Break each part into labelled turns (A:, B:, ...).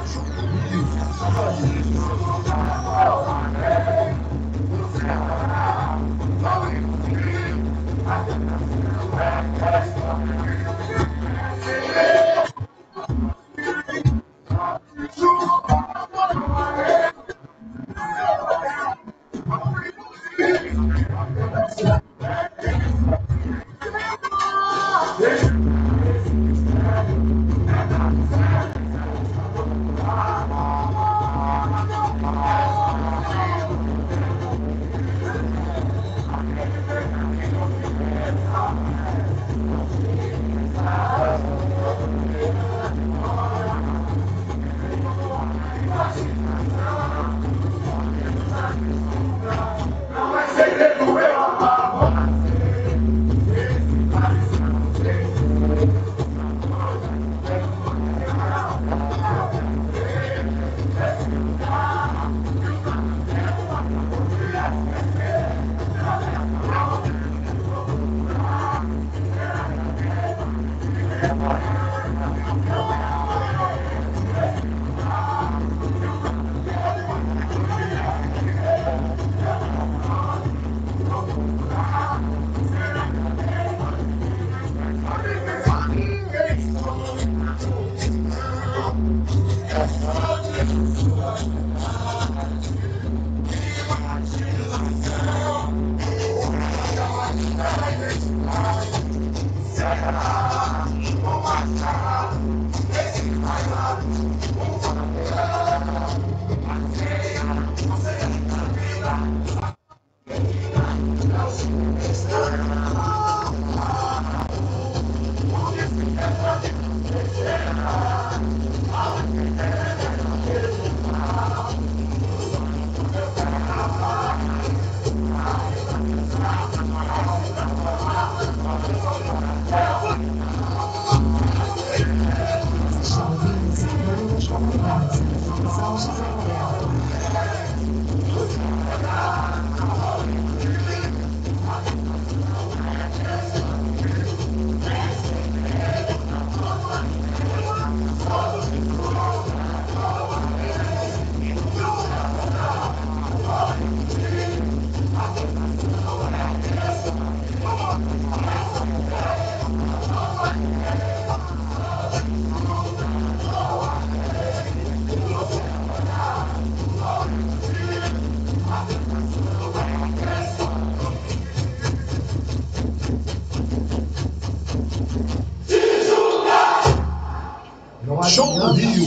A: Show do Rio,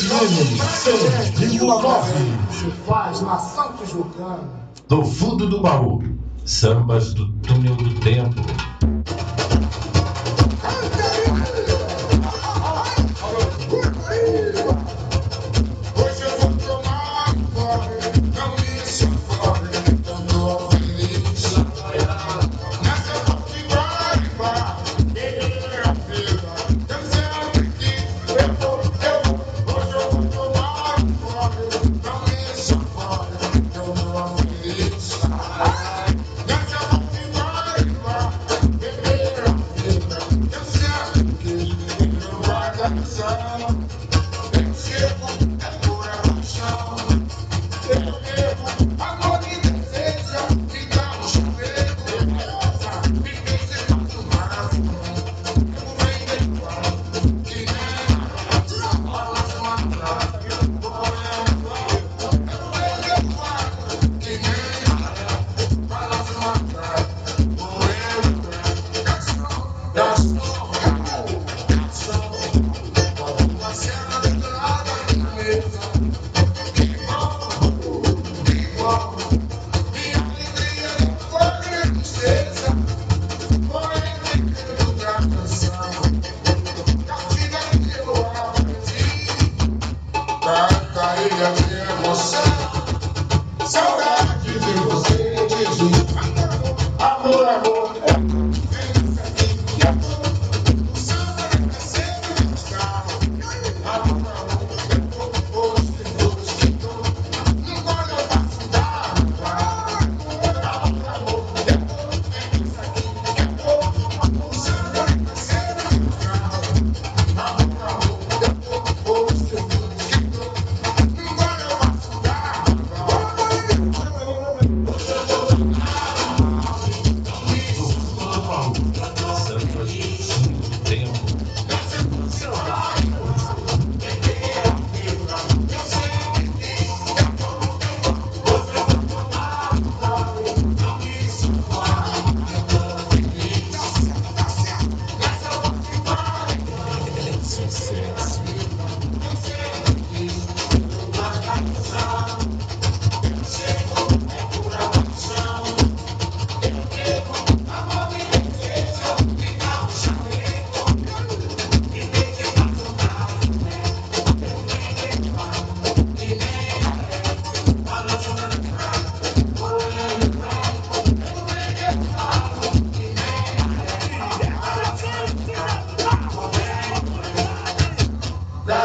A: FM 100,9.
B: Se faz nação tijucana.
C: Do fundo do baú, sambas do túnel do tempo.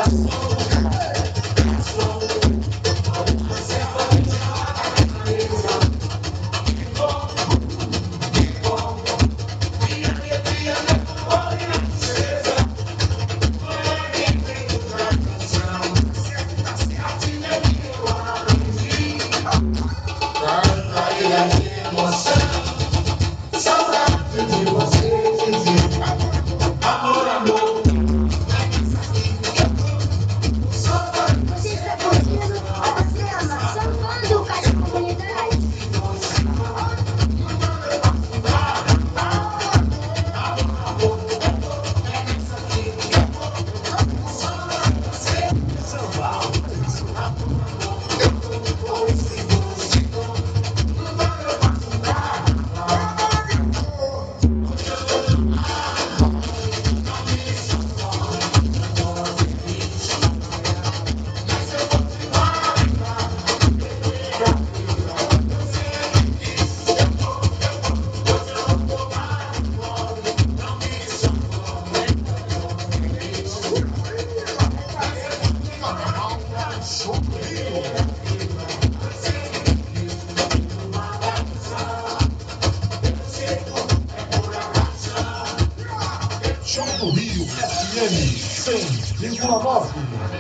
A: Show do Rio FM 100,9.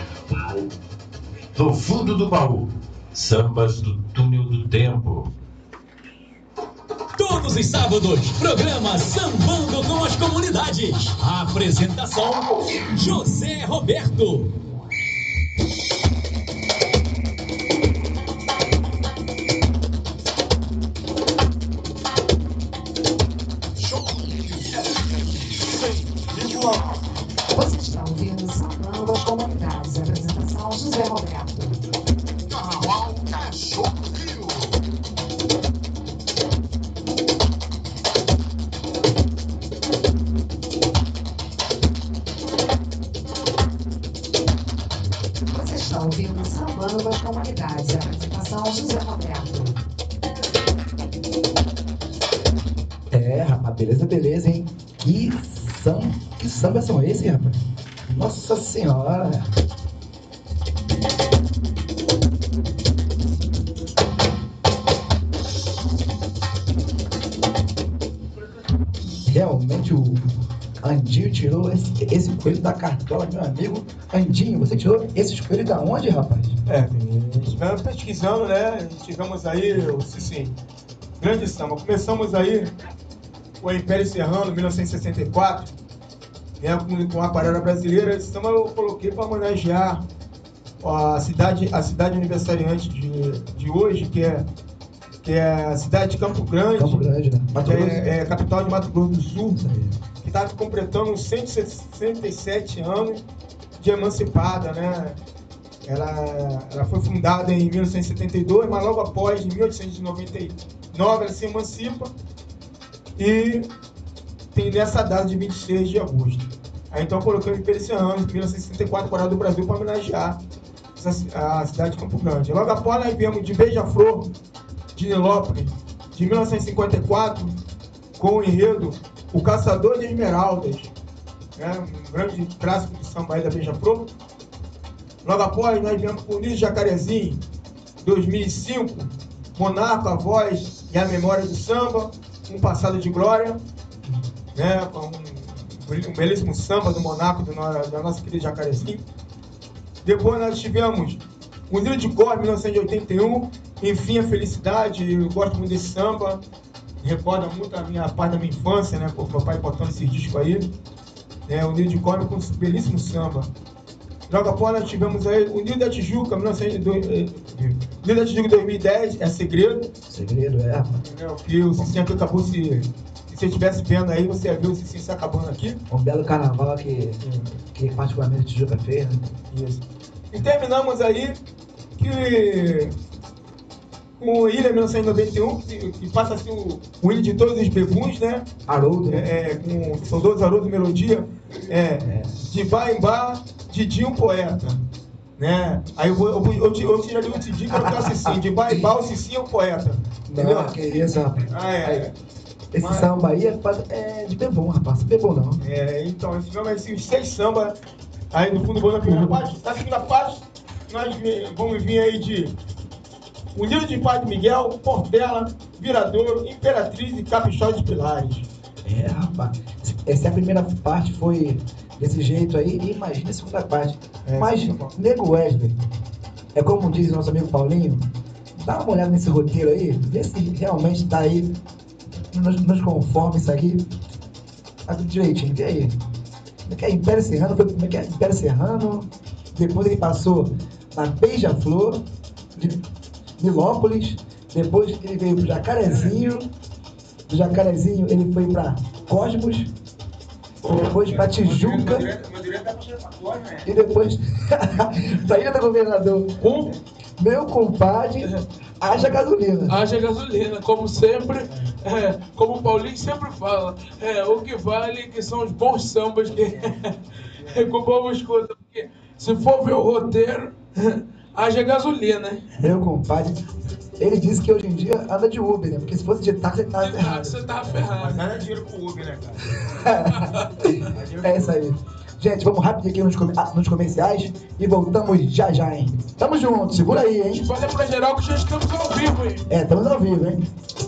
C: Do fundo do baú, sambas do túnel do tempo.
D: Todos os sábados, programa Sambando com as Comunidades. A apresentação, José Roberto.
A: Show do Rio FM 100,9.
E: Você está ouvindo Sambando as Comunidades. Apresentação, José Roberto.
A: Carnaval é Show do Rio.
E: Você está ouvindo Sambando as Comunidades. Apresentação, José Roberto.
F: É, rapaz, beleza, hein? Que samba são esses, rapaz? Nossa Senhora! Realmente o Andinho tirou esse coelho da cartola, meu amigo. Andinho, você tirou esses coelhos da onde, rapaz?
G: Estivemos pesquisando, né? Tivemos aí, sim, grande samba. Começamos aí o Império Serrano, 1964, né, com a parada brasileira. Esse samba eu coloquei para homenagear a cidade aniversariante de hoje, que é a cidade de Campo Grande.
F: Campo Grande, né? Mato Grosso.
G: É capital de Mato Grosso do Sul,
F: Isso aí.
G: que está completando 167 anos de emancipada, né? Ela foi fundada em 1972, mas logo após, em 1899, ela se emancipa e tem nessa data de 26 de agosto. Aí então colocamos em esse ano, 1964, Parada do Brasil, para homenagear a cidade de Campo Grande. Logo após, nós viemos de Beija-Flor, de Nilópolis, de 1954, com o enredo O Caçador de Esmeraldas, né? Um grande clássico de samba aí da Beija-Flor. Logo após, nós viemos com o Niso Jacarezinho, 2005, Monarca, a voz e a memória do samba, um passado de glória, né? Com um belíssimo samba do Monarca, da nossa querida Jacarezinho. Depois nós tivemos o Nilo de Cor, 1981, Enfim a Felicidade. Eu gosto muito desse samba, recorda muito a minha parte da minha infância, né? Porque meu pai botando esse disco aí, né? O Nilo de Cor com um belíssimo samba. Logo após nós tivemos aí o Nilo da Tijuca, 2010, é Segredo.
F: Segredo, é, rapaz.
G: Entendeu? Que o Cicinho aqui acabou se você estivesse vendo aí, você ia ver o Cicinho se acabando aqui.
F: Um belo carnaval que particularmente Tijuca fez, né?
G: Isso. E terminamos aí com o Ilha 1991, que passa assim o hino de todos os bebuns, né?
F: Haroldo, né?
G: Com o saudoso Haroldo Melodia, de bar em bar, Didinho poeta, né? Aí eu tiraria o Didinho e colocasse assim, de bar em bar, o Cicinho é o poeta, entendeu?
F: Não, que isso, rapaz. Esse
G: Mas-
F: samba aí é de bebom, rapaz. Bebom não.
G: Então, nós tivemos assim, os 6 sambas aí do fundo do gol na primeira parte. Na segunda parte, nós vamos vir aí de Unido de Padre Miguel, Portela, Viradouro, Imperatriz e Capixaba de Pilares.
F: Rapaz, essa é a primeira parte, foi desse jeito aí, e imagina a segunda parte. Mas, nego Wesley, é como diz o nosso amigo Paulinho, dá uma olhada nesse roteiro aí, vê se realmente tá aí, nos conforme isso aqui. Tá tudo direitinho, vê aí. Como é que é Império Serrano? Como é que é Império Serrano? Depois ele passou na Beija-Flor, de Nilópolis, depois ele veio pro Jacarezinho, do Jacarezinho ele foi para Cosmos, depois para Tijuca, e depois para Ilha do Governador. Meu compadre, haja gasolina.
H: Haja gasolina, como sempre, como o Paulinho sempre fala, o que vale que são os bons sambas que o povo escuta, porque se for ver o roteiro, haja gasolina.
F: Meu compadre, ele disse que hoje em dia anda de Uber, né? Porque se fosse de táxi, ele tava ferrado.
H: Você tava ferrado.
G: Mas nada dinheiro pro Uber, né, cara?
F: É isso aí. Gente, vamos rápido aqui nos comerciais e voltamos já já, hein? Tamo junto, segura aí, hein?
H: Olha pra geral que já estamos ao vivo, hein?
F: Estamos ao vivo, hein?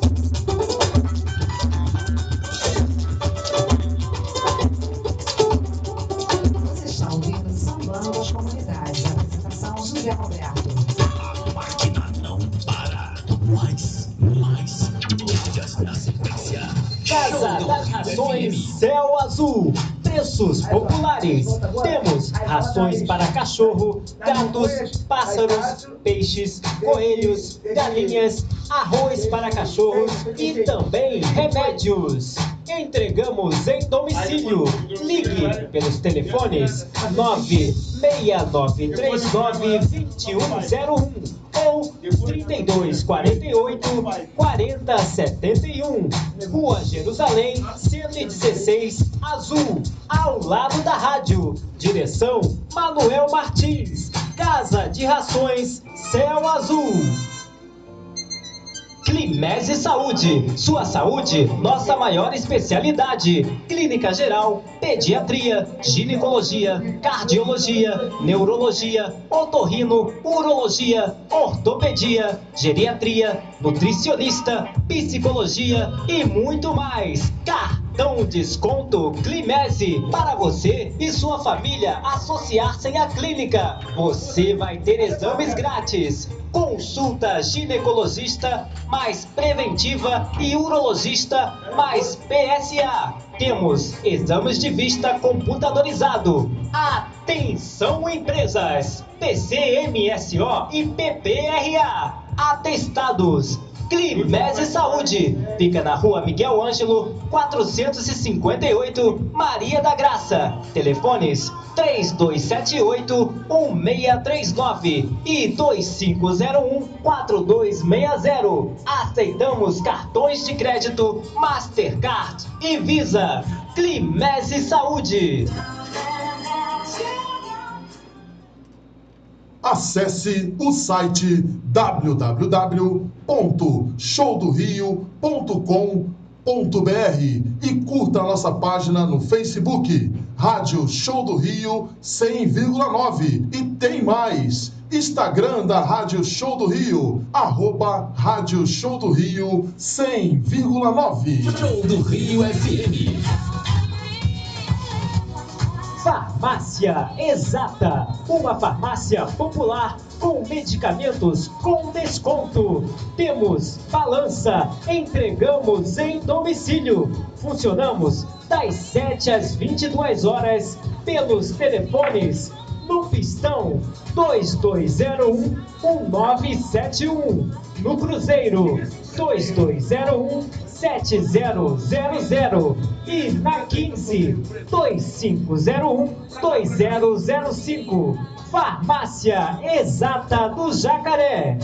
E: Você está ouvindo Sambando das Comunidades. Apresentação José Roberto.
D: A máquina não para. Mais notícias na sequência.
I: Casa das Rações Céu Azul. Preços populares. Temos rações para cachorro, gatos, pássaros, peixes, coelhos, galinhas, arroz para cachorros e também remédios. Entregamos em domicílio. Ligue pelos telefones 96939-2101 ou 3248-4071. Rua Jerusalém, 116, Azul, ao lado da rádio. Direção Manuel Martins. Casa de Rações Céu Azul. Climese Saúde, sua saúde, nossa maior especialidade. Clínica geral, pediatria, ginecologia, cardiologia, neurologia, otorrino, urologia, ortopedia, geriatria, nutricionista, psicologia e muito mais. Cartão desconto Climese para você e sua família associar-se à clínica. Você vai ter exames grátis. Consulta ginecologista mais preventiva e urologista mais PSA. Temos exames de vista computadorizado. Atenção empresas, PCMSO e PPRA. Atestados. Climese Saúde. Fica na Rua Miguel Ângelo, 458, Maria da Graça. Telefones 3278-1639 e 2501-4260. Aceitamos cartões de crédito, Mastercard e Visa. Climese Saúde.
A: Acesse o site www.showdorio.com.br e curta a nossa página no Facebook, Rádio Show do Rio 100,9. E tem mais! Instagram da Rádio Show do Rio, @Rádio Show do Rio 100,9.
D: Show do Rio FM.
I: Farmácia Exata, uma farmácia popular com medicamentos com desconto. Temos balança, entregamos em domicílio. Funcionamos das 7 às 22 horas pelos telefones no Pistão 2201-1971, no Cruzeiro 2201-7000 e na 15 2501-2005. Farmácia Exata do Jacaré.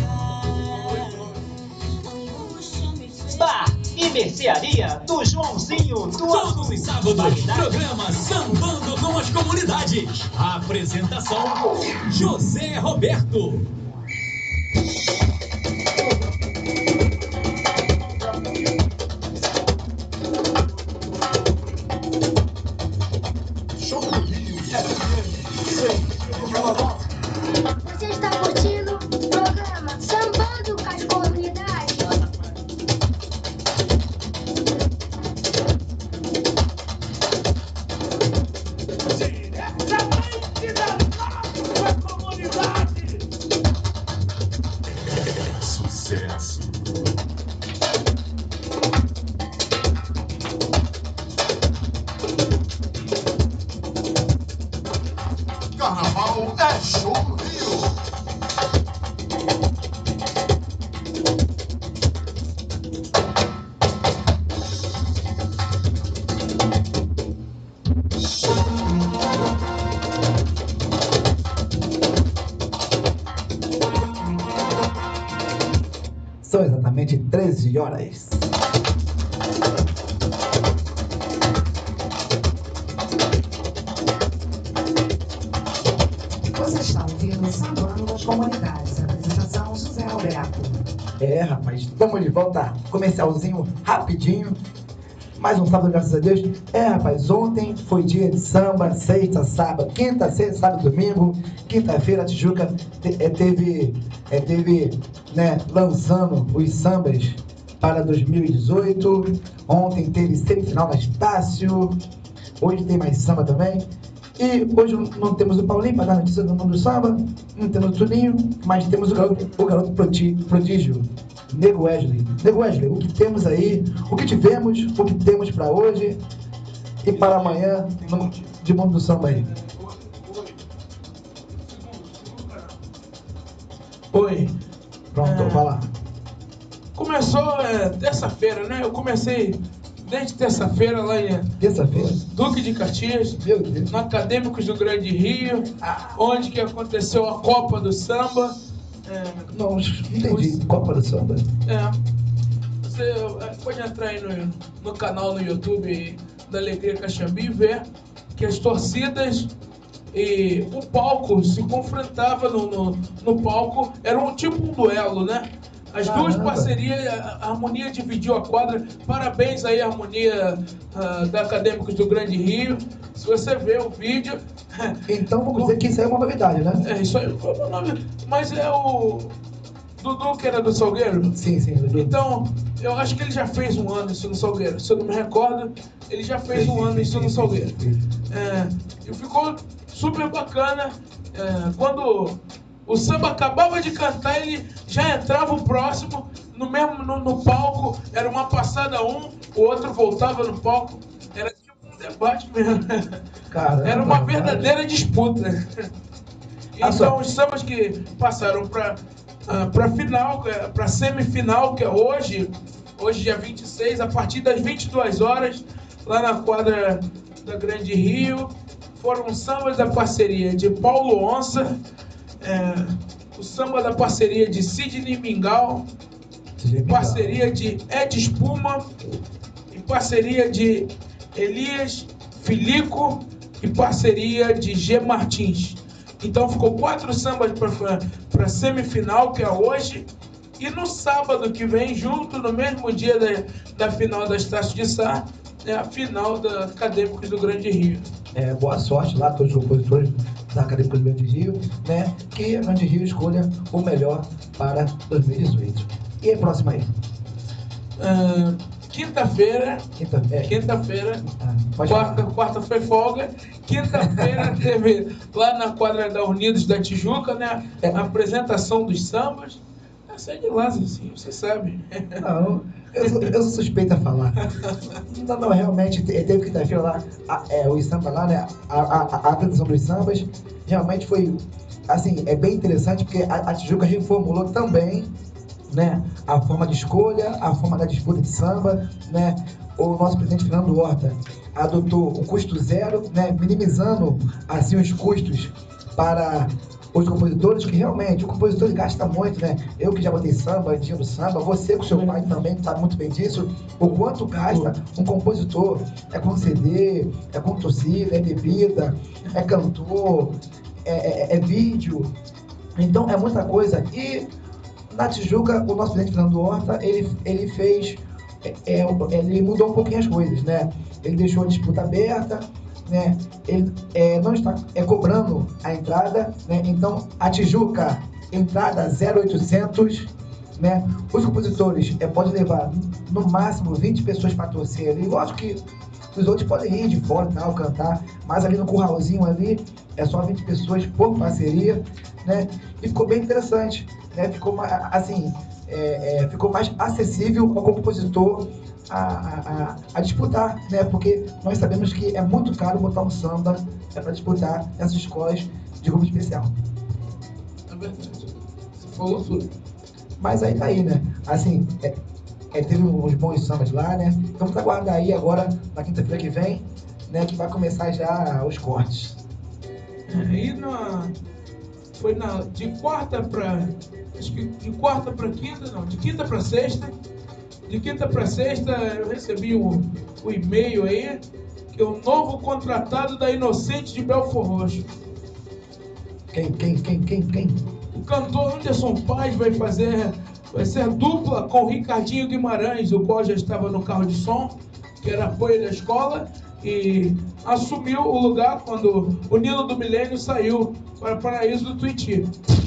I: Bar e mercearia do Joãozinho do
D: Todos os sábados, programa Sambando com as Comunidades. Apresentação José Roberto.
A: Show do Rio FM Carnaval é Show do Rio.
F: São exatamente 13 horas.
E: Você está ouvindo Sambando das Comunidades. Apresentação José Roberto.
F: Rapaz, estamos de volta. Comercialzinho rapidinho. Mais um sábado, graças a Deus. Rapaz, ontem foi dia de samba, sexta, sábado, quinta, sexta, sábado, domingo. Quinta-feira a Tijuca teve, né, lançando os sambas para 2018. Ontem teve semifinal na Estácio. Hoje tem mais samba também. E hoje não temos o Paulinho para dar notícia do mundo do samba, não temos o Tuninho, mas temos o garoto prodígio, Nego Wesley. Nego Wesley, o que temos aí, o que tivemos, o que temos para hoje e para amanhã de mundo do samba aí.
H: Oi.
F: Pronto, vai lá.
H: Começou terça-feira, né? Eu comecei desde terça-feira lá em Duque de Caxias, no Acadêmicos do Grande Rio, onde que aconteceu a Copa do Samba.
F: Não entendi, Copa do Samba.
H: Você pode entrar aí no canal no YouTube da Alegria Caxambi e ver que as torcidas e o palco se confrontava no palco, era um duelo, né? As duas parcerias, a Harmonia dividiu a quadra. Parabéns aí, a Harmonia da Acadêmicos do Grande Rio. Se você ver o vídeo...
F: Então vamos dizer que isso aí é uma novidade, né?
H: Isso aí foi uma novidade. Mas é o Dudu que era do Salgueiro?
F: Sim, Dudu.
H: Então, eu acho que ele já fez um ano isso no Salgueiro. Se eu não me recordo, ele já fez um ano isso no Salgueiro. E ficou super bacana. Quando o samba acabava de cantar, ele já entrava o próximo no palco. Era uma passada o outro voltava no palco. Era tipo um debate mesmo.
F: Caramba,
H: era uma verdadeira disputa. Então, os sambas que passaram para final, para semifinal, que é hoje dia 26, a partir das 22 horas, lá na quadra da Grande Rio, foram sambas da parceria de Paulo Onça, o samba da parceria de Sidney Mingau, parceria de Ed Espuma e parceria de Elias Filico e parceria de G. Martins. Então ficou 4 sambas para semifinal, que é hoje, e no sábado que vem, junto no mesmo dia da final da Estácio de Sá, é a final da Acadêmicos do Grande Rio.
F: Boa sorte lá a todos os compositores da Acadêmicos do Grande Rio, né? Que a Grande Rio escolha o melhor para 2018. E a próxima aí?
H: Quinta-feira, quarta foi folga. Quinta-feira teve lá na quadra da Unidos da Tijuca, né? A apresentação dos sambas. Sai de lá, assim, você sabe.
F: Não, eu sou suspeito a falar. Não, realmente, teve quinta-feira lá, o samba lá, né? A apresentação dos sambas realmente foi, assim, bem interessante, porque a Tijuca reformulou também, né, a forma de escolha, a forma da disputa de samba, né? O nosso presidente Fernando Horta adotou o custo zero, né, minimizando assim os custos para os compositores, que realmente o compositor gasta muito, né? Eu que já botei samba, dia do samba, você com seu pai também sabe muito bem disso, o quanto gasta um compositor, com CD, com torcida, bebida, cantor, vídeo, então é muita coisa. E na Tijuca, o nosso presidente Fernando Horta, ele fez, ele mudou um pouquinho as coisas, né? Ele deixou a disputa aberta, né? Ele não está cobrando a entrada, né? Então, a Tijuca, entrada 0,800, né? Os compositores podem levar no máximo 20 pessoas para torcer ali. Lógico que os outros podem ir de fora e tal, cantar, mas ali no curralzinho ali é só 20 pessoas por parceria, né? E ficou bem interessante, né? Ficou assim, ficou mais acessível ao compositor a disputar, né? Porque nós sabemos que é muito caro botar um samba para disputar essas escolas de grupo especial.
H: É verdade. Você falou tudo.
F: Mas aí tá aí, né? Assim, teve uns bons sambas lá, né? Vamos aguardar aí agora, na quinta-feira que vem, né? Que vai começar já os cortes.
H: Aí foi de quarta para quinta, não, de quinta para sexta. De quinta para sexta eu recebi o e-mail aí, que é o novo contratado da Inocente de Belfor Roxo.
F: Quem?
H: O cantor Anderson Paz vai ser dupla com o Ricardinho Guimarães, o qual já estava no carro de som, que era apoio da escola, e assumiu o lugar quando o Nilo do Milênio saiu para o Paraíso do Tuiuti.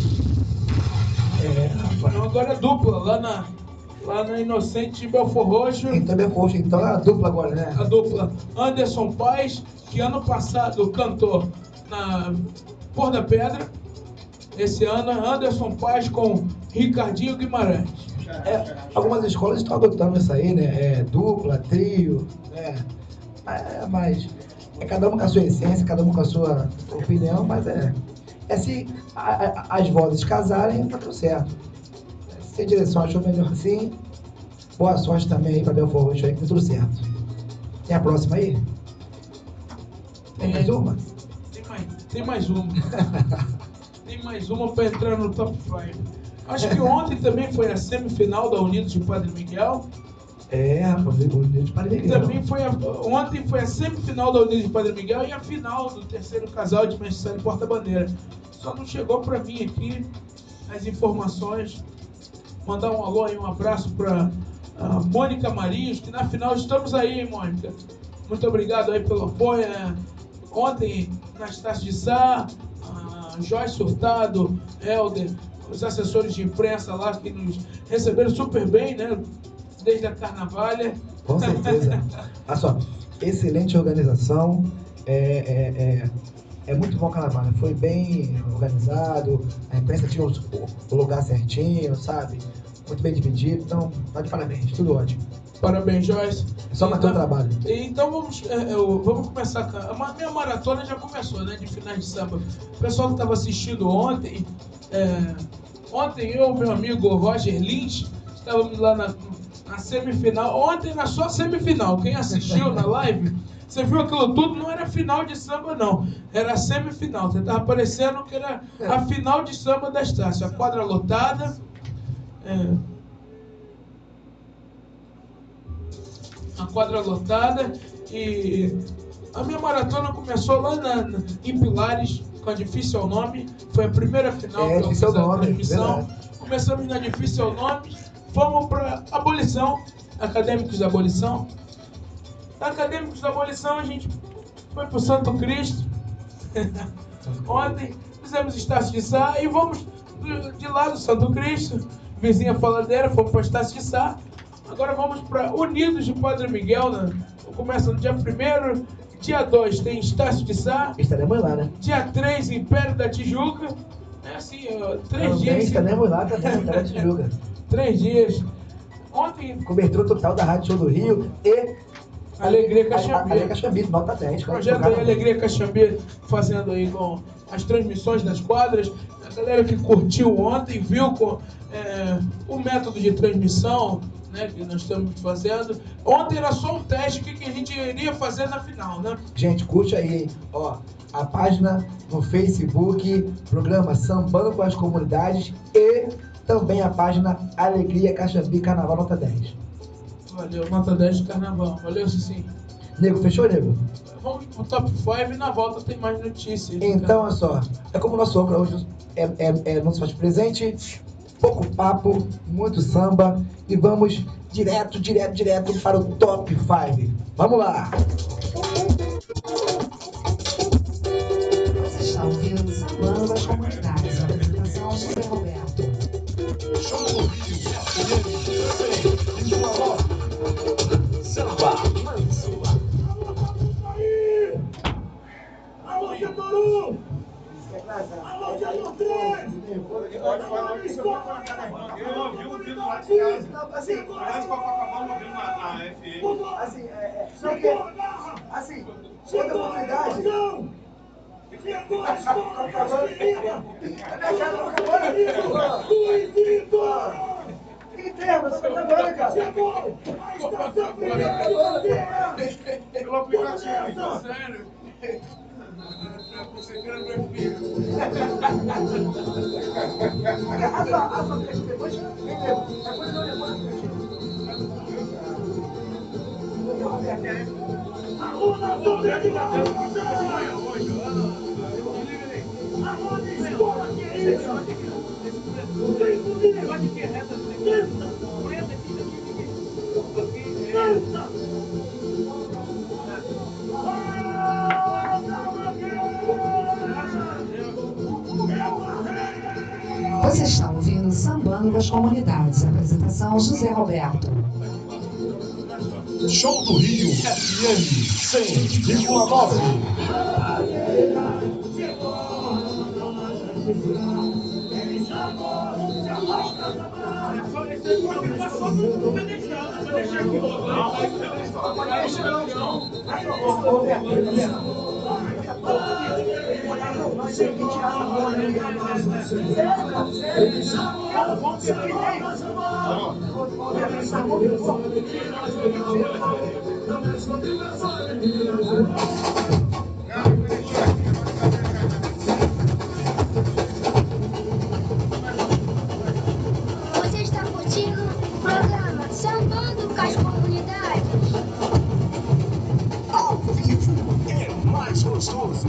H: Então agora é dupla, lá na Inocente de Belfor Roxo.
F: Então, Belfor Roxo, então é a dupla agora, né?
H: A dupla Anderson Paz, que ano passado cantou na Por da Pedra. Esse ano, Anderson Paz com Ricardinho Guimarães.
F: Algumas escolas estão adotando isso aí, né? Dupla, trio, né? Mas cada um com a sua essência, cada um com a sua opinião, mas se as vozes casarem, tá tudo certo. Se a direção achou melhor assim, boa sorte também aí pra Belfor Roxo aí, que tá tudo certo. Tem a próxima aí? Tem mais uma?
H: Tem mais uma. Tem mais uma para entrar no top 5. Acho que ontem também foi a semifinal da Unidos de Padre Miguel.
F: Unidos de Padre Miguel.
H: Também ontem foi a semifinal da Unidos de Padre Miguel e a final do terceiro casal de Mestre e Porta-Bandeira. Só não chegou para mim aqui as informações. Mandar um alô e um abraço para a Mônica Marinhos, que na final estamos aí, hein, Mônica? Muito obrigado aí pelo apoio. Ontem, na Estácio de Sá, Joyce Hurtado, Helder, os assessores de imprensa lá que nos receberam super bem, né? Desde a Carnavalha.
F: Com certeza. Olha só, excelente organização. É muito bom o Carnaval, né? Foi bem organizado, a imprensa tinha o lugar certinho, sabe? Muito bem dividido, então, tá de parabéns, tudo ótimo.
H: Parabéns, Joyce.
F: É só manter o trabalho.
H: Então vamos começar. A minha maratona já começou, né? De finais de samba. O pessoal que estava assistindo ontem, ontem eu e meu amigo Roger Lins estávamos lá na semifinal. Ontem na sua semifinal. Quem assistiu na live, você viu aquilo tudo, não era final de samba, não. Era a semifinal. Você estava parecendo que era a final de samba da Estácio. A quadra lotada. A quadra lotada. E a minha maratona começou lá em Pilares, com a Difícil ao Nome. Foi a primeira final que eu fiz a transmissão. Começamos na Difícil ao Nome. Fomos para Abolição, Acadêmicos da Abolição. Da Acadêmicos da Abolição a gente foi para o Santo Cristo. Ontem fizemos Estácio de Sá e vamos de lá do Santo Cristo, vizinha Faladeira, fomos para Estácio de Sá. Agora vamos para Unidos de Padre Miguel, né? Começa no dia 1º, dia 2 tem Estácio de Sá.
F: Estaremos lá, né?
H: Dia 3, Império da Tijuca. É assim, 3 dias.
F: Estaremos lá também, Império da Tijuca.
H: 3 dias. Ontem...
F: Cobertura total da Rádio Show do Rio e...
H: Alegria Caxambi.
F: Alegria Caxambi, nota 10.
H: Projeto aí Alegria Caxambi, fazendo aí com as transmissões das quadras. A galera que curtiu ontem, viu com o método de transmissão, né, que nós estamos fazendo. Ontem era só um teste que a gente iria fazer na final, né?
F: Gente, curte aí, ó, a página no Facebook, programa Sambando com as Comunidades e também a página Alegria Caxambi Carnaval nota 10.
H: Valeu, nota 10 de Carnaval. Valeu, sim.
F: Nego, fechou, Nego?
H: Vamos pro top 5 e na volta tem mais notícias.
F: Então, olha só, é como o nosso âncora hoje não se faz presente, pouco papo, muito samba e vamos direto para o top 5. Vamos lá!
E: Você está ouvindo Sambando com as Comunidades, a apresentação José Roberto.
D: Samba Manso.
B: Alô, Jetoru! Alô, Jetoru!
F: Outra oportunidade.
B: E agora, escola Cachoeira! Luiz Vitor!
F: Que termo, você tá agora, cara?
B: Chegou a estação primeira de bandeira!
H: Pelo aplicativo, sério. Você quer meu filho?
B: Alô, nação de alô, de escola querida! Vem comigo! Tenta! Tenta!
E: Vocês estão ouvindo Sambando das Comunidades. Apresentação José Roberto.
A: Show do Rio FM 100,9.
J: Você está curtindo o programa Sambando com as Comunidades?
D: Ao vivo é mais gostoso.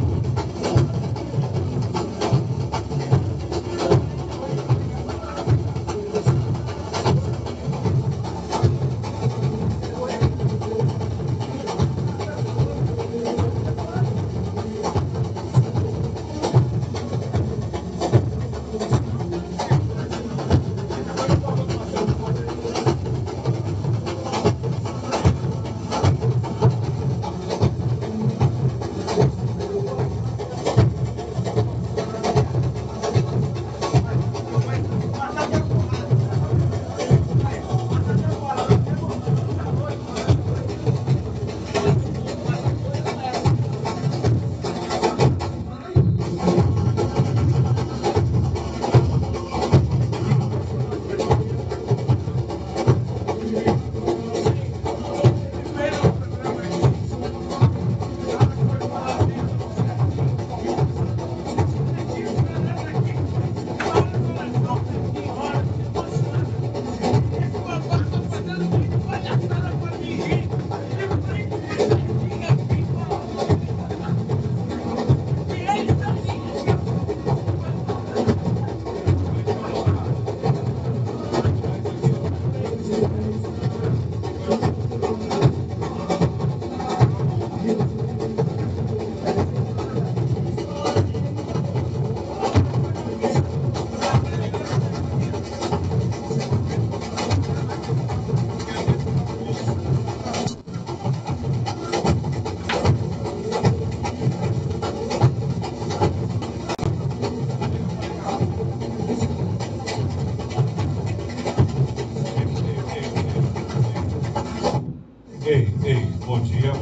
C: Ei, bom dia,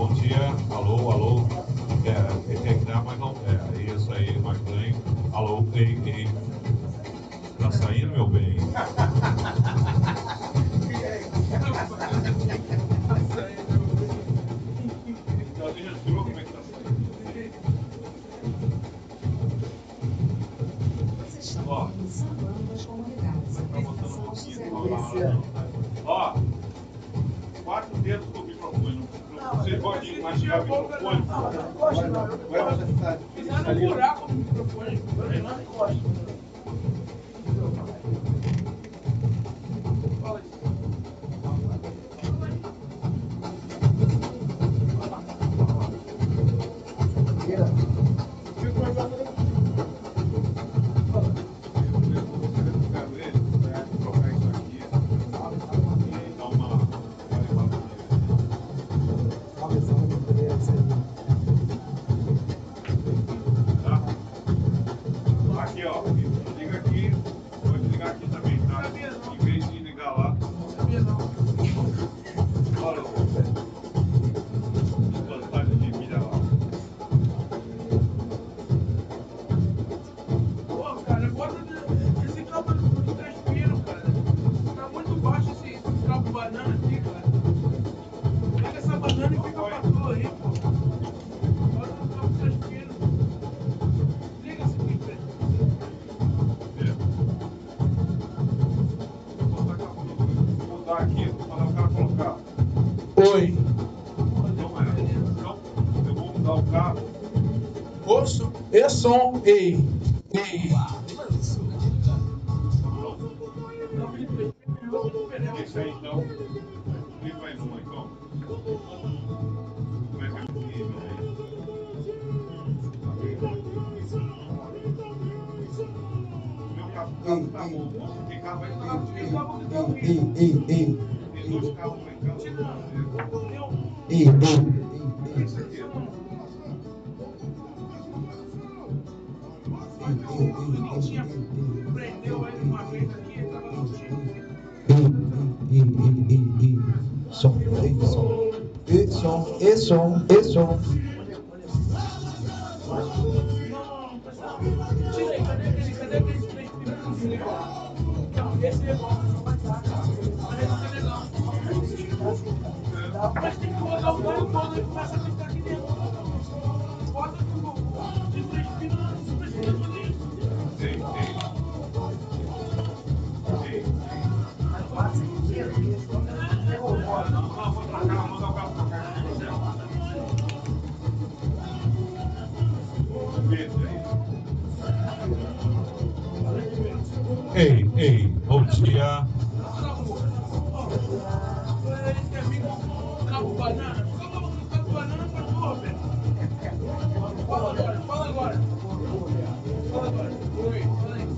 C: alô, alô, quer que dá, mas não, isso aí, nós ganhamos, alô, ei, tá saindo, meu bem? Como é que tá
E: Vocês estão ouvindo Sambando das Comunidades. Apresentação José Roberto.
C: saindo? Ó, 4 dedos do microfone. Você pode imaginar o microfone?
H: Fizeram um buraco no microfone. Eu não gosto. Fala aí.
C: Aqui, ó. Liga aqui. Vou desligar aqui também, tá? Em vez de ligar lá. Olha, vantagem de milha lá. colocar aqui, vou mandar o cara colocar.
H: Oi.
C: Então, eu vou mudar o carro.
H: Ouço e som. Ei. Ei.
C: Esse aí, então. Quem vai numa, então? Como é que é o nível aí? O meu carro tá bom. Porque carro vai ter. Tem dois carros lá em casa. Esse aqui.
B: Prendeu ele uma vez aqui, estava no time.
F: Som, som.
B: Tira aí, cadê aquele trem que legal? Não, esse é bom, não vai dar, cara. Mas esse é legal. Mas tem que botar o banho todo e começa a ficar aqui dentro. Bota de 3 pinos, não precisa fazer isso.
C: Ei, bom dia.
B: Ele quer vir com cabo banana. Como cabo banana pra tu, Roberto? Fala agora. Oi, fala aí.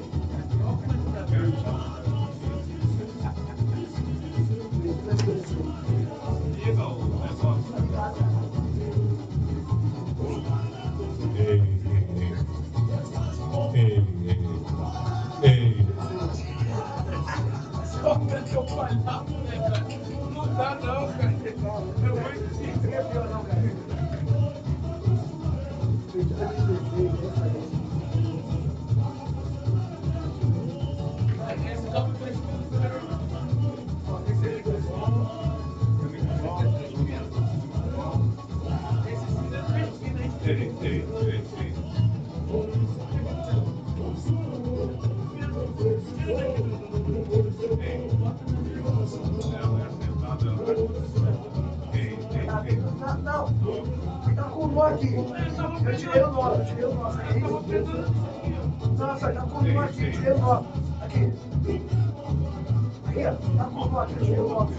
B: Só que eu falhava, né, cara? Não dá não, cara. Eu vou inscrever, não, cara. Esse cabo
F: Não, tá com o nó aqui. Eu tirei o nó aqui. Nossa, tá com o nó aqui, eu tirei o nó. Aqui. Aqui, ó. Tá com o nó aqui, eu tirei o nó.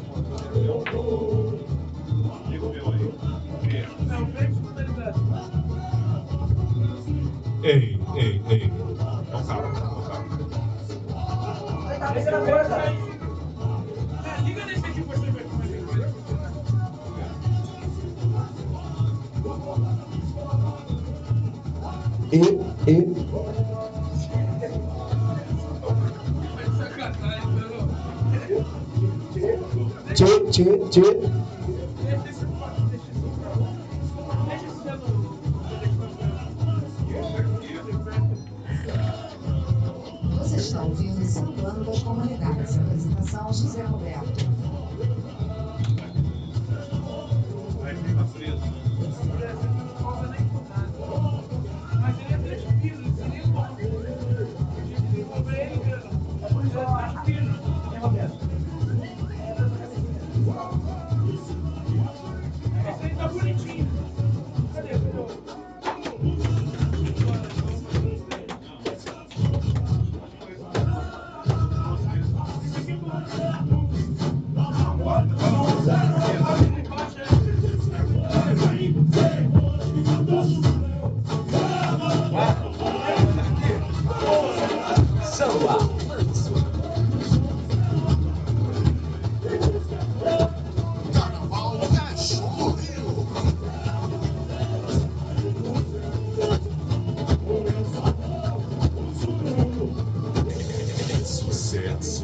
C: Ei. Não, cara.
F: Aí tá pegando agora,
B: liga nesse aqui pra você ver como é que vai.
F: Tchê.
E: Você está ouvindo Sambando das Comunidades. Apresentação José Roberto.
C: Aí fica preso.
B: Não falta nem por nada. Mas ele é 3 pinos, seria bom. A gente desenvolver ele, cara. É 3 pinos. Esse aí tá bonitinho. Cadê?
D: Samba.
A: Carnaval é show do Rio.
C: Sucesso.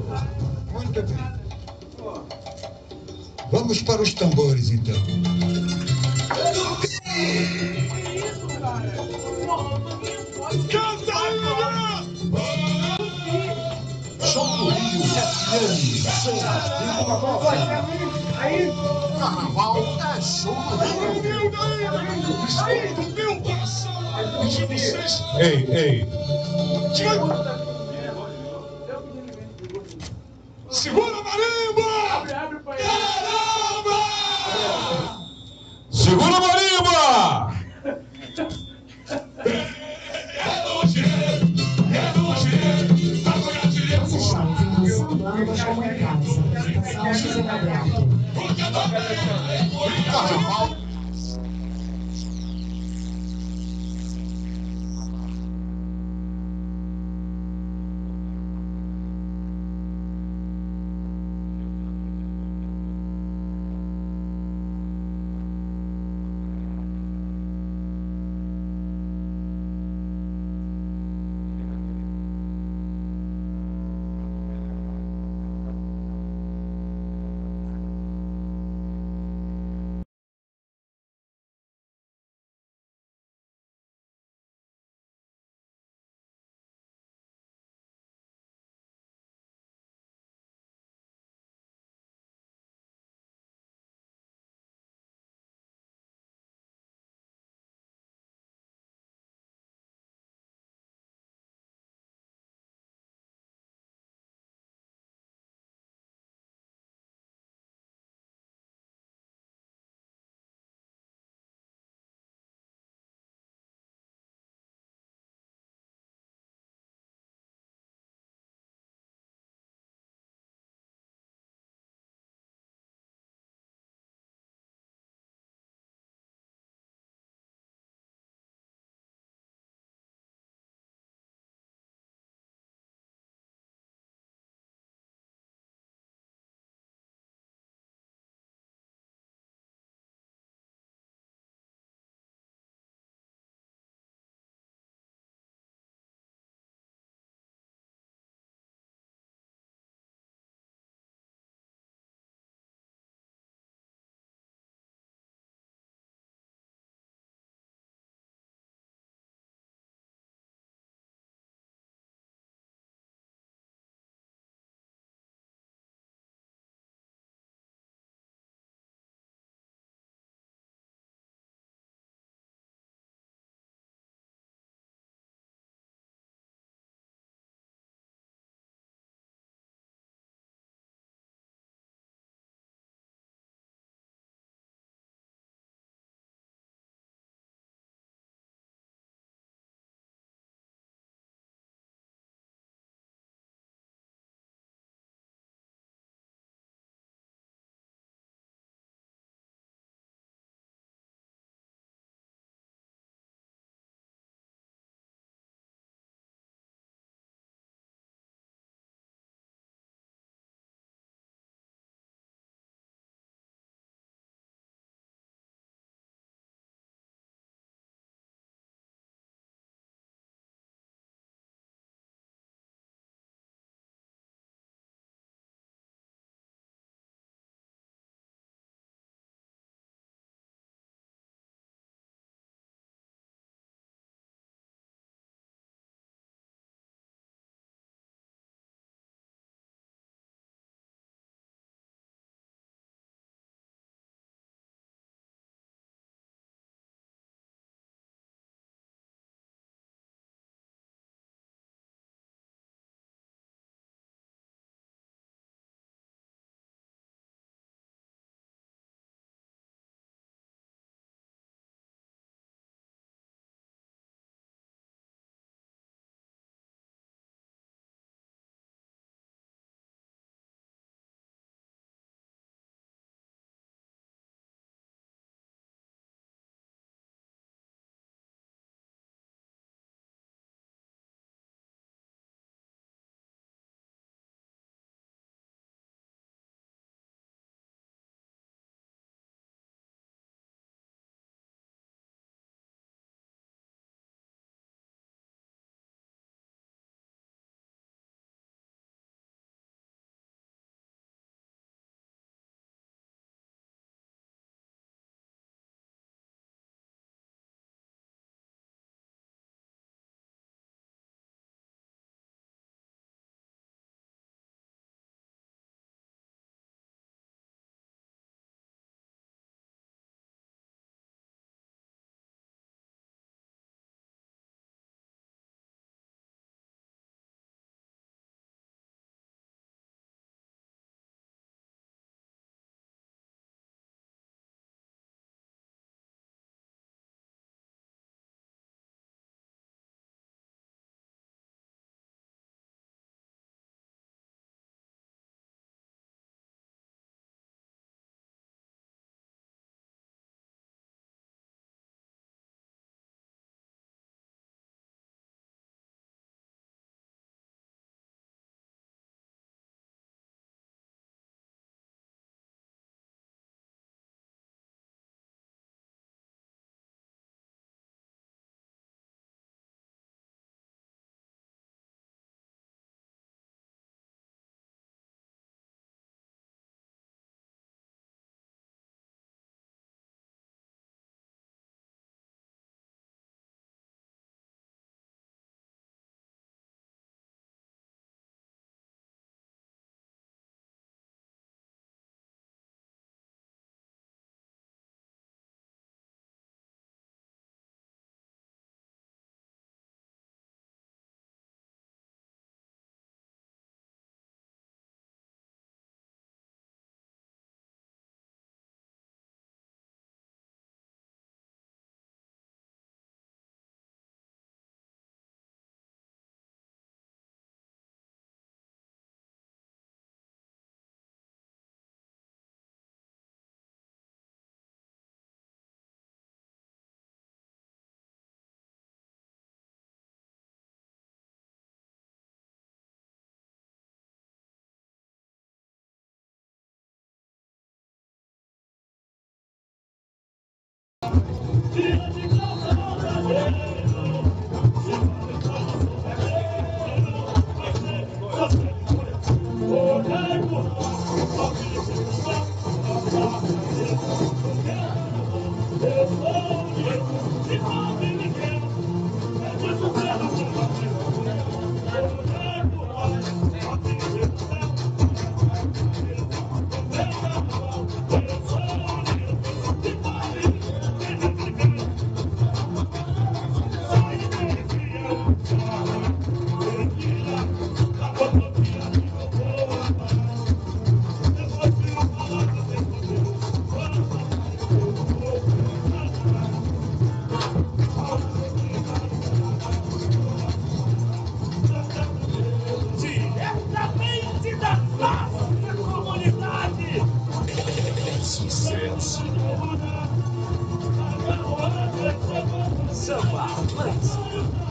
K: Muito bem. Vamos para os tambores, então.
A: Show do Rio FM 100,9. Carnaval é show do Rio.
C: Ei.
K: Segura a marimba! Caramba!
C: Segura a marimba!
E: Você está ouvindo Sambando as Comunidades. Apresentação José Roberto.
A: Carnaval.
B: Diretamente da nossa comunidade.
D: Sucesso.
B: Samba Manso.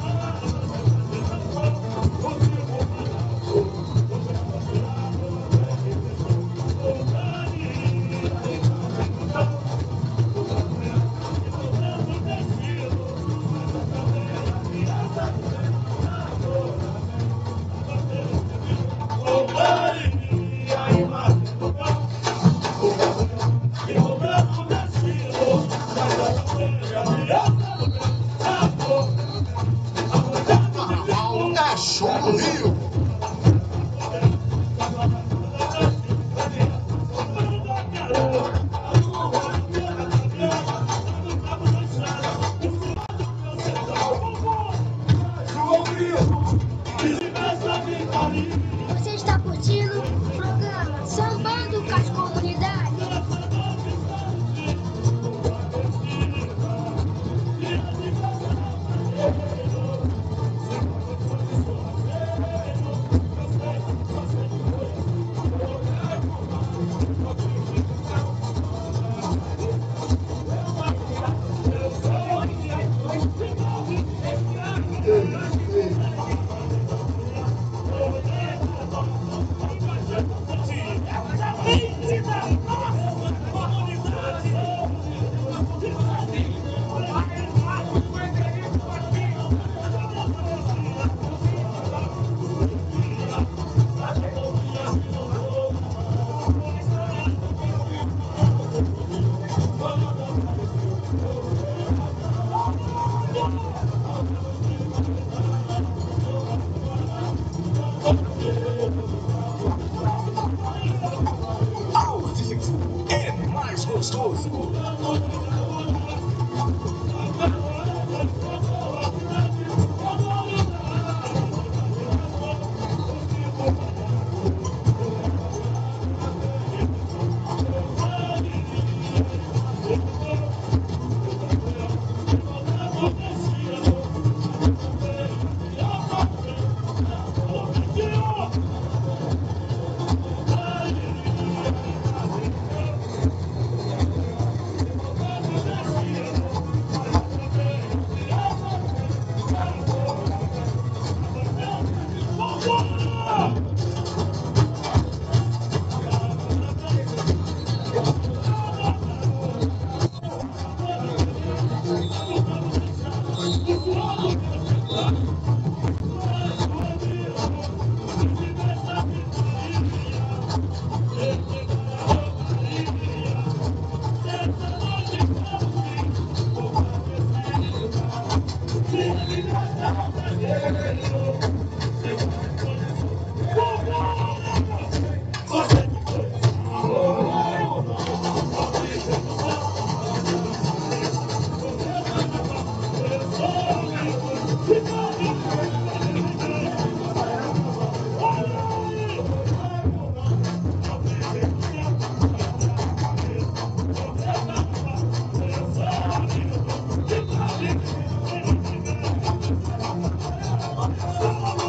A: Carnaval é show do Rio.
J: Você está curtindo o programa Sambando com as Comunidades?
B: Diretamente da nossa comunidade.
D: Ao vivo é mais gostoso.
J: Sambando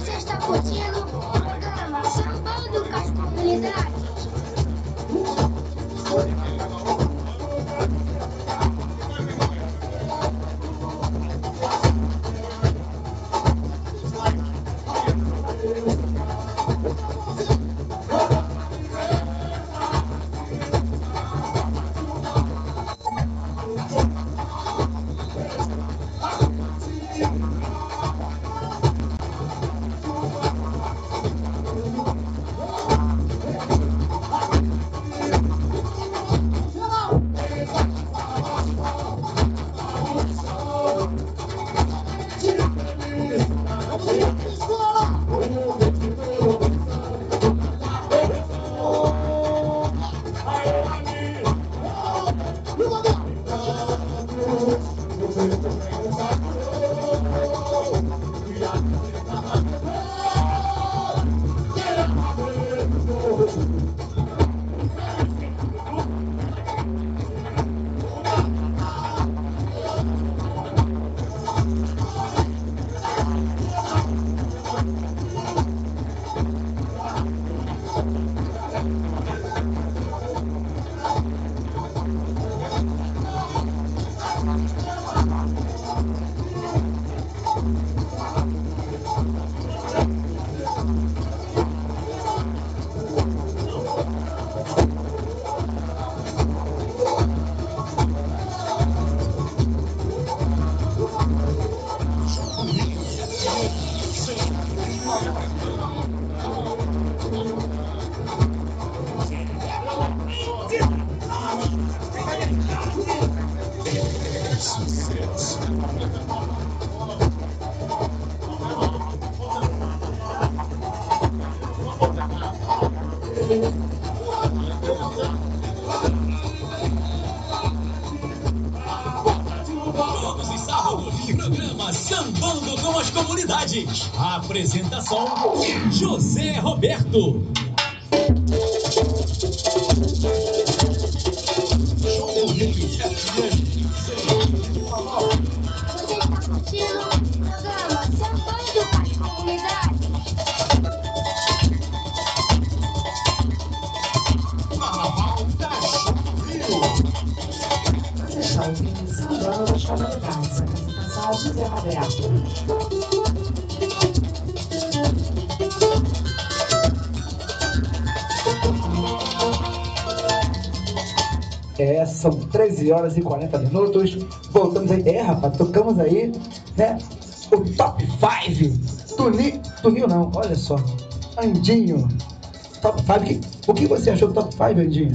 J: Você está curtindo o programa Sambando com as Comunidades.
D: Todos os sábados, programa Sambando com as Comunidades. Apresentação: José Roberto.
J: Você está curtindo o programa Sambando com as Comunidades.
E: Você está ouvindo Sambando com as Comunidades. Apresentação José Roberto.
F: São 13 horas e 40 minutos. Voltamos aí. Rapaz, tocamos aí, né? O Top 5. Tuninho não, olha só. Andinho. Top 5. O que você achou do Top 5, Andinho?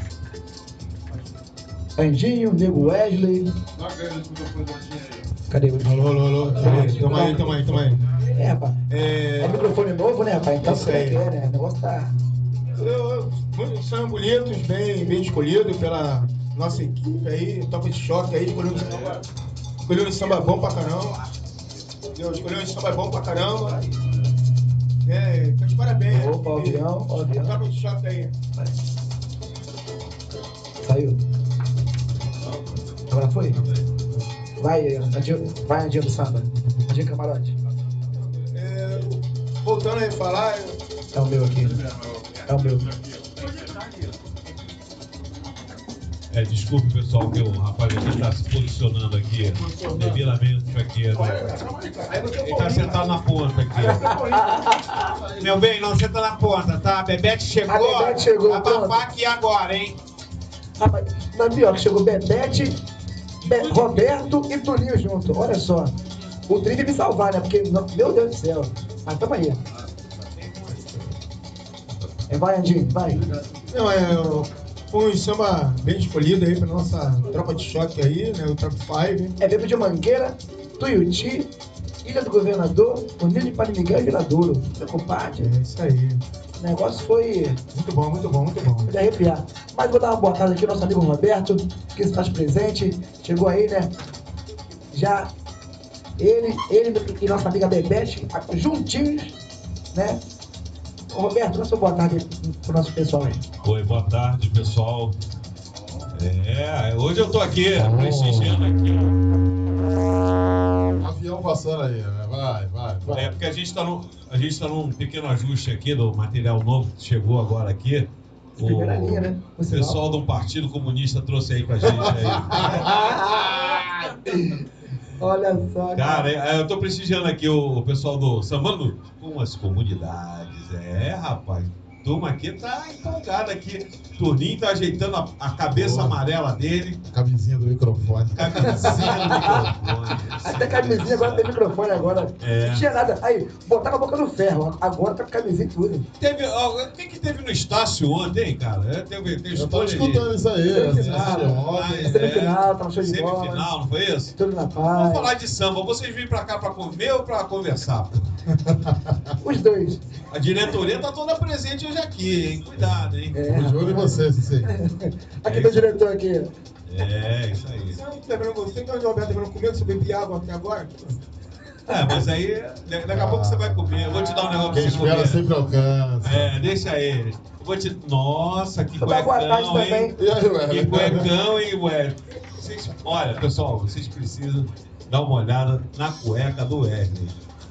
F: Andinho, Nego Wesley. Cadê o
G: Alô. Toma aí.
F: Rapaz. É microfone novo, né, rapaz? Então,
G: Isso aí.
F: né? O negócio tá...
G: São bonitos, bem escolhidos pela nossa equipe aí, Top de Choque aí, escolheu um samba bom pra caramba. Escolheu um samba bom pra caramba. Tá de parabéns.
F: Opa, o avião.
G: Top de Choque aí.
F: Saiu. Agora foi? Vai, Andinho do samba. Andinho Camarote.
G: Voltando a falar.
F: É o meu aqui. É o meu.
C: Desculpe, pessoal, que o rapaz aqui está se posicionando aqui, devidamente aqui. Ele está sentado na ponta aqui. Meu bem, não senta na ponta, tá? A Bebete chegou.
F: A Bebete chegou,
C: vai abafar aqui agora, hein?
F: Rapaz, na pior que chegou Bebete, Roberto e Tuninho junto. Olha só. O Tri me salvar, né? Porque, meu Deus do céu. Mas tamo aí. Vai, Andinho, vai.
G: Não, foi um samba bem escolhido aí pra nossa tropa de choque aí, né? O Top 5.
F: Bebo de Mangueira, Tuiuti, Ilha do Governador, Unido de Padre Miguel e Viradouro. Meu compadre.
G: É isso aí.
F: O negócio foi...
G: Muito bom.
F: De arrepiar. Mas vou dar uma boa tarde aqui ao nosso amigo Roberto, que se faz presente. Chegou aí, né? Já ele e nossa amiga Bebete, juntinhos, né? Ô, Roberto, dá sua boa tarde pro nosso pessoal aí.
C: Oi, boa tarde, pessoal. Hoje eu tô aqui, prestigiando aqui.
A: avião passando aí. Vai.
C: É porque a gente tá num pequeno ajuste aqui do material novo que chegou agora aqui.
F: Primeira linha, né?
C: O pessoal do Partido Comunista trouxe aí pra gente aí.
F: Olha só.
C: Cara, eu tô prestigiando aqui o pessoal do Sambando com as Comunidades. Rapaz. Turma aqui tá empolgada aqui. Turninho tá ajeitando a cabeça amarela dele.
A: Camisinha do microfone.
F: Até camisinha agora tem microfone agora.
C: É.
F: Não tinha nada. Aí, botava a boca no ferro. Agora tá com camisinha e tudo.
C: O que teve no Estácio ontem, cara?
A: Eu tava escutando isso aí.
F: Semifinal, tava show de bola.
C: Semifinal, não foi isso?
F: Tudo na paz.
C: Vamos falar de samba. Vocês vêm pra cá pra comer ou pra conversar?
F: Os dois.
C: A diretoria tá toda presente hoje aqui, hein? Cuidado, hein?
A: De olho em você, Cicê.
F: Aqui meu diretor aqui.
C: Isso aí.
G: Você que é o Roberto lembrando comigo, você bebe água aqui agora?
C: Mas aí, daqui a pouco você vai comer. Eu vou te dar um negócio pra
A: Quem
C: você comer.
A: espera sempre alcança.
C: Deixa ele. Eu vou te... Nossa, que
F: Boa tarde
C: cuecão, hein?
F: também.
A: E aí, ué?
C: Que cuecão, hein, ué? Olha, pessoal, vocês precisam dar uma olhada na cueca do Wesley.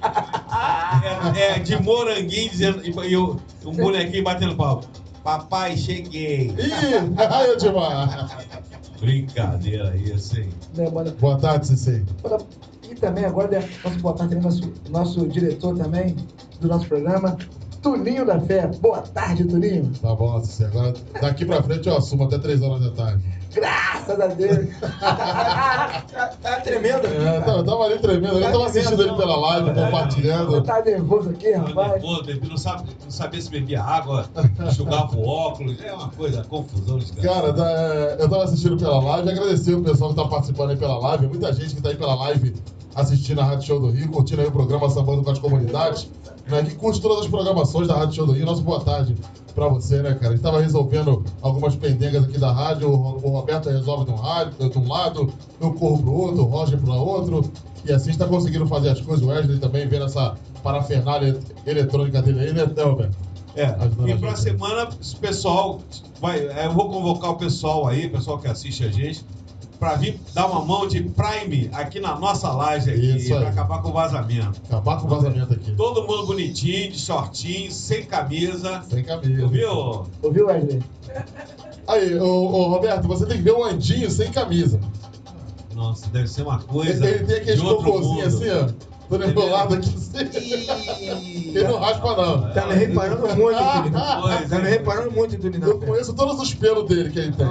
C: De moranguinho dizendo, e um bonequinho batendo palma. Papai, cheguei.
A: Ih, aí, Edmar.
C: Brincadeira isso, hein?
A: Boa tarde, Cicê.
F: E também agora posso botar também nosso diretor também do nosso programa, Tuninho da Fé. Boa tarde, Tuninho.
A: Tá bom, Cicê. Agora, daqui pra frente eu assumo até 3 horas da tarde.
F: Graças a Deus.
G: Tá tremendo aqui,
A: eu tava ali tremendo. Eu tava assistindo ele pela live, compartilhando.
F: Tá nervoso aqui, rapaz.
C: Não sabia se bebia água, enxugava o óculos. É uma coisa, confusão.
A: Cara, eu tava assistindo pela live. Agradecer o pessoal que tá participando aí pela live. Muita gente que tá aí pela live assistindo a Rádio Show do Rio, curtindo aí o programa Sambando com as Comunidades. Né, que curte todas as programações da Rádio Show do Rio. Nossa boa tarde pra você, né, cara? A gente tava resolvendo algumas pendengas aqui da rádio. O Roberto resolve de um lado, eu corro pro outro, o Roger pro outro. E assim a gente tá conseguindo fazer as coisas. O Wesley também vendo essa parafernália eletrônica dele aí, né, Roberto?
C: E pra semana, o pessoal eu vou convocar o pessoal aí, o pessoal que assiste a gente, pra vir dar uma mão de Prime aqui na nossa laje aqui, pra acabar com o vazamento.
A: Acabar com o vazamento aqui.
C: Todo mundo bonitinho, de shortinho, sem camisa.
A: Sem camisa.
F: Ouviu, Wesley?
A: Aí, ô Roberto, você tem que ver o Andinho sem camisa.
C: Nossa, deve ser uma coisa.
A: Ele tem aqueles cocôzinhos assim, ó. Tô enrolado aqui. Ele não raspa, não.
G: Tá me reparando muito, Tuninho. Tá me reparando muito, Tuninho.
A: Eu conheço todos os pelos dele que ele tem.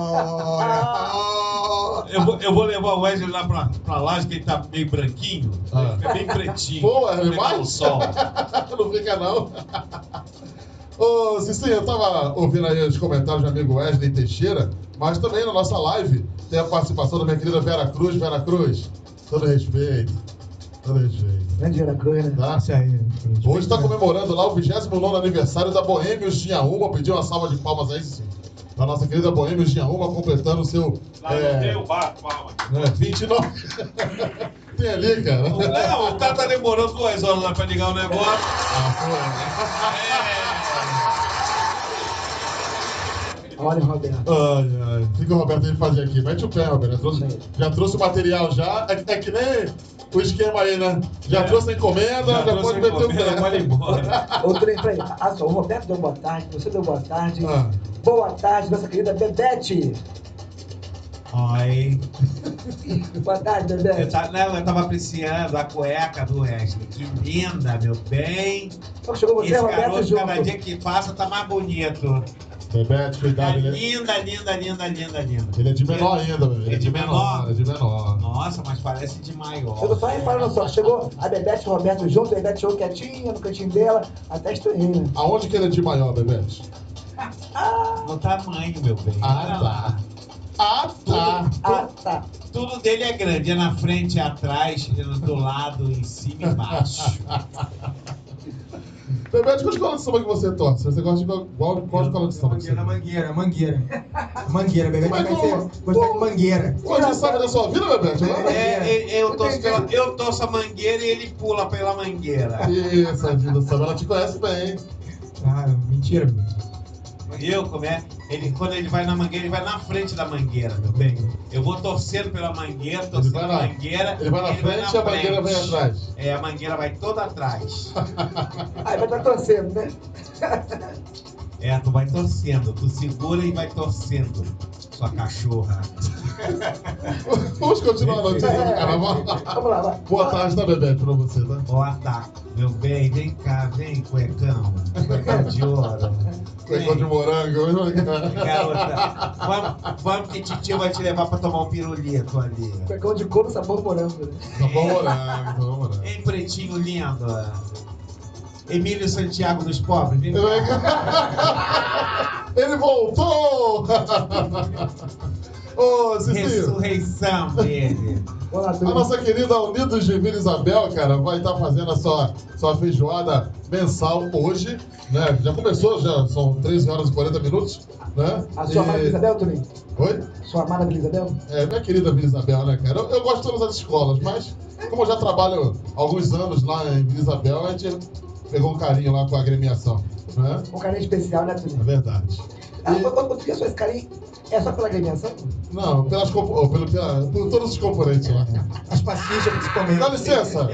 C: Eu vou levar o Wesley lá pra laje, que ele tá meio branquinho. Ele fica bem pretinho.
A: Pô, Wesley,
C: vai? O sol.
A: Não fica, não. Ô, Cicê, eu tava ouvindo aí os comentários do amigo Wesley Teixeira, mas também na nossa live tem a participação da minha querida Vera Cruz. Vera Cruz, todo respeito.
F: Grande Vera Cruz, né?
A: Tá? Isso aí. Hoje está comemorando lá o 29º aniversário da Boêmios Tinha Uma. Pediu uma salva de palmas aí, sim. Da nossa querida Boêmios Tinha Uma, completando o seu...
C: Eu bato palmas.
A: 29... Tem ali, cara.
C: Não, o cara tá demorando 2 horas lá pra ligar o negócio.
F: Olha, Roberto.
A: O que o Roberto tem que fazer aqui? Mete o pé, Roberto. Já trouxe o material já. É que nem o esquema aí, né? Já trouxe a encomenda, já pode meter o pé.
C: Pode ir embora.
F: Peraí. O Roberto deu boa tarde, você deu boa tarde. Boa tarde, nossa querida Bebete.
L: Oi.
F: Boa tarde, Bebete.
L: Eu tava apreciando a cueca do Wesley. Que linda, meu bem.
F: Então chegou você,
L: esse
F: Roberto,
L: garoto,
F: junto.
L: cada dia que passa, tá mais bonito.
A: Bebete, cuidado.
L: Linda.
A: Ele é de menor ainda, velho.
L: Ele é de menor?
A: É de menor.
L: Nossa, mas parece de maior.
F: Eu tô só reparando só, chegou a Bebete e o Roberto junto, a Bebete chegou quietinha no cantinho dela, até estranhei, né?
A: Aonde que ele é de maior, Bebete?
L: No tamanho, meu bem.
A: Tá.
L: Tudo dele é grande, é na frente, é atrás, é do lado, em cima e embaixo.
A: Bebete, qual escola de samba que você torce? Você gosta de qual escola de samba?
G: Mangueira, Bebete. Você Mangueira.
A: Você sabe da sua vida, Bebete?
L: Eu torço a mangueira e ele pula pela mangueira.
A: Isso, a vida do samba, ela te conhece bem.
G: Ah, mentira.
L: Eu, como é? Quando ele vai na mangueira, ele vai na frente da mangueira, meu bem. Eu vou torcendo pela mangueira, torcendo pela mangueira.
A: Ele vai na frente e a mangueira vem atrás.
L: É, a mangueira vai toda atrás.
F: Aí vai estar torcendo, né?
L: É, tu vai torcendo, tu segura e vai torcendo, sua cachorra.
A: Vamos continuar a notícia do carnaval?
F: Vamos lá, vai.
A: Boa tarde, tá, Bebeto, pra você, tá?
L: Boa tarde, meu bem, vem cá, vem, cuecão de ouro.
A: Cuecão de morango.
L: Garota, vamos que titio vai te levar pra tomar um pirulito ali.
F: Cuecão de couro, sabor morango.
A: Sabor morango.
L: Hein, pretinho lindo. Emílio Santiago dos pobres. Vem
A: Ele voltou! Ô, Cicinho.
L: Ressurreição dele.
A: A nossa querida Unidos de Vila Isabel, cara, vai estar fazendo a sua feijoada mensal hoje, né? Já começou, já são 13 horas e 40 minutos, né?
F: A sua amada Vila Isabel, Turinho?
A: Oi?
F: Sua amada Vila Isabel?
A: É, minha querida Vila Isabel, né, cara? Eu gosto de todas as escolas, mas como eu já trabalho há alguns anos lá em Vila Isabel, a gente pegou um carinho lá com a agremiação, né?
F: Um carinho especial, né, Turinho?
A: É verdade.
F: Por que só esse carinho? É só pela agremiação?
A: Não, por todos os componentes lá.
G: As pastilhas principalmente.
A: Dá licença.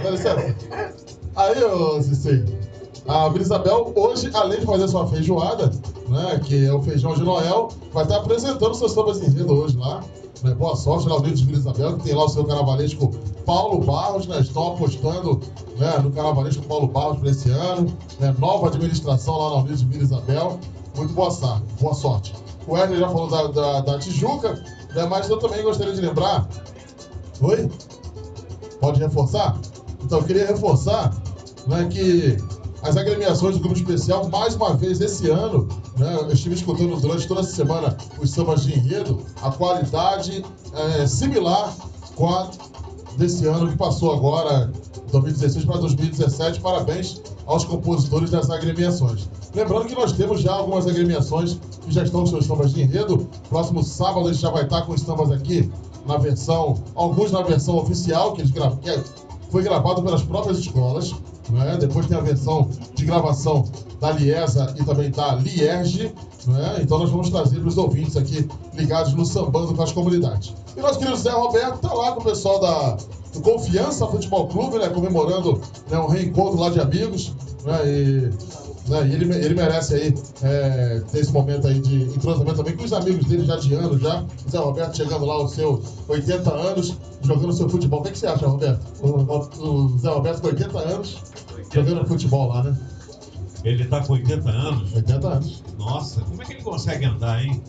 A: Aí, ô Cici, a Vila Isabel, hoje, além de fazer sua feijoada, né, que é o feijão de Noel, vai estar apresentando seus sambas enredo hoje lá. Né, boa sorte na Unidos de Vila Isabel, que tem lá o seu carnavalesco Paulo Barros, né, estão apostando, né, no carnavalesco Paulo Barros para esse ano. Né, nova administração lá na Unidos de Vila Isabel. Muito boa sorte. O Wesley já falou da Tijuca, né, mas eu também gostaria de lembrar... Oi? Pode reforçar? Então, eu queria reforçar, né, que as agremiações do Grupo Especial, mais uma vez esse ano, né, eu estive escutando durante toda essa semana os sambas de enredo, a qualidade é similar com a desse ano que passou agora, 2016 para 2017. Parabéns aos compositores das agremiações. Lembrando que nós temos já algumas agremiações que já estão com seus sambas de enredo. Próximo sábado a gente já vai estar com os sambas aqui na versão, alguns na versão oficial, que foi gravado pelas próprias escolas, né? Depois tem a versão de gravação da Liesa e também da Lierge, né? Então nós vamos trazer para os ouvintes aqui ligados no Sambando com as Comunidades. E nosso querido Zé Roberto está lá com o pessoal do Confiança Futebol Clube, né? Comemorando, né, um reencontro lá de amigos, né? E ele merece aí ter esse momento aí de entrosamento também com os amigos dele já de anos já. O Zé Roberto chegando lá aos seus 80 anos, jogando seu futebol. O que você acha, Roberto? O Zé Roberto com 80 anos, jogando futebol lá, né?
C: Ele tá com 80 anos?
A: 80 anos.
C: Nossa, como é que ele consegue andar, hein?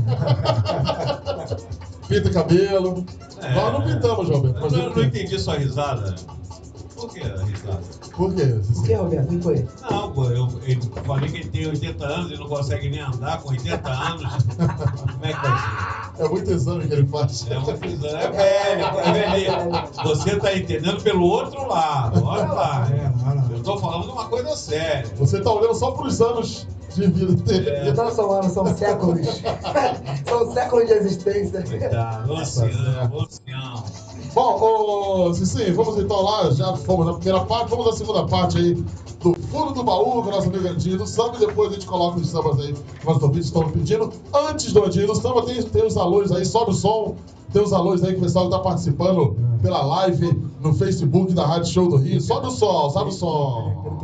A: Pinta cabelo. Nós não pintamos, Roberto.
C: Mas eu não entendi sua risada. Por que a risada?
A: Por quê?
F: Por que, Roberto? O que foi?
C: Não, pô, eu falei que ele tem 80 anos e não consegue nem andar com 80 anos. Como é que vai ser?
A: É muito exame que ele faz.
C: É muito exame. É velho. Você tá entendendo pelo outro lado. Olha lá. Eu tô falando de uma coisa séria.
A: Você tá olhando só pros anos de vida dele.
F: Não são anos, são séculos. São séculos de existência.
C: Coitado, oceano.
A: Bom, Cici, vamos então lá, já fomos na primeira parte, vamos na segunda parte aí do Fundo do Baú, com o nosso amigo Andinho do Samba, e depois a gente coloca os sambas aí que nossos ouvintes estão pedindo. Antes do Andinho do Samba, tem os alôs aí, sobe o som, tem os alôs aí que o pessoal está participando pela live no Facebook da Rádio Show do Rio. Sobe o som, sobe o som.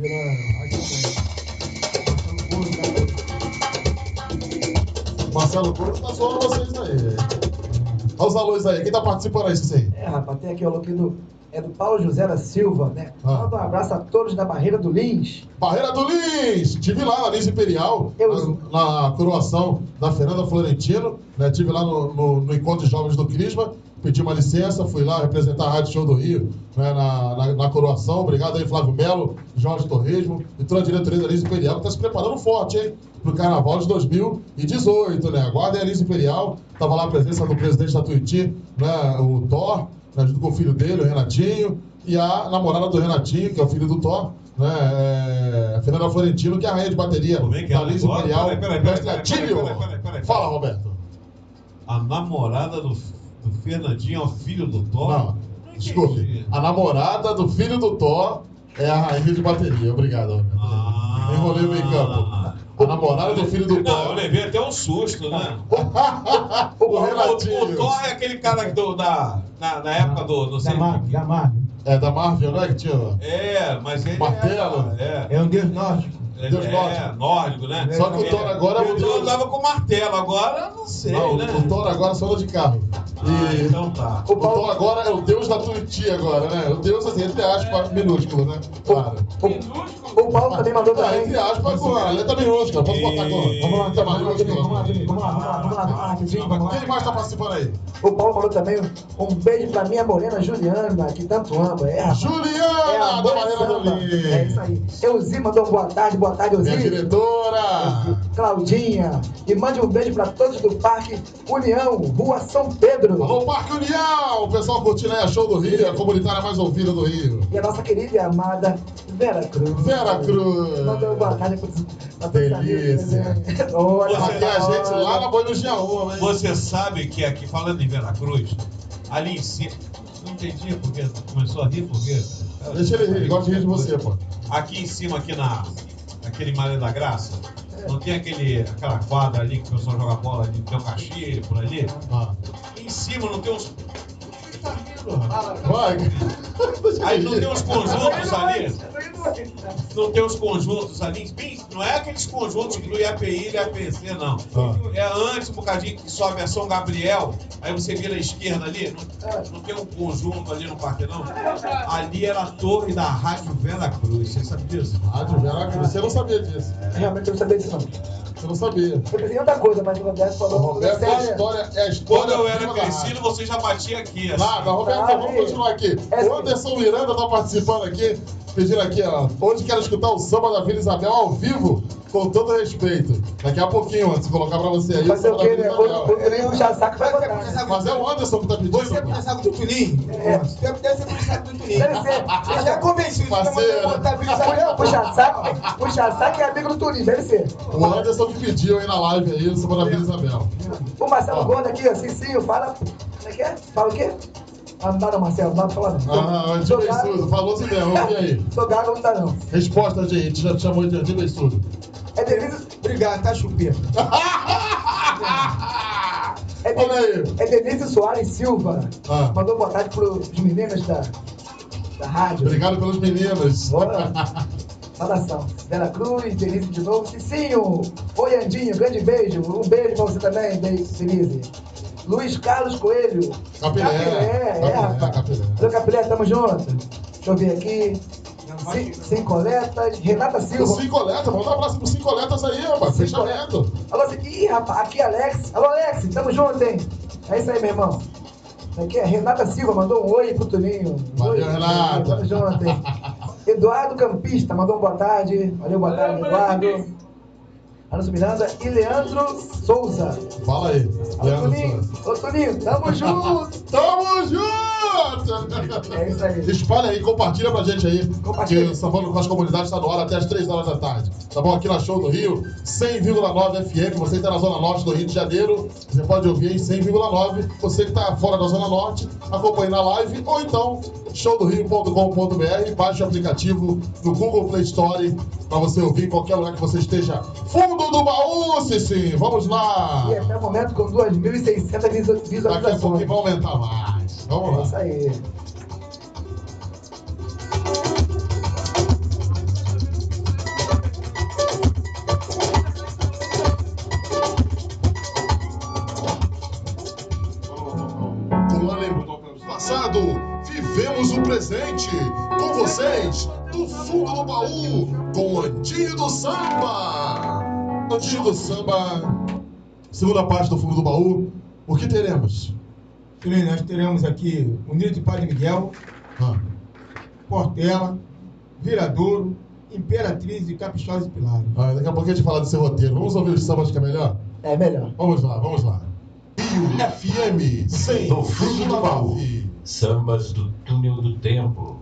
A: Marcelo Couto tá zoando vocês aí. Olha os alôs aí, quem tá participando aí, Cici?
F: Rapaz, tem aqui o alô do Paulo José da Silva, né? Manda um abraço a todos da Barreira do Lins.
A: Barreira do Lins! Estive lá na Lins Imperial, na coroação da Fernanda Florentino, né? Estive lá no Encontro de Jovens do Crisma, pedi uma licença, fui lá representar a Rádio Show do Rio, né? na coroação. Obrigado aí, Flávio Melo, Jorge Torresmo e toda a diretoria da Lins Imperial, que está se preparando forte, hein? Pro Carnaval de 2018, né? Aguardem a Lins Imperial. Estava lá a presença do presidente da Tuiuti, né? O Thor, né? Junto com o filho dele, o Renatinho, e a namorada do Renatinho, que é o filho do Thor, né? A Fernanda Florentino, que é a rainha de bateria da Lins Imperial. Peraí. Fala, Roberto.
C: A namorada do Fernandinho é o filho do Thor?
A: Não, desculpe. A namorada do filho do Thor é a rainha de bateria. Obrigado, Roberto. Enrolei o meio campo. A namorada do filho do
C: Não,
A: Thor.
C: eu levei até um susto, né?
A: O Renatinho.
C: O Thor é aquele cara na época do... Não sei,
G: Da Marvel.
A: É da Marvel, né, que tinha?
C: mas ele
A: Martelo.
G: É um deus nórdico.
A: Deus
C: nórdico, né?
A: Só que o Thor agora
C: O Thor andava com martelo, agora não sei,
A: não,
C: né?
A: o Thor agora só anda de carro. E
C: então tá.
A: o Thor agora é o deus da Tuiuti agora, né? O deus, assim, entre aspas, minúsculo, né? Claro.
F: O Paulo também mandou também.
A: Entre aspas, com a letra minúscula. Posso botar agora? Vamos lá, letra maiúscula.
F: Vamos lá.
A: Quem mais tá participando aí?
F: O Paulo falou também um beijo pra minha morena Juliana, que tanto ama. Rapaz.
A: Juliana, da Marina do Lim.
F: É isso aí. Euzi mandou boa tarde, Euzi.
A: Minha diretora.
F: Claudinha. E mande um beijo pra todos do Parque União, Rua São Pedro.
A: Alô, Parque União! O pessoal curtindo aí a Show do Rio, a comunitária mais ouvida do Rio.
F: E a nossa querida e amada Vera Cruz.
A: Vera Cruz.
F: Mandou boa tarde pra
A: delícia.
F: Olha,
A: aqui a gente lá na Buenos Dias, hein?
C: Você sabe que aqui, falando em Veracruz, ali em cima... Não entendi porque começou a rir, porque...
A: Deixa ele rir, ele gosta de rir de você, pô.
C: Aqui em cima, naquele Maré da Graça, não tem aquela quadra ali que o pessoal joga bola ali, tem um caixilho por ali? Em cima não tem uns... Tá rindo,
A: vai.
C: Aí não tem uns conjuntos ali? Não tem uns conjuntos ali? Não é aqueles conjuntos do IAPI e IAPC, não. É antes um bocadinho que sobe a São Gabriel, aí você vira à esquerda ali, não tem um conjunto ali no parque, não? Ali era a torre da Rádio Veracruz, você sabe disso?
A: Rádio Veracruz, você não sabia disso.
F: Realmente eu não sabia disso, não.
A: Você não sabia.
F: Eu pensei em outra coisa, mas o Roberto falou.
A: O Roberto é a história.
C: Quando eu era crescido, você já batia aqui. Assim.
A: Nada, Roberto, vamos continuar aqui. O Anderson Miranda tá participando aqui, pedindo aqui, ó. Hoje quero escutar o samba da Vila Isabel ao vivo, com todo respeito. Daqui a pouquinho, antes de colocar pra você aí.
F: Mas o que, né? Eu nem puxar saco pra botar.
A: Mas é o Anderson que tá pedindo.
G: Você puxa saco do Tuninho? Deve ser puxa saco do Tuninho.
F: Deve ser.
G: Eu já convenci o
F: Puxa saco é amigo do Tuninho, deve ser.
A: O Anderson que pediu aí na live aí, o samba da Vila Isabel.
F: O Marcelo Gordo aqui, ó, Cicinho, fala. Como é que é? Fala o quê? Ah, não dá não, Marcelo, não dá pra falar não.
A: Andy Beiçudo, falou assim mesmo, e aí?
F: Sou gago, não dá não.
A: Resposta, gente, já te chamou de Andy Beiçudo.
F: É Denise...
G: Obrigado, tá chupeta.
F: É Denise Soares Silva. Mandou boa tarde pros meninos da rádio.
A: Obrigado pelos meninos.
F: Saudação. Vera Cruz, Denise de novo. Cicinho. Oi, Andinho, grande beijo. Um beijo pra você também, Denise. Luiz Carlos Coelho.
A: Capilé,
F: rapaz. Alô, Capilé, tamo junto. Deixa eu ver aqui. Cincoletas, Renata Silva.
A: O Cincoletas, vamos dar um abraço pro Cincoletas aí, rapaz. Fechamento.
F: Alô, ih, rapaz, aqui Alex. Alô, Alex, tamo junto, hein? É isso aí, meu irmão. Aqui é Renata Silva, mandou um oi pro Tuninho.
A: Valeu, Renata.
F: Tamo junto, hein? Eduardo Campista, mandou um boa tarde. Valeu, boa tarde, Eduardo. Anderson Miranda e Leandro Souza.
A: Fala aí, Leandro Souza.
F: Ô, Tuninho, tamo junto!
A: Tamo junto!
F: É isso aí.
A: Espalha aí, compartilha pra gente aí.
F: Compartilha.
A: Que o Sambando com as Comunidades está no ar até as 3 horas da tarde. Tá bom? Aqui na Show do Rio, 100,9 FM. Você que está na Zona Norte do Rio de Janeiro, você pode ouvir em 100,9. Você que está fora da Zona Norte, acompanhe na live ou então showdorio.com.br. Baixe o aplicativo no Google Play Store para você ouvir em qualquer lugar que você esteja. Fundo do baú, Cici! Vamos lá!
F: E até o momento com 2.600 visualizações.
A: Daqui a pouquinho vai aumentar mais. Vamos lá.
F: É isso aí.
A: No ano passado, vivemos o presente. Com vocês, do fundo do baú, com o Andinho do Samba. Andinho do Samba, segunda parte do fundo do baú. O que teremos?
G: Nós teremos aqui o Nilo de Padre Miguel, Portela, Viradouro, Imperatriz e Caprichosa e Pilares.
A: Daqui a pouquinho a gente fala desse roteiro. Vamos ouvir os sambas que é melhor?
F: É melhor.
A: Vamos lá, vamos lá. Rio FM 100
M: do fundo do baú. Sambas do túnel do tempo.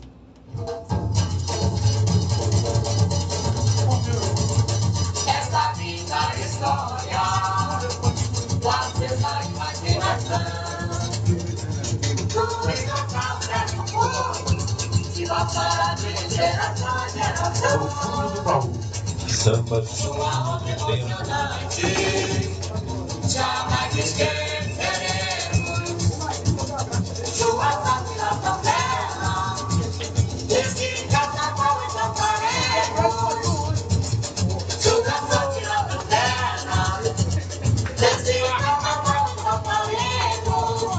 N: Essa linda história da imaginação. Tudo escapado do povo, se passar de geração em geração.
M: Do fundo do baú. Sambas do Tempo.
N: Jamais esqueceremos sua família paterna. Desde carnaval e cantaremos sua família paterna. Desde carnaval e cantaremos.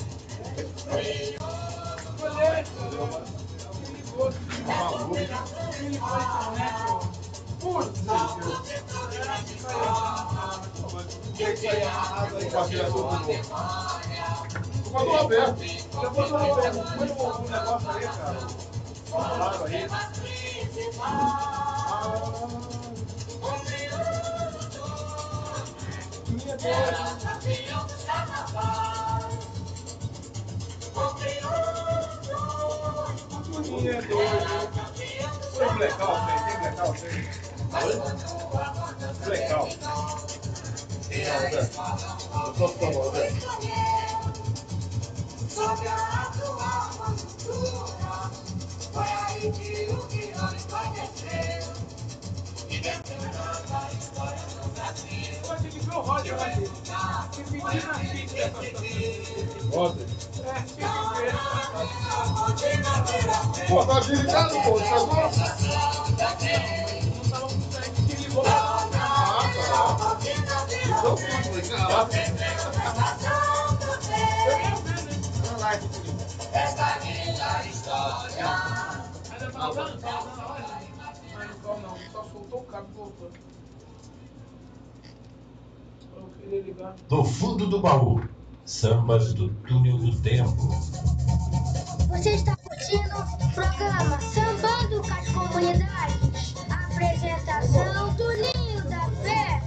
A: Mandou aberto. Já botou aberto. Põe um negócio aí, cara. Claro aí. Foi blackout, tem blackout aí. Blackout.
N: Sobre a atual conjuntura, foi aí que o guião esclareceu. E determinando a história do Brasil.
B: Pode ligar o Roger, vai ter. Que menina fica.
A: Roger.
N: É,
A: Pô, tá desligado, pô. Tá bom?
N: essa linda história.
B: Ainda tá usando? Não, só soltou o cabo e voltou. Eu queria ligar.
M: Do fundo do baú, sambas do túnel do tempo.
J: Você está curtindo o programa Sambando com as Comunidades. Apresentação do Ninho da Fé.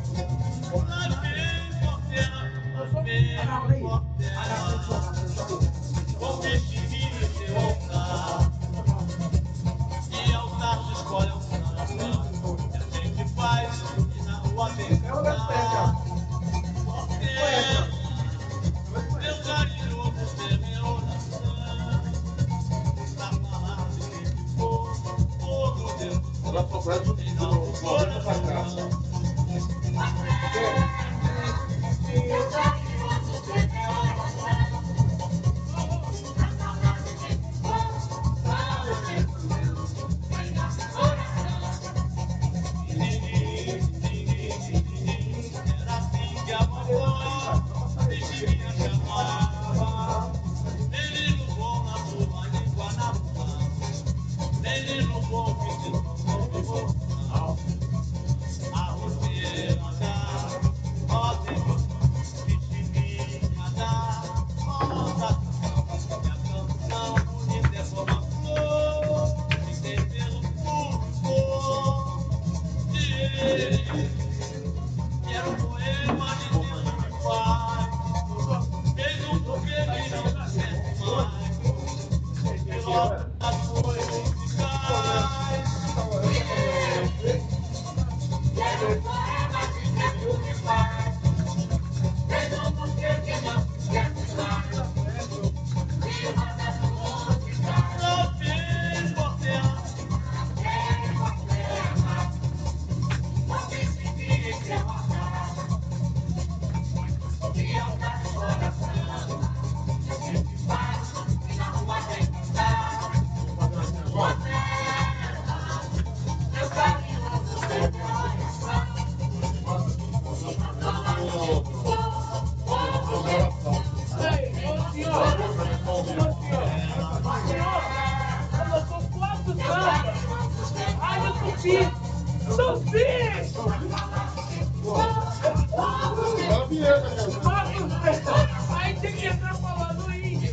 B: Aí tem que entrar falando índio.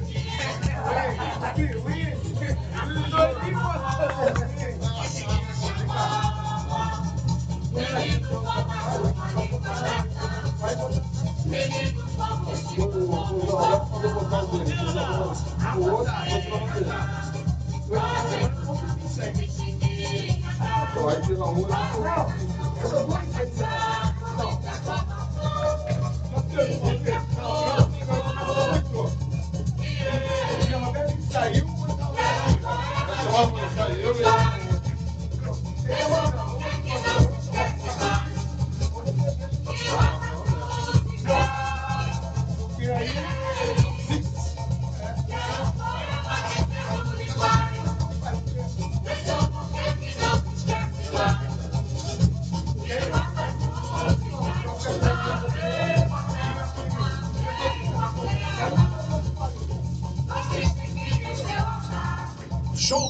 A: Vai tirar uma. Saiu.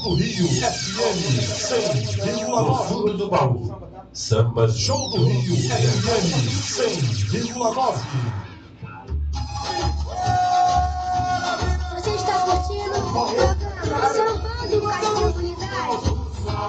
A: do Rio FM 100,9.
M: No fundo do baú. Sambas
A: Show do Rio FM 100,9.
J: Você está curtindo o programa Sambando com as Comunidades?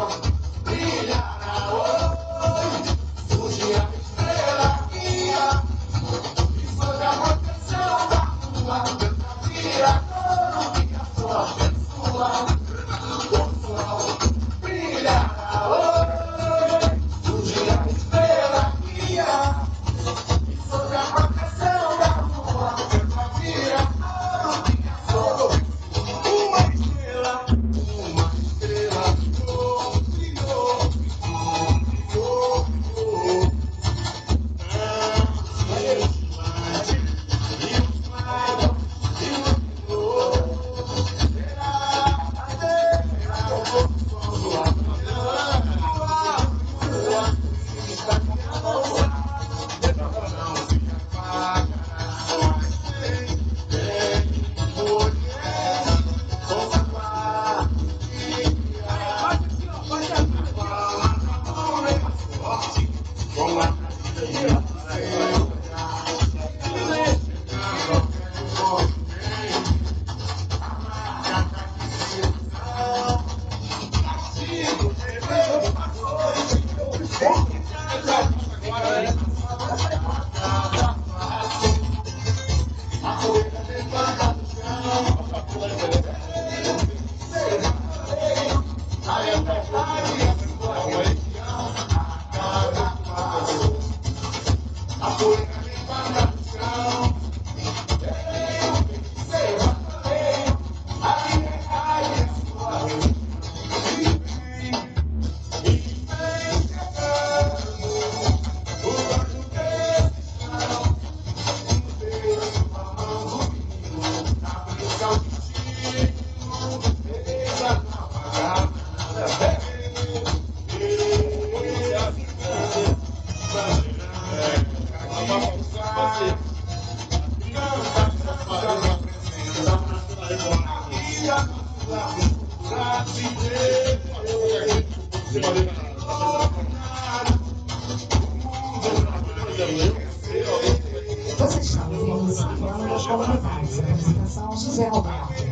E: Você está ouvindo Sambando das Comunidades. Apresentação José Roberto.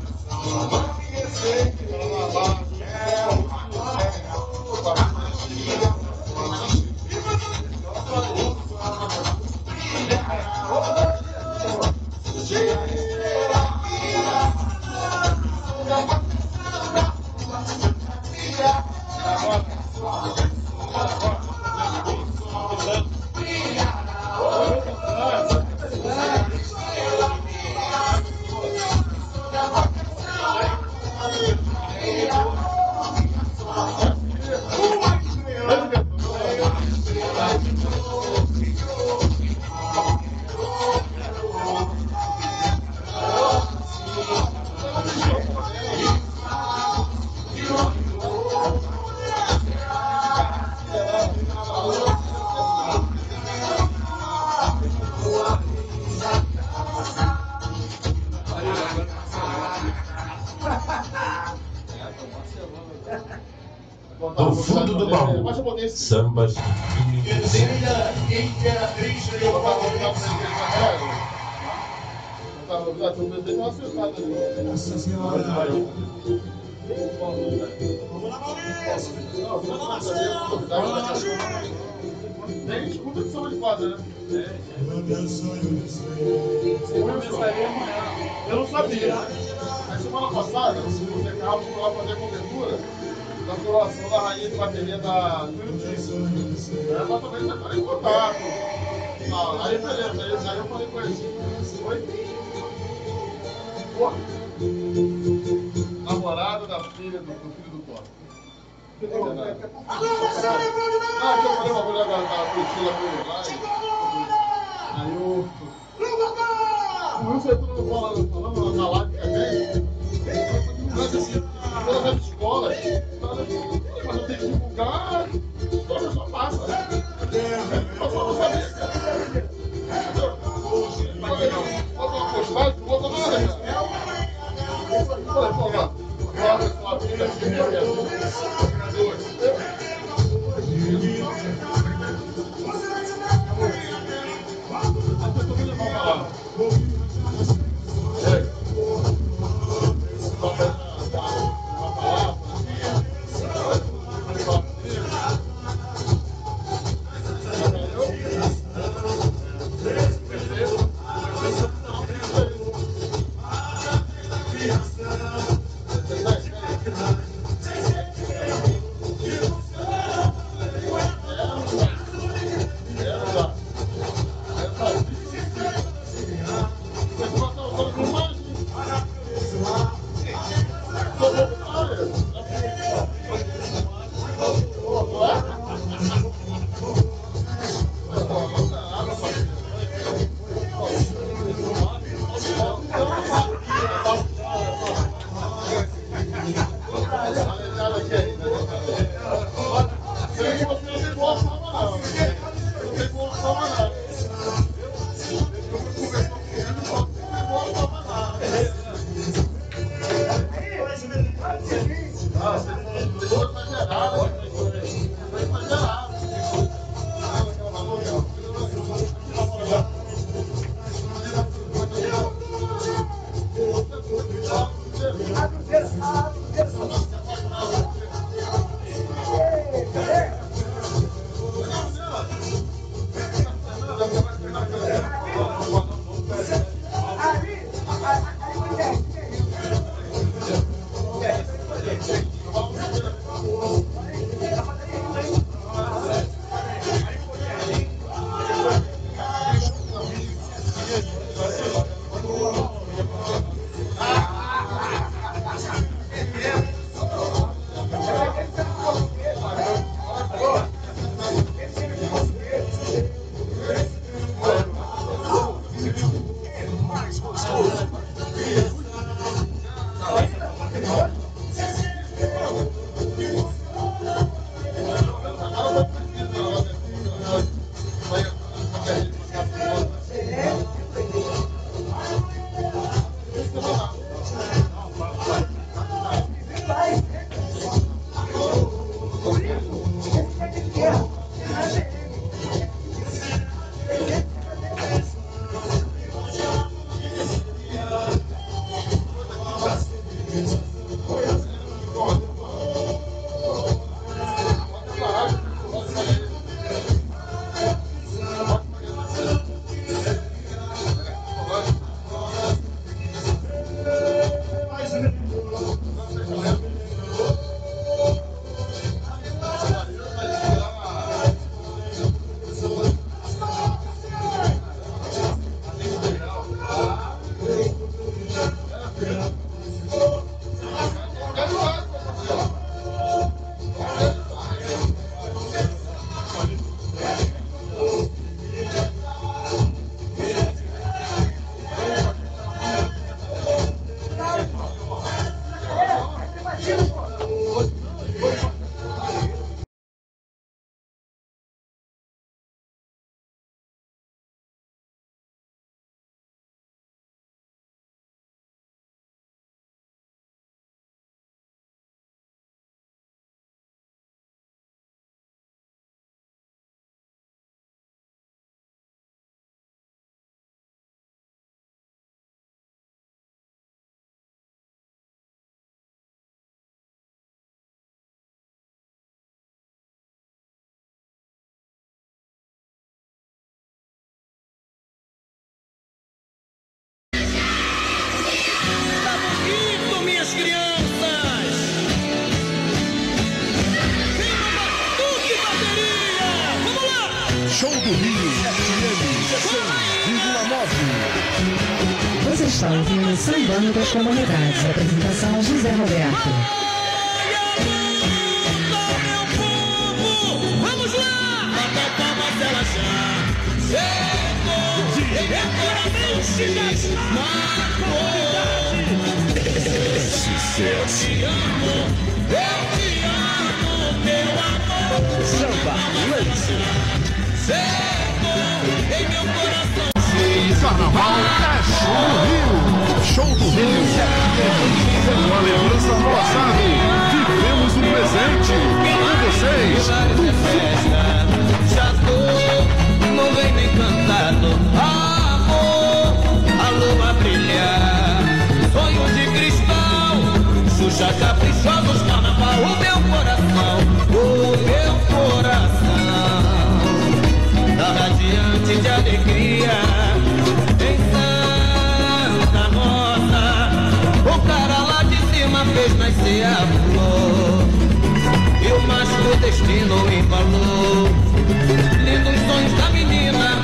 M: Do fundo do baú. Sambas do
A: Nossa Senhora. Nem escuta de samba de quadra, né? Eu não sabia. A semana passada, o Zé Carlos foi lá fazer a cobertura da coroação da rainha de bateria da Tuiuti. Ela também já falei em contato. Aí beleza, aí eu falei com ele. Oi? Porra. Namorada da filha do filho do Thor. Que eu falei uma mulher da Priscila lá. Aí o Wilson entrou falando na live também. Mas assim, todas as escolas, mas eu tenho que divulgar, todas só passa. Eu só não sabia. Bota uma postagem, bota nada. Falei, pô, lá, sua filha aqui,
O: Show do Rio, FM 100,9.
E: Você está ouvindo Sambando das Comunidades. Apresentação José Roberto.
N: Vamos lá! Bota palmas, ela já chegou.
O: É sucesso.
N: Eu te amo, meu amor.
O: Samba, lance.
N: Em meu coração.
A: Carnaval é Show do Rio. Show do Rio. Uma lembrança no passado. Vivemos um presente. Com vocês.
N: Já tô, não vem nem cantado. Amor, a lua brilhar. Sonho de cristal. Xuxa caprichosos, carnaval. O meu coração, o meu coração. Tá radiante de alegria em Santa Rosa. O cara lá de cima fez nascer a flor e o mágico destino embalou. Lindos sonhos da menina,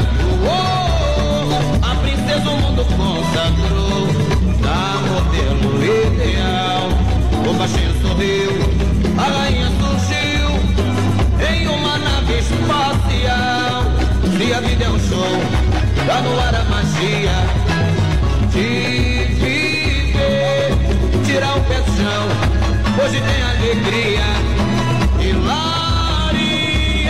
N: a princesa o mundo consagrou. Da modelo ideal, o baixinho sorriu, a rainha surgiu em uma nave espacial. Se a vida é um show, dá no ar a magia de viver, tirar o pé do chão. Hoje tem alegria, hilaria.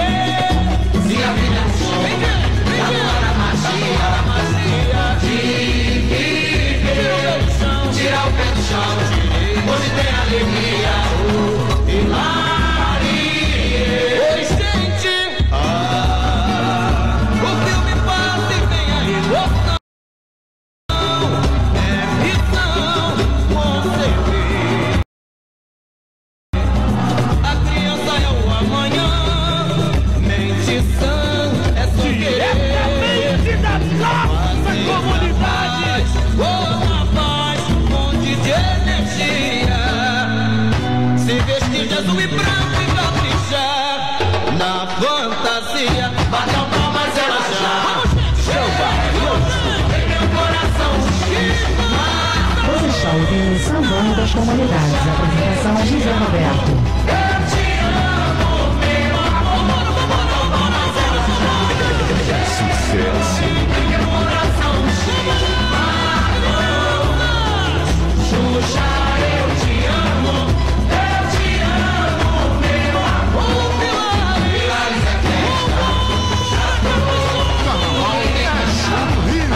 N: alegria. E Maria. Oi, gente. O filme passa e vem a emoção. É missão, com certeza. A criança é o amanhã. Mentição é só querer. Diretamente da nossa comunidade. Uma paz, fonte de energia. Se vestir de azul e branco e caprichar na fantasia. Bateu palmas, ela já. Em meu coração,
E: Você está ouvindo Sambando das Comunidades. Apresentação José Roberto.
O: Sucesso.
N: Xuxa, eu te amo, meu amor. Pilares é festa, Carnaval é show do Rio.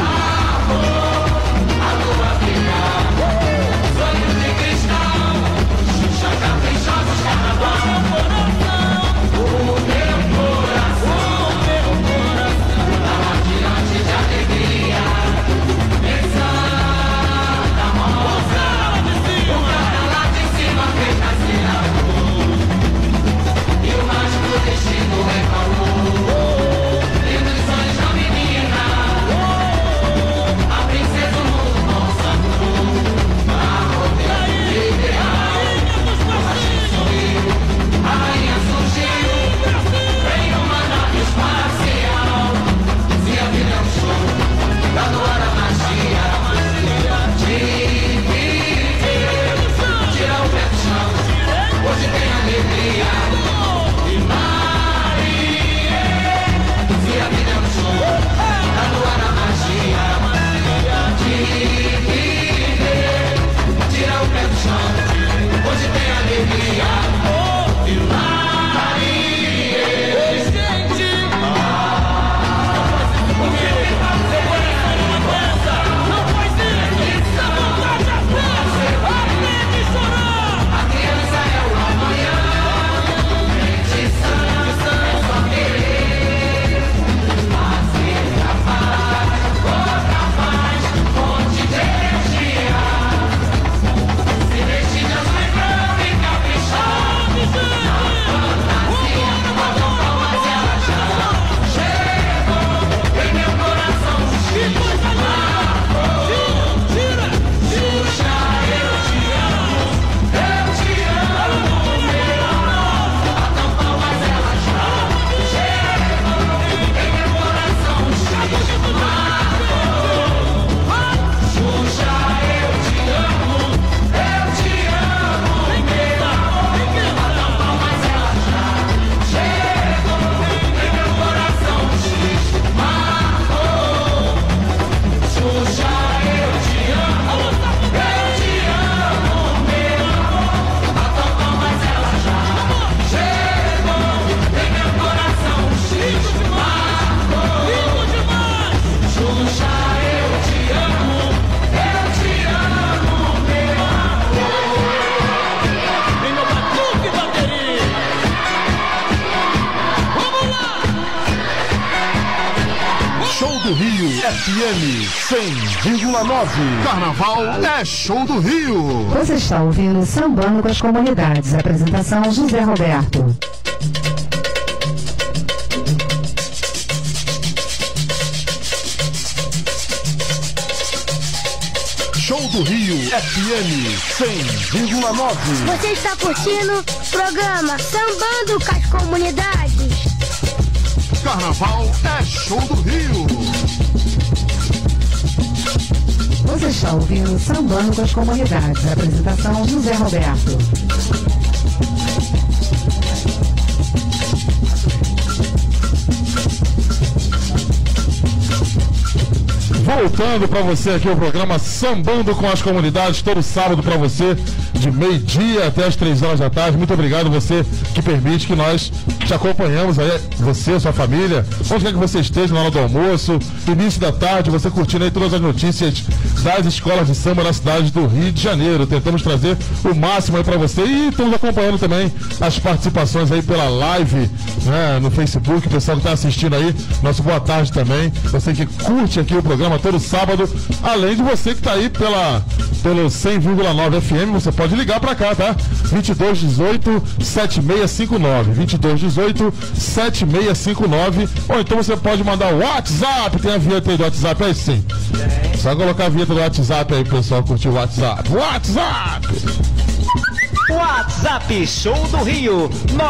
N: A lua brilha, sonhos de cristal. Xuxa, caprichosos, carnaval. O meu coração, tá radiante de alegria. Pensando moça, o cara lá de cima fez nascer amor. E o mágico destino recalou. Lindos sonhos da menina. A princesa o mundo consagrou. A rodeia ideal. O machinho sorriu. A rainha surgiu. Em uma nave espacial. Se a vida é um show, tá no ar a magia. De viver, tirar o pé do chão. Hoje tem alegria. E Maria, se a vida é um show, tá no ar a magia. De viver, tirar o pé do chão. Hoje tem alegria. E Maria, gente. Não faz isso, a vontade é força, aprende a chorar. A criança é o amanhã, mentição é só querer. Fazer capaz, outra paz, fonte de energia. Se vestir de azul e branco e caprichar na fantasia, batam palmas e ela já chegou em meu coração. Xuxa, eu te amo, meu amor. Batam palmas, ela já chegou em meu coração. Xuxa, eu te amo, meu amor. Batam palmas, ela já chegou em meu coração. Xuxa, eu te amo, meu amor. Batam palmas, ela já chegou em meu coração. Lindo demais! Xuxa, eu te amo, meu amor. Vem meu batuque, bateria. Vamos lá!
A: Show do Rio FM 100,9. Carnaval é show do Rio.
E: Você está ouvindo Sambando com as Comunidades. Apresentação José Roberto.
A: Show do Rio FM 100,9.
J: Você está curtindo o programa Sambando com as Comunidades.
A: Carnaval é show do Rio.
E: Você está ouvindo Sambando com as Comunidades. Apresentação José Roberto.
A: Voltando para você aqui o programa Sambando com as Comunidades, todo sábado para você, de meio-dia até as 3 horas da tarde. Muito obrigado você que permite que nós te acompanhamos aí, você, sua família, onde quer que você esteja na hora do almoço, início da tarde, você curtindo aí todas as notícias das escolas de samba na cidade do Rio de Janeiro. Tentamos trazer o máximo aí pra você e estamos acompanhando também as participações aí pela live, né, no Facebook, o pessoal que tá assistindo aí, nosso boa tarde também, você que curte aqui o programa todo sábado, além de você que tá aí pelo 100,9 FM, você pode ligar pra cá, tá? 2218-7659, 2218-7659, ou então você pode mandar o WhatsApp, tem a vinheta aí do WhatsApp aí sim. Só colocar a vinheta do WhatsApp aí, pessoal, curtir o WhatsApp.
I: WhatsApp Show do Rio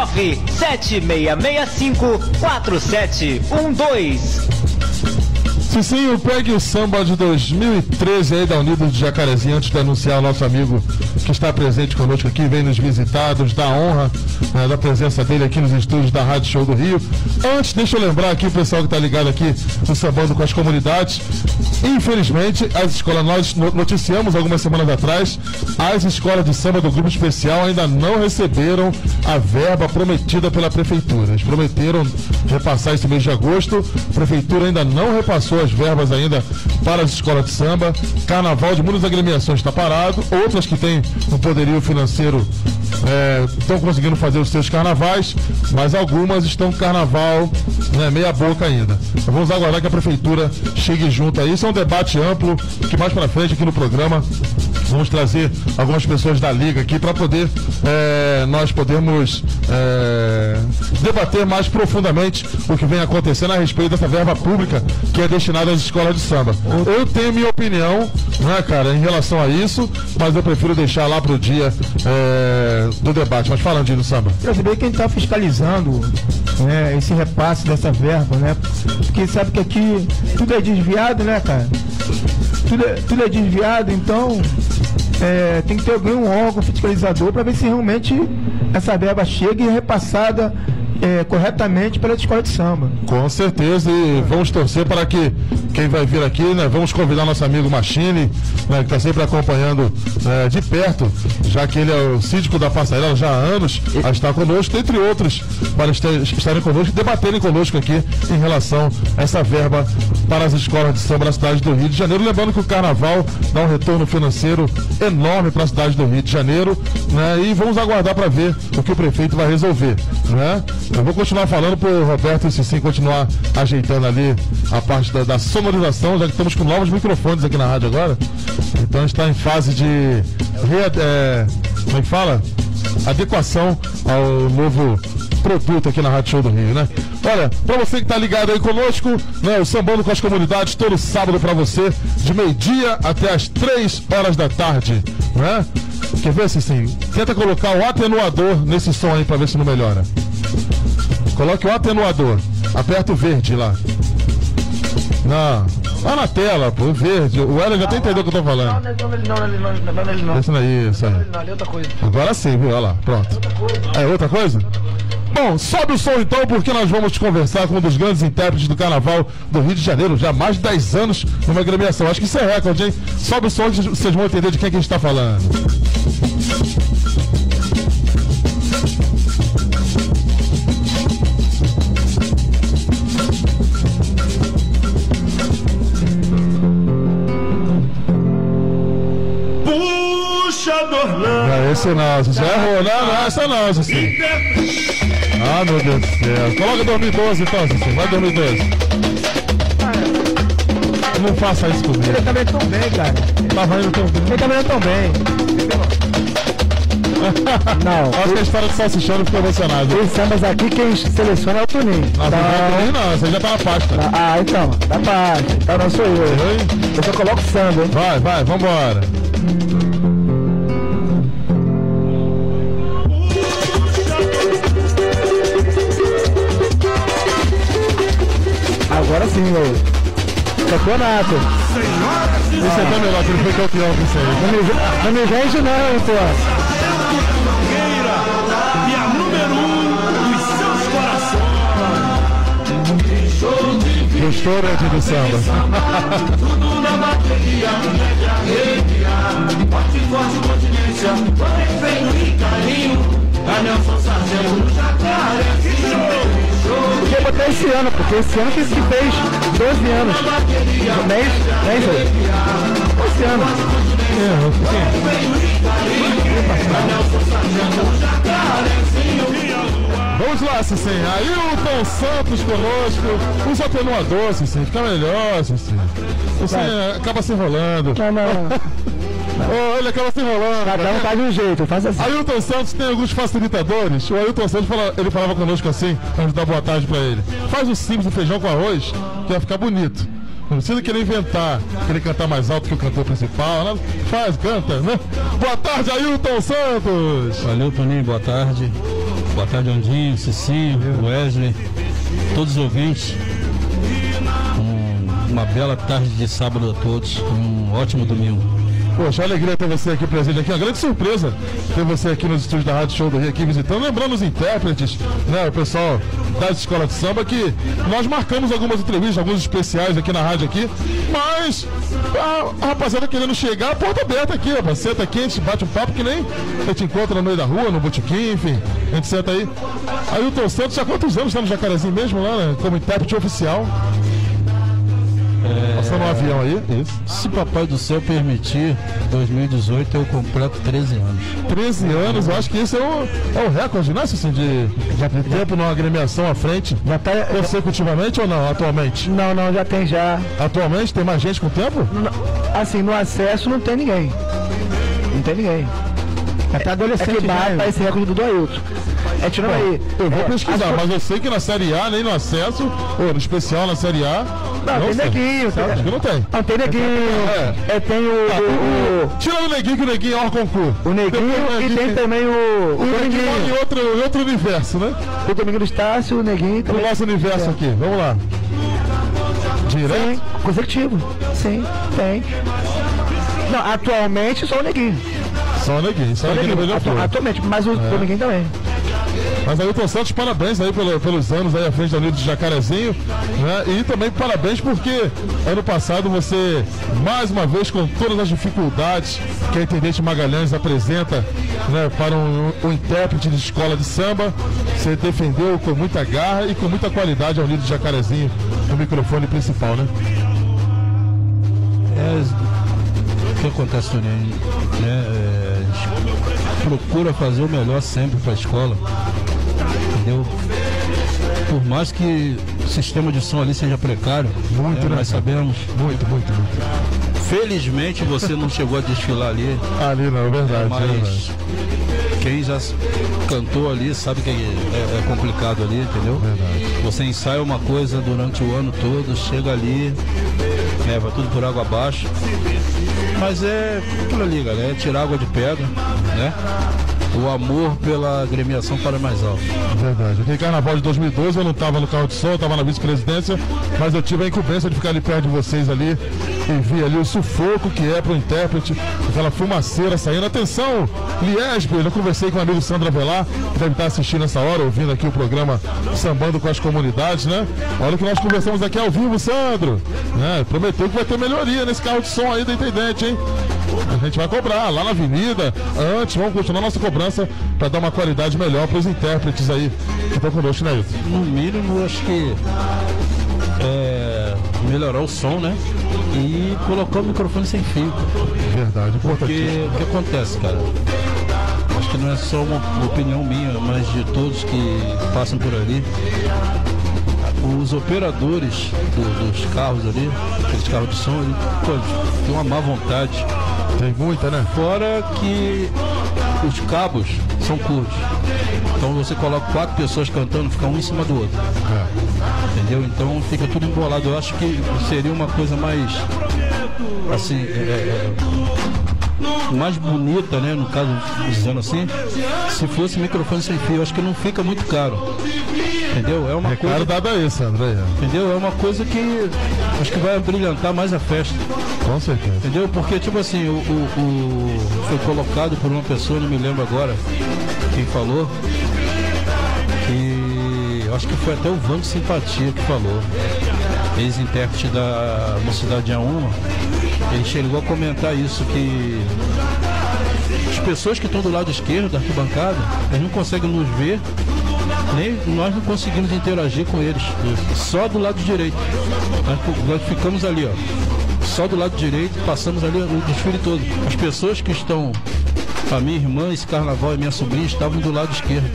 I: 976654712.
A: Cicinho, pegue o samba de 2013 aí da Unidos de Jacarezinho, antes de anunciar o nosso amigo que está presente conosco aqui, vem nos visitar, nos dá honra, né, da presença dele aqui nos estúdios da Rádio Show do Rio. Antes, deixa eu lembrar aqui o pessoal que está ligado aqui no Sambando com as Comunidades. Infelizmente, as escolas, nós noticiamos algumas semanas atrás, as escolas de samba do Grupo Especial ainda não receberam a verba prometida pela Prefeitura. Eles prometeram repassar esse mês de agosto, a Prefeitura ainda não repassou as verbas ainda para as escolas de samba. Carnaval de muitas agremiações está parado, outras que têm um poderio financeiro estão conseguindo fazer os seus carnavais, mas algumas estão com carnaval, né, meia boca ainda. Então vamos aguardar que a Prefeitura chegue junto a isso. É um debate amplo que mais para frente aqui no programa vamos trazer algumas pessoas da Liga aqui para poder nós podermos debater mais profundamente o que vem acontecendo a respeito dessa verba pública que é destinada às escolas de samba. Eu tenho minha opinião, né, cara, em relação a isso, mas eu prefiro deixar lá pro dia do debate. Mas falando de samba.
G: Quer saber quem está fiscalizando esse repasse dessa verba, né? Porque sabe que aqui tudo é desviado, né, cara? Tudo é desviado, então tem que ter algum órgão fiscalizador para ver se realmente essa verba chega e é repassada corretamente pela escola de samba.
A: Com certeza, e vamos torcer para que quem vai vir aqui, né, vamos convidar nosso amigo Machine, né, que está sempre acompanhando de perto, já que ele é o síndico da Passarela já há anos, a estar conosco, entre outros, para estarem conosco e debaterem conosco aqui em relação a essa verba para as escolas de samba da cidade do Rio de Janeiro. Lembrando que o Carnaval dá um retorno financeiro enorme para a cidade do Rio de Janeiro, né, e vamos aguardar para ver o que o prefeito vai resolver, né? Eu vou continuar falando para o Roberto e Cicinho continuar ajeitando ali a parte da sonorização, já que estamos com novos microfones aqui na rádio agora. Então a gente está em fase de como é que fala? Adequação ao novo produto aqui na Rádio Show do Rio, né? Olha, pra você que tá ligado aí conosco, né, o Sambando com as Comunidades, todo sábado pra você, de meio-dia até as 3 horas da tarde, né? Quer ver, Cicinho? Tenta colocar o atenuador nesse som aí pra ver se não melhora. Coloque o atenuador, aperta o verde lá. Não, lá na tela, pô, o verde. O Ellen já até entendeu o que eu tô falando. Não. Isso aí, isso aí. Agora sim, viu? Olha lá, pronto. É outra coisa? Bom, sobe o som então, porque nós vamos conversar com um dos grandes intérpretes do Carnaval do Rio de Janeiro, já há mais de 10 anos numa agremiação. Acho que isso é recorde, hein? Sobe o som que vocês vão entender de quem que a gente tá falando. Não, esse não, você errou, não, essa não, Cici. Ah, meu Deus do céu. Coloca 2012 então, Cici, vai 2012. Não faça isso comigo.
G: Ele também tão bem, cara.
A: Tava indo tão bem.
G: Ele também tão bem. Não.
A: Acho que a história do Salsichão ficou emocionado.
G: Os sambas aqui, quem seleciona é o Toninho.
A: Não, não, você já tá na pasta.
G: Ah, então, da pasta. Então não sou eu. Eu só coloco samba, hein?
A: Vai, vambora.
G: Agora sim, velho. Campeonato.
A: Esse é tão melhor que ele foi campeão com isso aí.
G: Não me vende não, pô.
N: E a número 1 dos seus corações.
A: Gostou, né, do samba?
N: Tudo na bateria, alegria. Forte, continência, respeito e carinho. Nelson Sargento no Jacaré. Que show!
P: Podia botar esse ano, porque esse ano que fez 12 anos. No mês, esse ano.
A: Vamos lá, Cicim. Ailton Santos conosco. Usa atenuador, Cicim. Fica melhor, Cicim. Você acaba se enrolando. Oh, ele acaba se enrolando.
P: Cada um faz de um jeito, faz assim.
A: Ailton Santos tem alguns facilitadores. O Ailton Santos ele falava conosco assim, vamos dar boa tarde pra ele. Faz o simples do feijão com arroz, que vai ficar bonito. Não precisa querer inventar, querer cantar mais alto que o cantor principal, né? Faz, canta, né? Boa tarde, Ailton Santos!
Q: Valeu, Toninho, boa tarde. Boa tarde, Andinho, Cicinho, Wesley, todos os ouvintes. Uma bela tarde de sábado a todos, um ótimo domingo.
A: Poxa, alegria ter você aqui presente aqui, uma grande surpresa ter você aqui nos estúdios da Rádio Show do Rio aqui visitando, lembrando os intérpretes, né, o pessoal das escolas de samba, que nós marcamos algumas entrevistas, alguns especiais aqui na rádio aqui, mas a rapaziada querendo chegar, a porta aberta aqui, rapaz, senta aqui, a gente bate um papo que nem a gente encontra no meio da rua, no botequim, enfim, a gente senta aí. Ailton Santos, há quantos anos está no Jacarezinho mesmo lá, né, como intérprete oficial? Passando um avião aí? Isso.
Q: Se papai do céu permitir, 2018 eu completo 13 anos.
A: 13 anos, eu acho que isso é o recorde, né, assim, de tempo numa agremiação à frente.
P: Já tá,
A: consecutivamente ou não, atualmente?
P: Não, já tem já.
A: Atualmente tem mais gente com tempo?
P: Assim, no acesso não tem ninguém. Não tem ninguém. Até adolescente que bata esse recorde do Ailton. Tirando aí.
A: Eu vou pesquisar, mas eu sei que na Série A, nem no acesso, ou no especial na Série A.
P: Não, tem neguinho.
A: Acho que não tem.
P: Não, tem neguinho. Tem o.
A: Tira o neguinho, que o neguinho é hors concurso.
P: O neguinho e tem também o
A: neguinho. Em outro universo, né?
P: O Domingo do Estácio, o neguinho.
A: O nosso universo aqui, vamos lá. Direto?
P: Sim, consecutivo. Sim, tem. Não, atualmente só o neguinho.
A: Só o neguinho, só o neguinho.
P: Atualmente, mas o neguinho também.
A: Mas Ailton Santos, parabéns aí pelos anos aí à frente da Unido de Jacarezinho, né? E também parabéns porque ano passado você, mais uma vez, com todas as dificuldades que a Intendente Magalhães apresenta, né, para um intérprete de escola de samba, você defendeu com muita garra e com muita qualidade a Unido de Jacarezinho no microfone principal, né?
Q: O que acontece, Toninho? Procura fazer o melhor sempre para a escola. Entendeu? Por mais que o sistema de som ali seja precário, nós sabemos.
A: Muito.
Q: Felizmente você não chegou a desfilar ali.
A: Ali não, é verdade.
Q: Mas quem já cantou ali sabe que é complicado ali, entendeu?
A: Verdade.
Q: Você ensaia uma coisa durante o ano todo, chega ali, vai tudo por água abaixo. Mas é aquilo ali, galera, é tirar água de pedra, né? O amor pela agremiação para mais alto.
A: Verdade. Aquele carnaval de 2012 eu não estava no carro de som, eu estava na vice-presidência, mas eu tive a incumbência de ficar ali perto de vocês ali e vi ali o sufoco que é para o intérprete, aquela fumaceira saindo. Atenção, Liesbe, eu conversei com o amigo Sandro Avelar, que deve estar assistindo essa hora, ouvindo aqui o programa Sambando com as Comunidades, né? Olha o que nós conversamos aqui ao vivo, Sandro, né? Prometeu que vai ter melhoria nesse carro de som aí da Intendente, hein? A gente vai cobrar lá na avenida, antes, vamos continuar nossa cobrança para dar uma qualidade melhor para os intérpretes aí que estão conosco, né, Ailton?
Q: No mínimo, acho que melhorar o som, né? E colocar o microfone sem fio.
A: Verdade,
Q: porque o que acontece, cara? Acho que não é só uma opinião minha, mas de todos que passam por ali. Os operadores dos carros ali, aqueles carros de som, eles têm uma má vontade.
A: Tem muita, né?
Q: Fora que os cabos são curtos. Então você coloca 4 pessoas cantando, fica um em cima do outro. Entendeu? Então fica tudo embolado. Eu acho que seria uma coisa mais assim, mais bonita, né? No caso, dizendo assim, se fosse microfone sem fio, eu acho que não fica muito caro. Entendeu? É uma coisa
A: dado aí, Sandro.
Q: Entendeu? É uma coisa que acho que vai brilhantar mais a festa.
A: Com certeza.
Q: Entendeu? Porque, tipo assim, foi colocado por uma pessoa, não me lembro agora quem falou, que acho que foi até o Vando Simpatia que falou, ex-intérprete da Mocidade A1, ele chegou a comentar isso, que os pessoas que estão do lado esquerdo da arquibancada, eles não conseguem nos ver, nem nós não conseguimos interagir com eles. Só do lado direito. Nós ficamos ali, ó. Só do lado direito, passamos ali o desfile todo. As pessoas que estão, a minha irmã, esse carnaval e minha sobrinha estavam do lado esquerdo.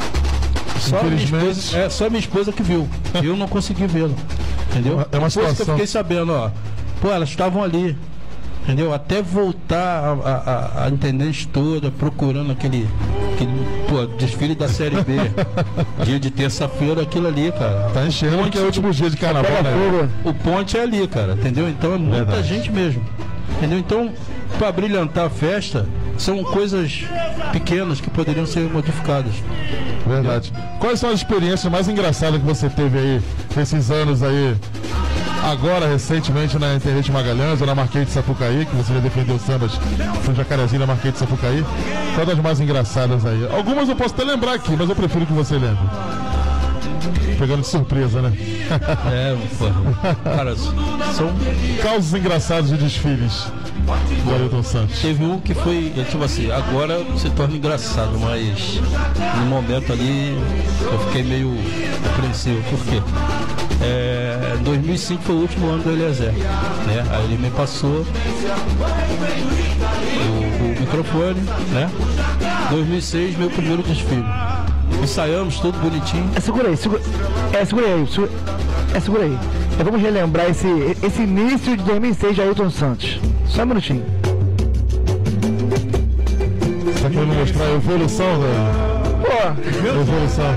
Q: Só minha esposa que viu. Eu não consegui vê-la. Entendeu?
A: É uma situação.
Q: Que eu fiquei sabendo, ó. Pô, elas estavam ali. Entendeu? Até voltar a intendente toda procurando aquele desfile da Série B. Dia de terça-feira, aquilo ali, cara.
A: Tá enchendo que é o último dia de carnaval, né?
Q: O ponte é ali, cara. Entendeu? Então é muita gente mesmo. Entendeu? Então, para brilhantar a festa, são coisas pequenas que poderiam ser modificadas.
A: Verdade. Quais são as experiências mais engraçadas que você teve aí nesses anos aí? Agora, recentemente, na Internet Magalhães ou na Marquês de Sapucaí, que você já defendeu sambas no Jacarezinho na Marquês de Sapucaí. Qual das mais engraçadas aí? Algumas eu posso até lembrar aqui, mas eu prefiro que você lembre. Pegando de surpresa, né?
Q: Cara, são
A: causos engraçados de desfiles do Ailton Santos.
Q: Teve um que foi, tipo assim, agora se torna engraçado, mas no momento ali eu fiquei meio apreensivo. Por quê? 2005 foi o último ano do Eliezer, né? Aí ele me passou o microfone, né? 2006, meu primeiro desfile. Ensaiamos tudo bonitinho.
P: Segura aí. Vamos relembrar esse início de 2006 de Ailton Santos. Só um minutinho.
A: Você tá querendo mostrar a evolução, velho?
P: Pô!
A: Evolução.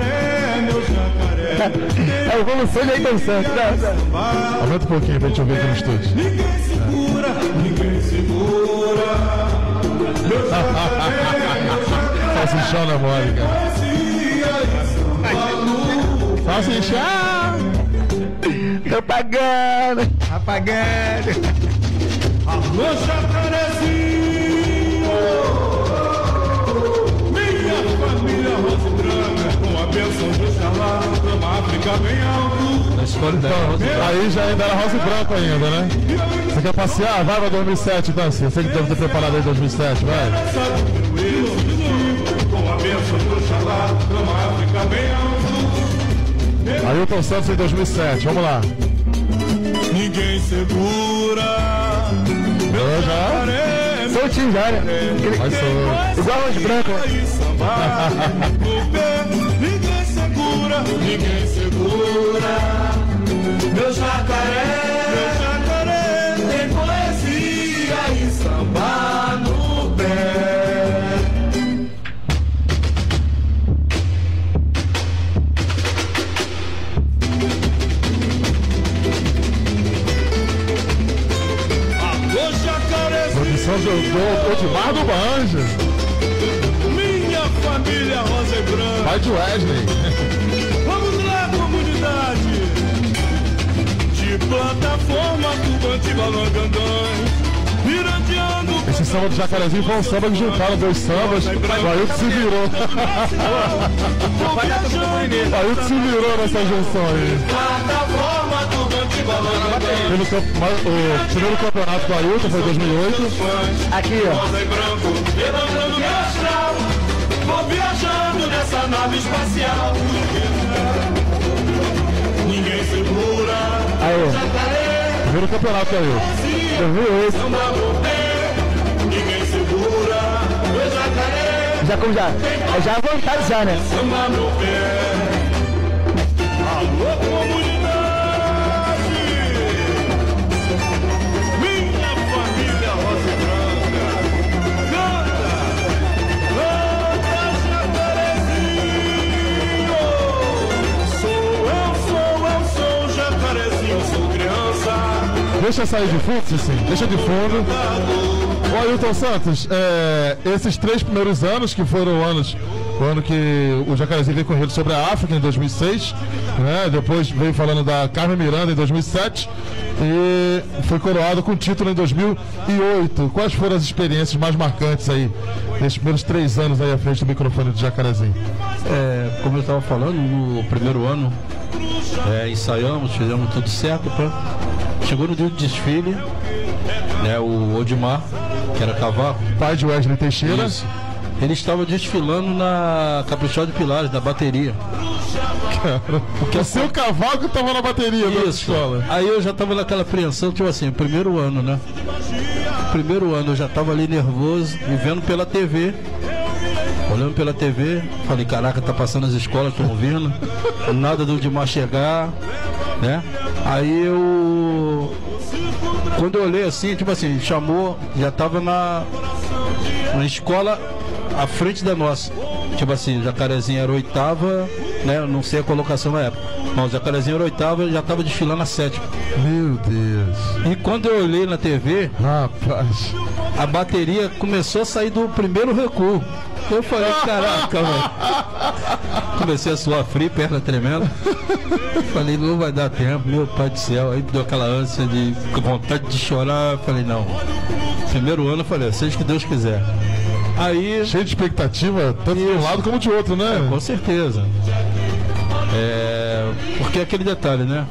P: A evolução de Ailton Santos.
A: Aumenta um pouquinho pra gente ouvir aqui no estúdio.
K: Ninguém segura.
A: Faça um chão na mole, cara. Faça um chão.
P: Tô pagando.
K: Tá pagando. Alô, Jacarezinho. Minha família rosa e branca, com a bênção do Xalá, clama África bem alto.
Q: Na escola dela,
A: aí já ainda era rosa e branco ainda, né? Você quer passear? Vai pra 2007, então, assim. Você que deve ter preparado aí 2007, vai.
K: Com a bênção do Xalá, clama África bem alto.
A: Ailton Santos em 2007, vamos lá.
K: Ninguém segura.
A: Eu já.
P: Soltinho já, né? Igual arroz branco.
K: Ninguém segura. Ninguém segura. Meu jacaré tem poesia e samba no pé.
A: Produção do Odimar do Banjo.
K: Minha família rosa e branca.
A: Pai de Wesley.
K: Vamos lá, comunidade. De plataforma, tubante, balangandãs. Mirandeando.
A: Esse samba do Jacarezinho foi um samba que juntaram dois sambas. O Ailton se virou. O Ailton se virou nessa junção aí.
K: Plataforma, tubante, balangandãs.
A: O primeiro campeonato do Ailton foi em 2008.
P: Aqui, ó.
K: Rosa e branco, levantando meu astral. Vou viajando nessa nave espacial. Ninguém segura.
P: Aí.
A: Primeiro campeonato do Ailton.
P: 2008.
K: Ninguém segura. Meu jacaré.
P: Já à vontade já, né?
K: Samba no pé. Alô, comunidade. Minha família rosa e branca. Canta, jacarezinho. Sou jacarezinho, sou criança.
A: Deixa sair de fundo, sim. Deixa de fundo. Ô Ailton Santos, esses 3 primeiros anos, que foram o ano que o Jacarezinho veio correndo sobre a África em 2006, né? Depois veio falando da Carmen Miranda em 2007 e foi coroado com título em 2008. Quais foram as experiências mais marcantes aí nesses primeiros 3 anos aí à frente do microfone do Jacarezinho?
Q: Como eu estava falando, no primeiro ano ensaiamos, fizemos tudo certo. Chegou no dia do desfile, né, o Odimar, que era cavaco,
A: pai de Wesley Teixeira.
Q: Isso. ele estava desfilando na Caprichosa de Pilares, da bateria.
A: Porque o seu cavalo que estava na bateria da escola.
Q: Aí eu já estava naquela apreensão, tipo assim, primeiro ano, né? Primeiro ano eu já estava ali nervoso, e vendo pela TV. Olhando pela TV, falei, caraca, tá passando as escolas, estão ouvindo, nada do Dimar chegar, né? Aí quando eu olhei assim, tipo assim, chamou, já tava na escola à frente da nossa. Tipo assim, Jacarezinho era oitava, né? Não sei a colocação na época. Mas o Jacarezinho era oitava e já tava desfilando a sétima.
A: Meu Deus.
Q: E quando eu olhei na TV,
A: rapaz,
Q: a bateria começou a sair do primeiro recuo. Eu falei, caraca, velho. Comecei a suar frio, perna tremendo. Falei, não vai dar tempo, meu pai do céu. Aí deu aquela ânsia de vontade de chorar. Falei, não. Primeiro ano eu falei, seja que Deus quiser. Aí,
A: cheio de expectativa, tanto de um lado como de outro, né?
Q: Com certeza. Porque é aquele detalhe, né?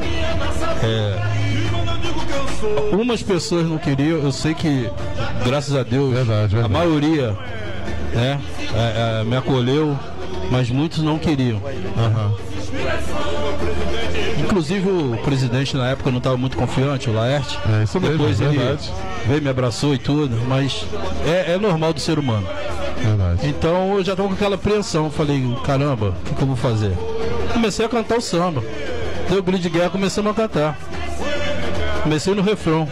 Q: Umas pessoas não queriam, eu sei que, graças a Deus, verdade. A maioria, né, me acolheu, mas muitos não queriam.
A: Uhum.
Q: Inclusive o presidente na época não estava muito confiante, o Laerte.
A: Isso mesmo,
Q: depois ele
A: verdade.
Q: veio, me abraçou e tudo, mas é normal do ser humano.
A: Verdade.
Q: Então eu já estava com aquela apreensão, falei, caramba, o que eu vou fazer? Comecei a cantar o samba. Deu grito de guerra, começamos a cantar. Comecei no refrão.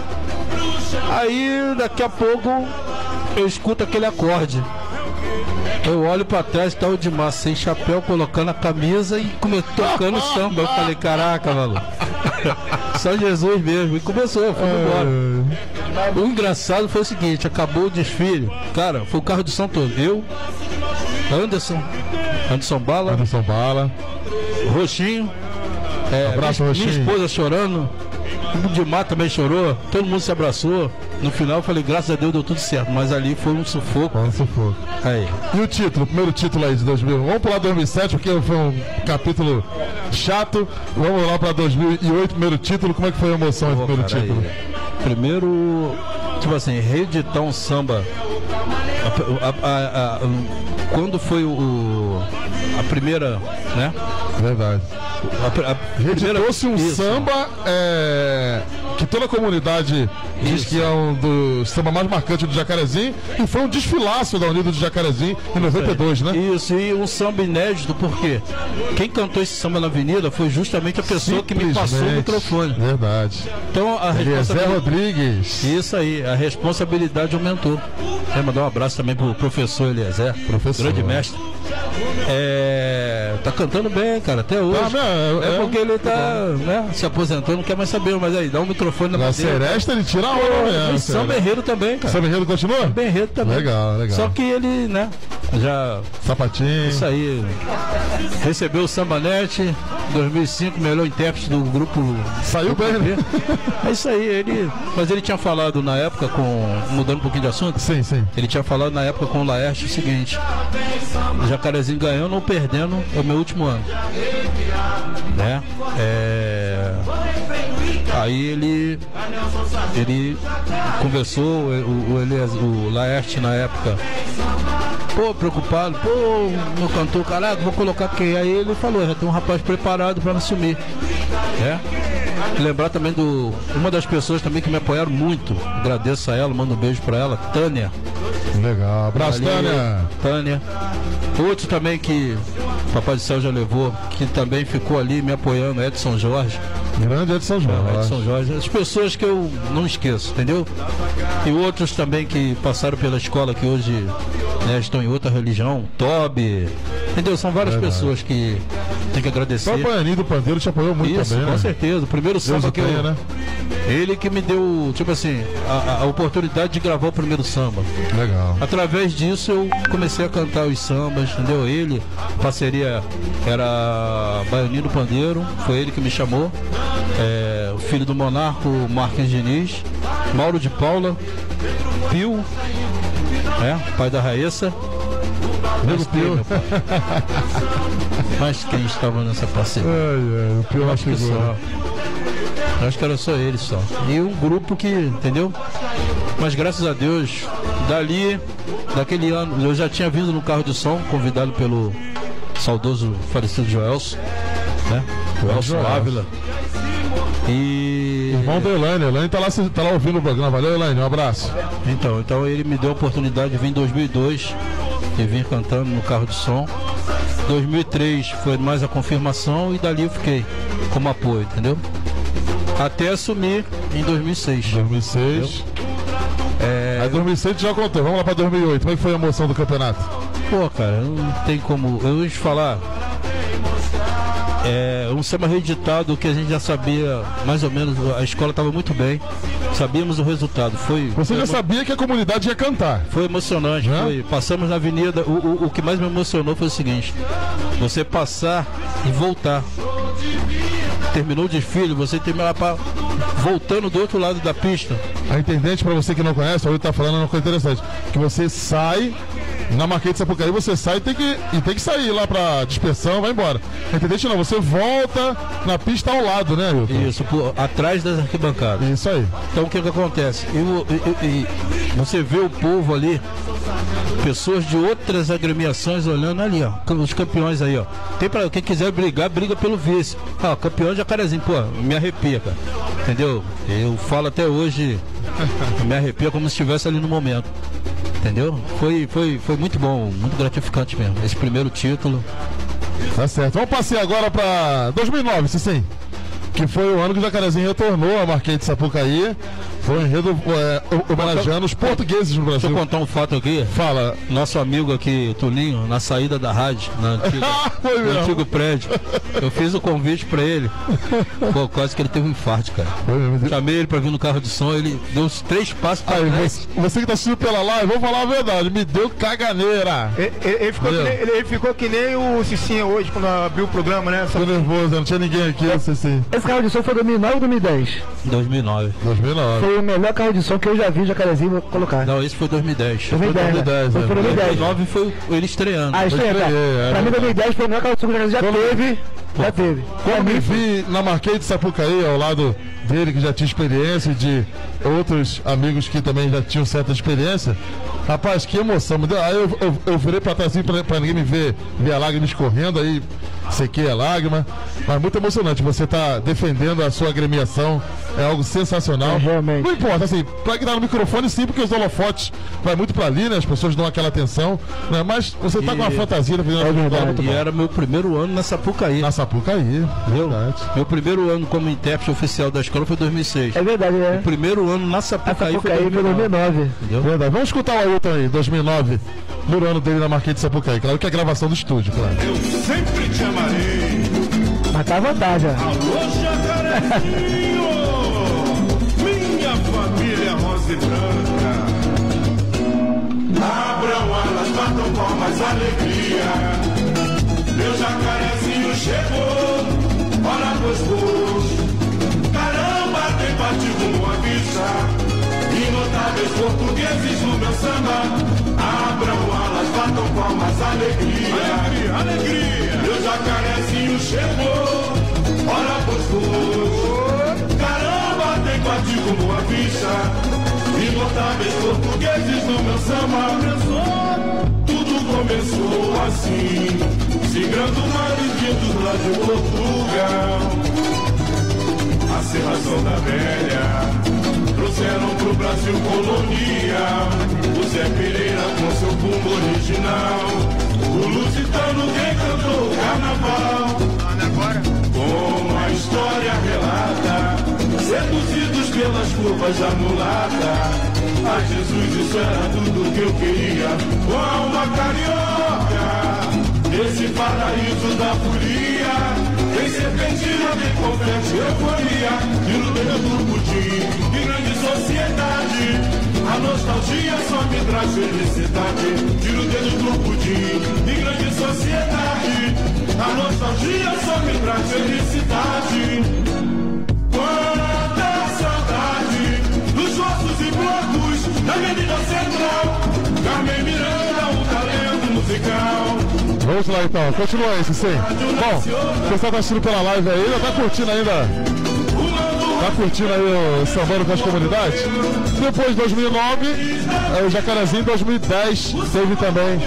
Q: Aí daqui a pouco eu escuto aquele acorde. Eu olho pra trás, tá o Dimar sem chapéu, colocando a camisa e tocando samba. Eu falei, caraca, maluco. Só Jesus mesmo. E começou, foi embora. O engraçado foi o seguinte, acabou o desfile. Cara, foi o carro de som todo. Eu, Anderson Bala, Roxinho,
A: abraço,
Q: minha
A: Roxinho.
Q: esposa chorando. O Dimar também chorou, todo mundo se abraçou. No final eu falei, graças a Deus deu tudo certo, mas ali foi um sufoco. Aí.
A: E o título, o primeiro título aí de 2000? Vamos pular 2007, porque foi um capítulo chato. Vamos lá para 2008, primeiro título. Como é que foi a emoção do primeiro título?
Q: Primeiro, tipo assim, reeditar um samba. Quando foi a primeira, né?
A: Verdade. Reeditou-se um samba que toda a comunidade diz que é um dos samba mais marcantes do Jacarezinho, e foi um desfilaço da Unida do Jacarezinho em 92, né?
Q: Isso, e um samba inédito, porque quem cantou esse samba na avenida foi justamente a pessoa que me passou o microfone.
A: Verdade.
Q: Então a
A: responsabilidade... Rodrigues.
Q: Isso aí, a responsabilidade aumentou. Quero mandar um abraço também pro professor Eliezer, grande mestre. Tá cantando bem, cara, até hoje. Porque ele tá, né, se aposentando, não quer mais saber, mas aí, dá um microfone na madeira.
A: Seresta ele tira a onda, né?
Q: Samba enredo também, cara.
A: Samba enredo continua?
Q: Samba enredo também.
A: Legal.
Q: Só que ele, né, já...
A: Sapatinho.
Q: Isso aí. Recebeu o Sambanete, 2005, melhor intérprete do grupo.
A: Saiu bem, né?
Q: É isso aí, mas ele tinha falado na época mudando um pouquinho de assunto.
A: Sim.
Q: Ele tinha falado na época com o Laerte o seguinte: o Jacarezinho ganhando ou perdendo é o meu último ano, né? Aí ele conversou, o Laerte na época, preocupado, meu cantor, caraca, vou colocar quem? Aí ele falou, já tem um rapaz preparado para me assumir, né? Lembrar também uma das pessoas também que me apoiaram muito, agradeço a ela, mando um beijo para ela, Tânia.
A: Legal, abraço,
Q: Tânia. Outro também que o Papai do Céu já levou, que também ficou ali me apoiando, Edson Jorge.
A: Grande Edson
Q: Jorge. As pessoas que eu não esqueço, entendeu? E outros também que passaram pela escola, que hoje, né, estão em outra religião, Toby, entendeu? São várias pessoas que tem que agradecer.
A: O Baianinho do Pandeiro te apoiou muito também,
Q: com
A: né?
Q: certeza. O primeiro samba que
A: né?
Q: Ele que me deu, tipo assim, a oportunidade de gravar o primeiro samba.
A: Legal.
Q: Através disso eu comecei a cantar os sambas, entendeu? Ele, parceria era Baianinho do Pandeiro, foi ele que me chamou. O filho do Monarco, Marques Diniz, Mauro de Paula, Pio, pai da Raíssa.
A: Pio.
Q: Mas quem estava nessa parceria?
A: O Pio,
Q: acho que só. Acho que era só ele só. E um grupo que, entendeu? Mas graças a Deus, daquele ano, eu já tinha vindo no carro de som, convidado pelo saudoso falecido Joelson, né? Joelson Ávila. E...
A: irmão da Elaine, Elaine tá lá ouvindo o programa. Valeu, Elaine, um abraço.
Q: Então ele me deu a oportunidade de vir em 2002 e vir cantando no carro de som. 2003 foi mais a confirmação e dali eu fiquei como apoio, entendeu? Até assumir em 2006.
A: 2006. Aí 2006 já contou, vamos lá pra 2008. Como é que foi a emoção do campeonato?
Q: Pô, cara, não tem como. Eu ia te falar. Um samba reeditado que a gente já sabia mais ou menos, a escola estava muito bem, sabíamos o resultado.
A: Você já sabia que a comunidade ia cantar?
Q: Foi emocionante, passamos na avenida, o que mais me emocionou foi o seguinte: você passar e voltar. Terminou o desfile, você terminar voltando do outro lado da pista.
A: A intendente, para você que não conhece, hoje tá falando uma coisa interessante, que você sai na Marquês de Sapucaí, você sai e tem que sair lá pra dispersão, vai embora. Entendente? Não, você volta na pista ao lado, né, Hilton?
Q: Isso, atrás das arquibancadas.
A: Isso aí.
Q: Então o que acontece? Você vê o povo ali, pessoas de outras agremiações olhando ali, ó, os campeões aí, ó. Tem pra quem quiser brigar, briga pelo vice. Campeão de Jacarezinho, pô, me arrepia, cara. Entendeu? Eu falo até hoje, me arrepia como se estivesse ali no momento. Entendeu? Foi muito bom, muito gratificante mesmo, esse primeiro título.
A: Tá certo. Vamos passar agora para 2009, sim. Que foi o ano que o Jacarezinho retornou à Marquês de Sapucaí. Foi um enredo homenageando os portugueses no Brasil.
Q: Deixa eu contar um fato aqui.
A: Fala.
Q: Nosso amigo aqui, Tulinho, na saída da rádio, no antigo prédio, eu fiz o convite pra ele. Pô, quase que ele teve um infarto, cara. Chamei ele pra vir no carro de som, ele deu uns 3 passos pra trás.
A: Você que tá assistindo pela live, vou falar a verdade, me deu caganeira.
G: Ele ficou que nem o Cicinha hoje, quando abriu o programa, né?
A: Tô nervoso, não tinha ninguém aqui, o Cicinha.
P: Esse carro de som foi 2009 ou 2010?
Q: 2009.
P: Foi o melhor carro de som que eu já vi o Jacarezinho colocar.
Q: Não, esse foi 2010.
P: 2010,
Q: foi 2009 foi ele estreando.
P: Estreando. Pra mim 2010 foi o melhor carro de som que o Jacarezinho já teve.
A: Quando me vi na Marquês de Sapucaí, ao lado dele, que já tinha experiência, e de outros amigos que também já tinham certa experiência, rapaz, que emoção. Aí eu virei pra trás assim, pra ninguém me ver a lágrima escorrendo, aí sequei a lágrima. Mas muito emocionante, você tá defendendo a sua agremiação, é algo sensacional.
P: Realmente.
A: Não importa, assim, pra que tá no microfone sim, porque os holofotes vai muito pra ali, né? As pessoas dão aquela atenção, né? Mas você tá com uma fantasia
Q: muito bom. Era meu primeiro ano na Sapucaí.
A: Na Sapucaí, verdade.
Q: Meu primeiro ano como intérprete oficial da escola foi 2006.
P: É verdade,
Q: O primeiro ano na Sapucaí foi
P: 2009.
A: Verdade. Vamos escutar o Ailton aí, 2009, no ano dele na Marquês de Sapucaí. Claro que é a gravação do estúdio, claro.
K: Eu sempre te amarei.
P: Mas tá à vontade, ó.
K: Alô, Jacarezinho, minha família rosa e branca. Abram alas, batam palmas, alegria. Meu Jacarezinho chegou, ora pois gols. Caramba, tem partido uma vista. Notáveis portugueses no meu samba. Abram alas, batam palmas, alegria. Alegria. Meu Jacarezinho chegou, ora pois gols. Caramba, tem partido Boa Vista. Notáveis portugueses no meu samba. Tudo começou assim, singrando maridos lá de Portugal. A serração da velha trouxeram pro Brasil colonial. O Zé Pereira com seu bumbo original. O Lusitano quem cantou o carnaval. Como a história relata, seduzidos pelas curvas da mulata. Ai Jesus, isso era tudo que eu queria. Com a alma carioca, esse paraíso da folia. Tem serpentina, tem confete, euforia. E no dedo do pudim, de grande sociedade. A nostalgia só me traz felicidade. E no dedo do pudim, de grande sociedade. A nostalgia só me traz felicidade. Quanta saudade dos ossos e blocos da Avenida Central. Carmen Miranda, o talento musical.
A: Vamos lá então, continua esse sim. Bom, o pessoal tá assistindo pela live aí, já tá curtindo ainda Tá curtindo aí o Sambando com as Comunidades? Depois de 2009, o Jacarezinho em 2010 teve também.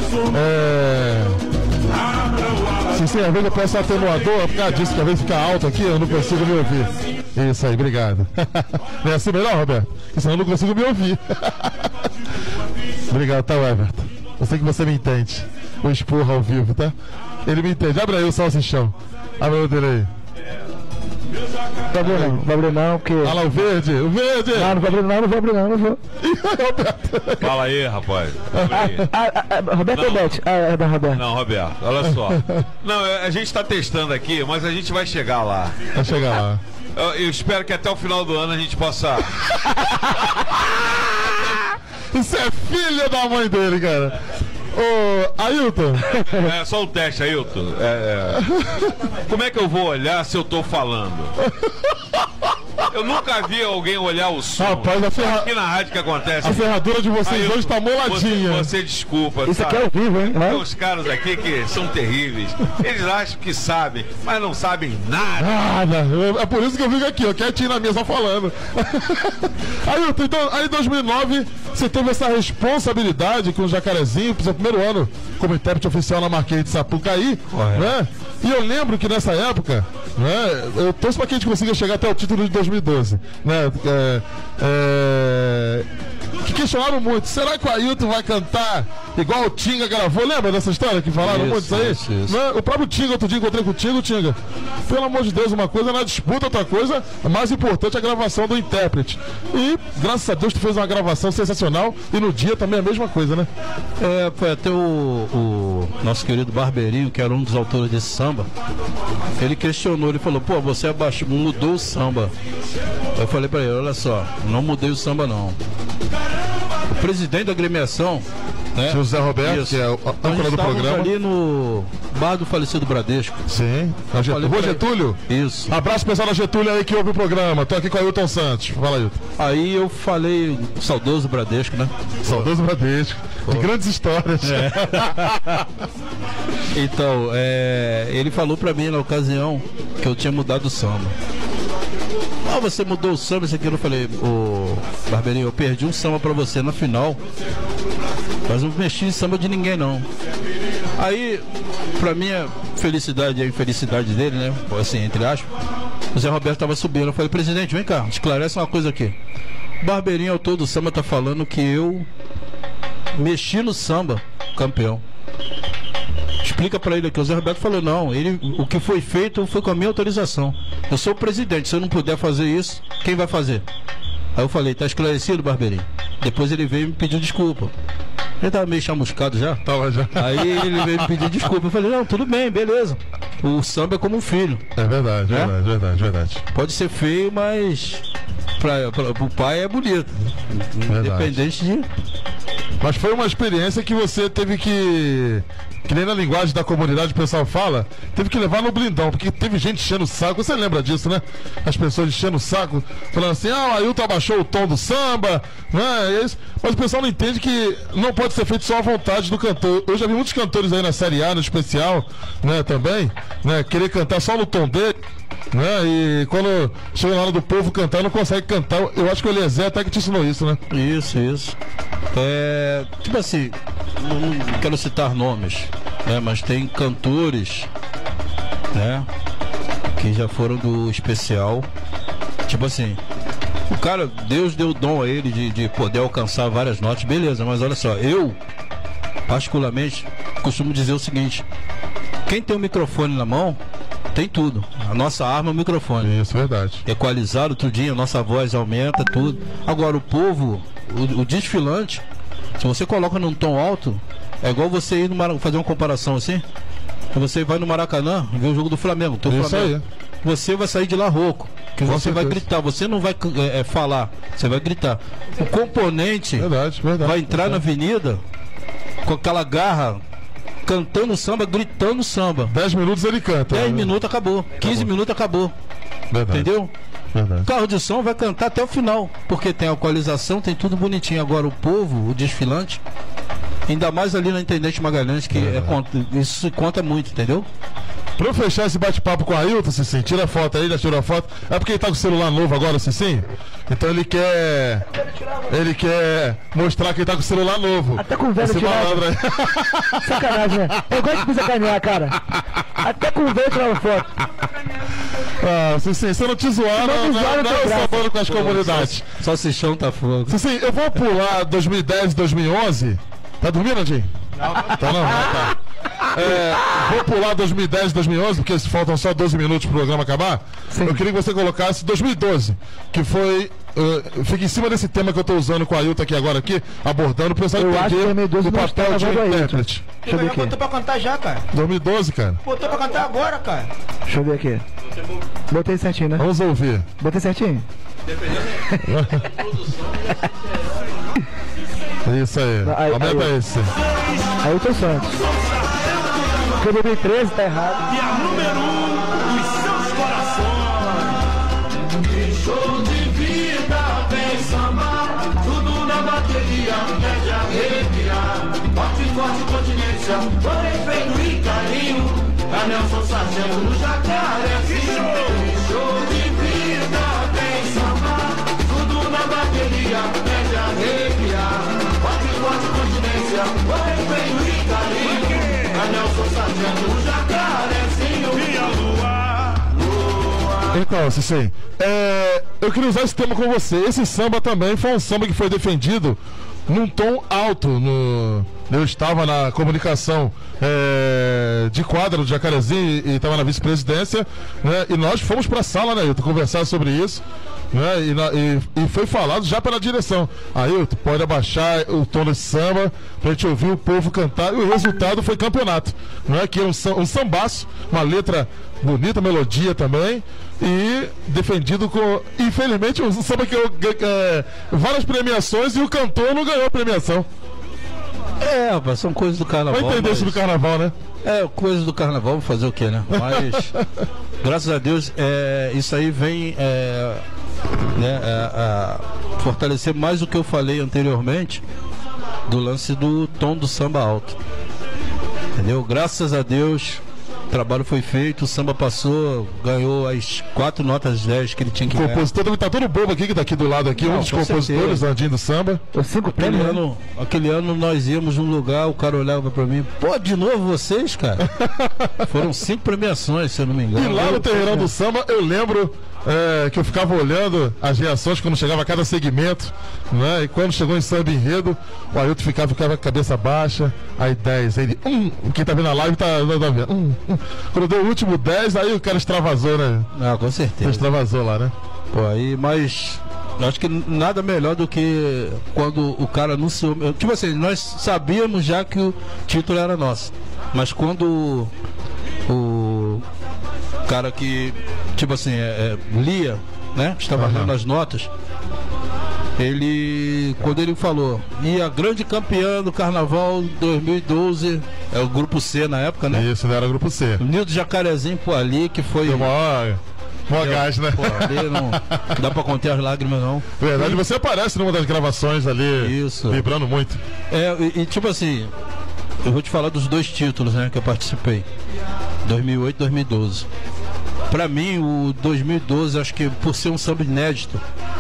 A: Sim, às vezes eu peço atenuador, por causa disso, que às vezes fica alto aqui, eu não consigo me ouvir. Isso aí, obrigado. Não é assim melhor, Roberto? Porque senão eu não consigo me ouvir. Obrigado, tá, Everton? Eu sei que você me entende. O Esporra ao vivo, tá? Ele me entende. Abre aí o salsichão. Abre o dele aí.
P: Não vou abrir não, porque...
A: Olha lá o verde, o verde!
P: Não vou abrir não, não vou.
R: Fala aí, rapaz.
P: Roberto ou Bete? É da Roberto.
R: Não, Roberto, olha só. Não, a gente tá testando aqui, mas a gente vai chegar lá.
A: Vai chegar lá.
R: Eu espero que até o final do ano a gente possa...
A: Isso é filha da mãe dele, cara. Ô, Ailton.
R: É só um teste, Ailton. Como é que eu vou olhar se eu tô falando? Eu nunca vi alguém olhar o som.
A: Rapaz,
R: aqui na rádio que acontece.
A: A ferradura de vocês hoje tá moladinha.
R: Você desculpa.
P: Isso aqui é ao vivo, hein?
R: Tem uns caras aqui que são terríveis. Eles acham que sabem, mas não sabem nada.
A: Nada. É por isso que eu fico aqui, ó, quietinho na mesa falando. Ailton, então, aí em 2009, você teve essa responsabilidade com o Jacarezinho, pro seu primeiro ano como intérprete oficial na Marquês de Sapucaí, né? E eu lembro que nessa época, né, eu torço para que a gente consiga chegar até o título de 2012, né? Que questionaram muito, será que o Ailton vai cantar igual o Tinga gravou? Lembra dessa história que falaram muito isso aí? Isso. Né? O próprio Tinga, outro dia encontrei com o Tinga, pelo amor de Deus, uma coisa na disputa, outra coisa, a mais importante é a gravação do intérprete. E graças a Deus tu fez uma gravação sensacional e no dia também a mesma coisa, né?
Q: Foi até o nosso querido Barbeirinho, que era um dos autores desse samba, ele questionou, ele falou, pô, você mudou o samba. Eu falei pra ele, olha só, não mudei o samba não. O presidente da agremiação, né?
A: José Roberto, que é o âncora do programa.
Q: Ali no bar do falecido Bradesco.
A: Sim. Rua Getúlio?
Q: Isso.
A: Abraço pessoal da Getúlio aí que ouve o programa. Tô aqui com o Ailton Santos. Fala, Ailton.
Q: Aí eu falei, saudoso Bradesco, né?
A: Saudoso Bradesco. De grandes histórias.
Q: Então, ele falou pra mim na ocasião que eu tinha mudado o samba. Você mudou o samba, isso aqui. Eu falei, ô Barbeirinho, eu perdi um samba pra você na final, mas não mexi em samba de ninguém não. Aí, pra minha felicidade e a infelicidade dele, né, assim, entre aspas, o Zé Roberto tava subindo. Eu falei, presidente, vem cá, esclarece uma coisa aqui. O Barbeirinho, autor do samba, tá falando que eu mexi no samba, campeão. Explica pra ele aqui. O Zé Roberto falou, não, o que foi feito foi com a minha autorização. Eu sou o presidente, se eu não puder fazer isso, quem vai fazer? Aí eu falei, tá esclarecido, Barbeirinho? Depois ele veio e me pediu desculpa. Ele tava meio chamuscado já.
A: Tava já.
Q: Aí ele veio me pedir desculpa. Eu falei, não, tudo bem, beleza. O samba é como um filho.
A: É verdade, verdade.
Q: Pode ser feio, mas pro pai é bonito. Independente de...
A: Mas foi uma experiência que você teve que nem na linguagem da comunidade o pessoal fala, teve que levar no blindão, porque teve gente enchendo o saco, você lembra disso, né? As pessoas enchendo o saco, falando assim, o Ailton abaixou o tom do samba, né? Mas o pessoal não entende que não pode ser feito só à vontade do cantor. Eu já vi muitos cantores aí na Série A, no especial, né, também, né, querer cantar só no tom dele, né? E quando chega na hora do povo cantar, não consegue cantar. Eu acho que o Eliezer até que te ensinou isso, né?
Q: Isso. Tipo assim, não quero citar nomes, né? Mas tem cantores, né, que já foram do especial. Tipo assim, o cara, Deus deu o dom a ele de poder alcançar várias notas, beleza, mas olha só, eu particularmente costumo dizer o seguinte: quem tem um microfone na mão tem tudo. A nossa arma é o microfone.
A: Isso, verdade.
Q: Equalizado, tudinho, a nossa voz aumenta, tudo. Agora o povo, o desfilante, se você coloca num tom alto, é igual você ir no Maracanã, fazer uma comparação assim. Você vai no Maracanã, ver o jogo do Flamengo.
A: Isso aí.
Q: Você vai sair de lá rouco. Que você vai gritar, você não vai falar, você vai gritar. O componente vai entrar na avenida com aquela garra, cantando samba, gritando samba.
A: 10 minutos ele canta.
Q: 10 minutos acabou. 15 minutos acabou.
A: Verdade.
Q: Entendeu?
A: Verdade.
Q: O carro de som vai cantar até o final, porque tem a equalização, tem tudo bonitinho. Agora o povo, o desfilante, ainda mais ali na Intendente Magalhães, que isso se conta muito, entendeu?
A: Pra eu fechar esse bate-papo com o Ailton, Cicinho, tira a foto aí, já tirou a foto. É porque ele tá com o celular novo agora, Cicinho. Então ele quer mostrar que ele tá com o celular novo.
P: Até com o velho tirado. Sacanagem, né? Eu gosto de me sacanear, cara. Até com o velho tirava foto.
A: Ah, Cicinho, você não te zoaram, não sabendo com as comunidades.
Q: Só se chão tá fogo.
A: Cicinho, eu vou pular 2010 e 2011. Tá dormindo, Andinho? Não. Tá não? Tá. Vou pular 2010 e 2011, porque faltam só 12 minutos pro programa acabar. Sim. Eu queria que você colocasse 2012, que foi... fica em cima desse tema que eu tô usando com a Ailton aqui, abordando, pro pessoal entender o papel de intérprete.
F: Deixa eu ver aqui. Botou pra cantar já, cara.
A: 2012, cara.
F: Botou pra cantar agora, cara.
P: Deixa eu ver aqui. Botei certinho, né?
A: Vamos ouvir.
P: Botei certinho?
A: Isso aí. Aumenta esse.
P: Ailton Santos. Porque eu bebi 13, tá errado.
N: E a número 1 dos seus corações. Que show de vida, vem samba. Tudo na bateria, pede arrepiar. Forte continência, com respeito e carinho. A Nelson Sargento no Jacaré. Que show de vida, vem samba. Tudo na bateria, pede arrepiar. Forte continência, com respeito e carinho. A Nelson Sargento no Jacarezinho. Minha lua.
A: Então, Cicinho, eu queria usar esse tema com você. Esse samba também foi um samba que foi defendido num tom alto. Eu estava na comunicação de quadra do Jacarezinho e estava na vice-presidência, né? E nós fomos para a sala, né, Ailton, conversar sobre isso, né? E foi falado já pela direção. Ailton, pode abaixar o tom desse samba pra gente ouvir o povo cantar. E o resultado foi campeonato, né? Que é um sambaço, uma letra bonita, melodia também. E defendido com, infelizmente, um samba que várias premiações e o cantor não ganhou a premiação.
Q: Rapaz, são coisas do carnaval.
A: Vai entender isso do carnaval, né?
Q: Coisas do carnaval, vou fazer o quê, né? Mas, graças a Deus, isso aí vem a fortalecer mais o que eu falei anteriormente do lance do tom do samba alto. Entendeu? Graças a Deus, o trabalho foi feito, o samba passou, ganhou as 4 notas 10 que ele tinha que ganhar. O
A: compositor também tá todo bobo aqui, que tá aqui do lado aqui, um dos compositores, Andinho do samba.
P: Tô 5 prêmios.
Q: Aquele ano nós íamos num lugar, o cara olhava pra mim, pô, de novo vocês, cara? Foram 5 premiações, se eu não me engano.
A: E lá no Terreirão do Samba, eu lembro que eu ficava olhando as reações quando chegava a cada segmento, né? E quando chegou em samba enredo, o Ailton ficava com a cabeça baixa, aí 10, ele, quem tá vendo a live tá vendo, Quando deu o último 10, aí o cara extravasou, né?
Q: Com certeza.
A: Extravasou lá, né?
Q: Pô, aí, mas acho que nada melhor do que quando o cara anunciou. Tipo assim, nós sabíamos já que o título era nosso, mas quando o cara que, tipo assim, lia, né? Estava lendo as notas. Quando ele falou, e a grande campeã do Carnaval 2012, é o Grupo C na época, né?
A: Isso, não era o Grupo C.
Q: O Nildo Jacarezinho, pô, ali que foi...
A: Mó gás, né?
Q: Pô, ali não dá pra conter as lágrimas, não.
A: Verdade, você aparece numa das gravações ali,
Q: isso,
A: vibrando muito.
Q: E tipo assim, eu vou te falar dos 2 títulos, né, que eu participei, 2008 e 2012. Pra mim, o 2012, acho que por ser um samba inédito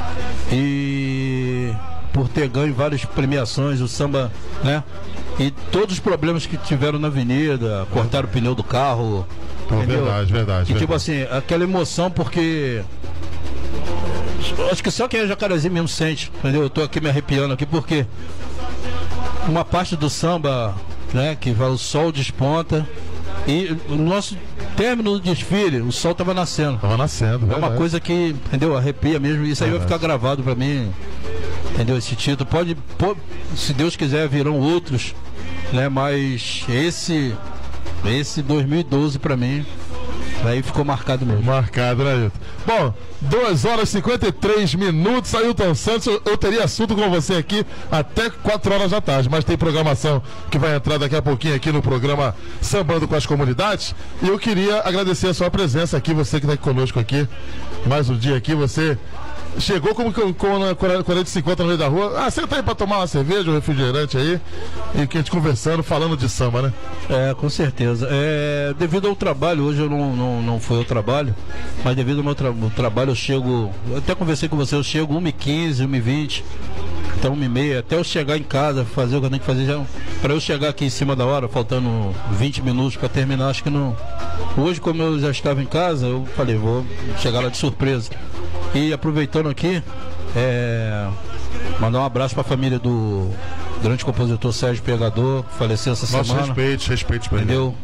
Q: e por ter ganho várias premiações, o samba, né? E todos os problemas que tiveram na avenida, cortaram o pneu do carro.
A: Verdade.
Q: E tipo assim, aquela emoção, porque acho que só quem é Jacarezinho mesmo sente, entendeu? Eu tô aqui me arrepiando aqui, porque uma parte do samba, né, que vai, o sol desponta. E o nosso término do desfile, o sol tava nascendo. É uma coisa que, entendeu? Arrepia mesmo. Isso aí vai ficar gravado pra mim. Entendeu? Esse título. Pode, se Deus quiser, virão outros, né? Mas esse 2012 pra mim, aí ficou marcado mesmo.
A: Marcado, né, Ailton? Bom, 2 horas e 53 minutos, Ailton Santos. Eu teria assunto com você aqui até 4 horas da tarde, mas tem programação que vai entrar daqui a pouquinho aqui no programa Sambando com as Comunidades. E eu queria agradecer a sua presença aqui, você que está conosco aqui, mais um dia aqui, você Chegou como na 40-50 no meio da rua. Ah, senta aí pra tomar uma cerveja, um refrigerante aí. E que a gente conversando, falando de samba, né?
Q: Com certeza. Devido ao trabalho, hoje eu não fui ao trabalho, mas devido ao meu trabalho eu chego, eu até conversei com você, eu chego 1h15, 1h20, até 1h30, até eu chegar em casa, fazer o que eu tenho que fazer já. Pra eu chegar aqui em cima da hora, faltando 20 minutos pra terminar, acho que não. Hoje, como eu já estava em casa, eu falei, vou chegar lá de surpresa. E aproveitando aqui, mandar um abraço para a família do grande compositor Sérgio Pegador, que faleceu essa semana.
A: Respeito pra ele.
Q: Entendeu?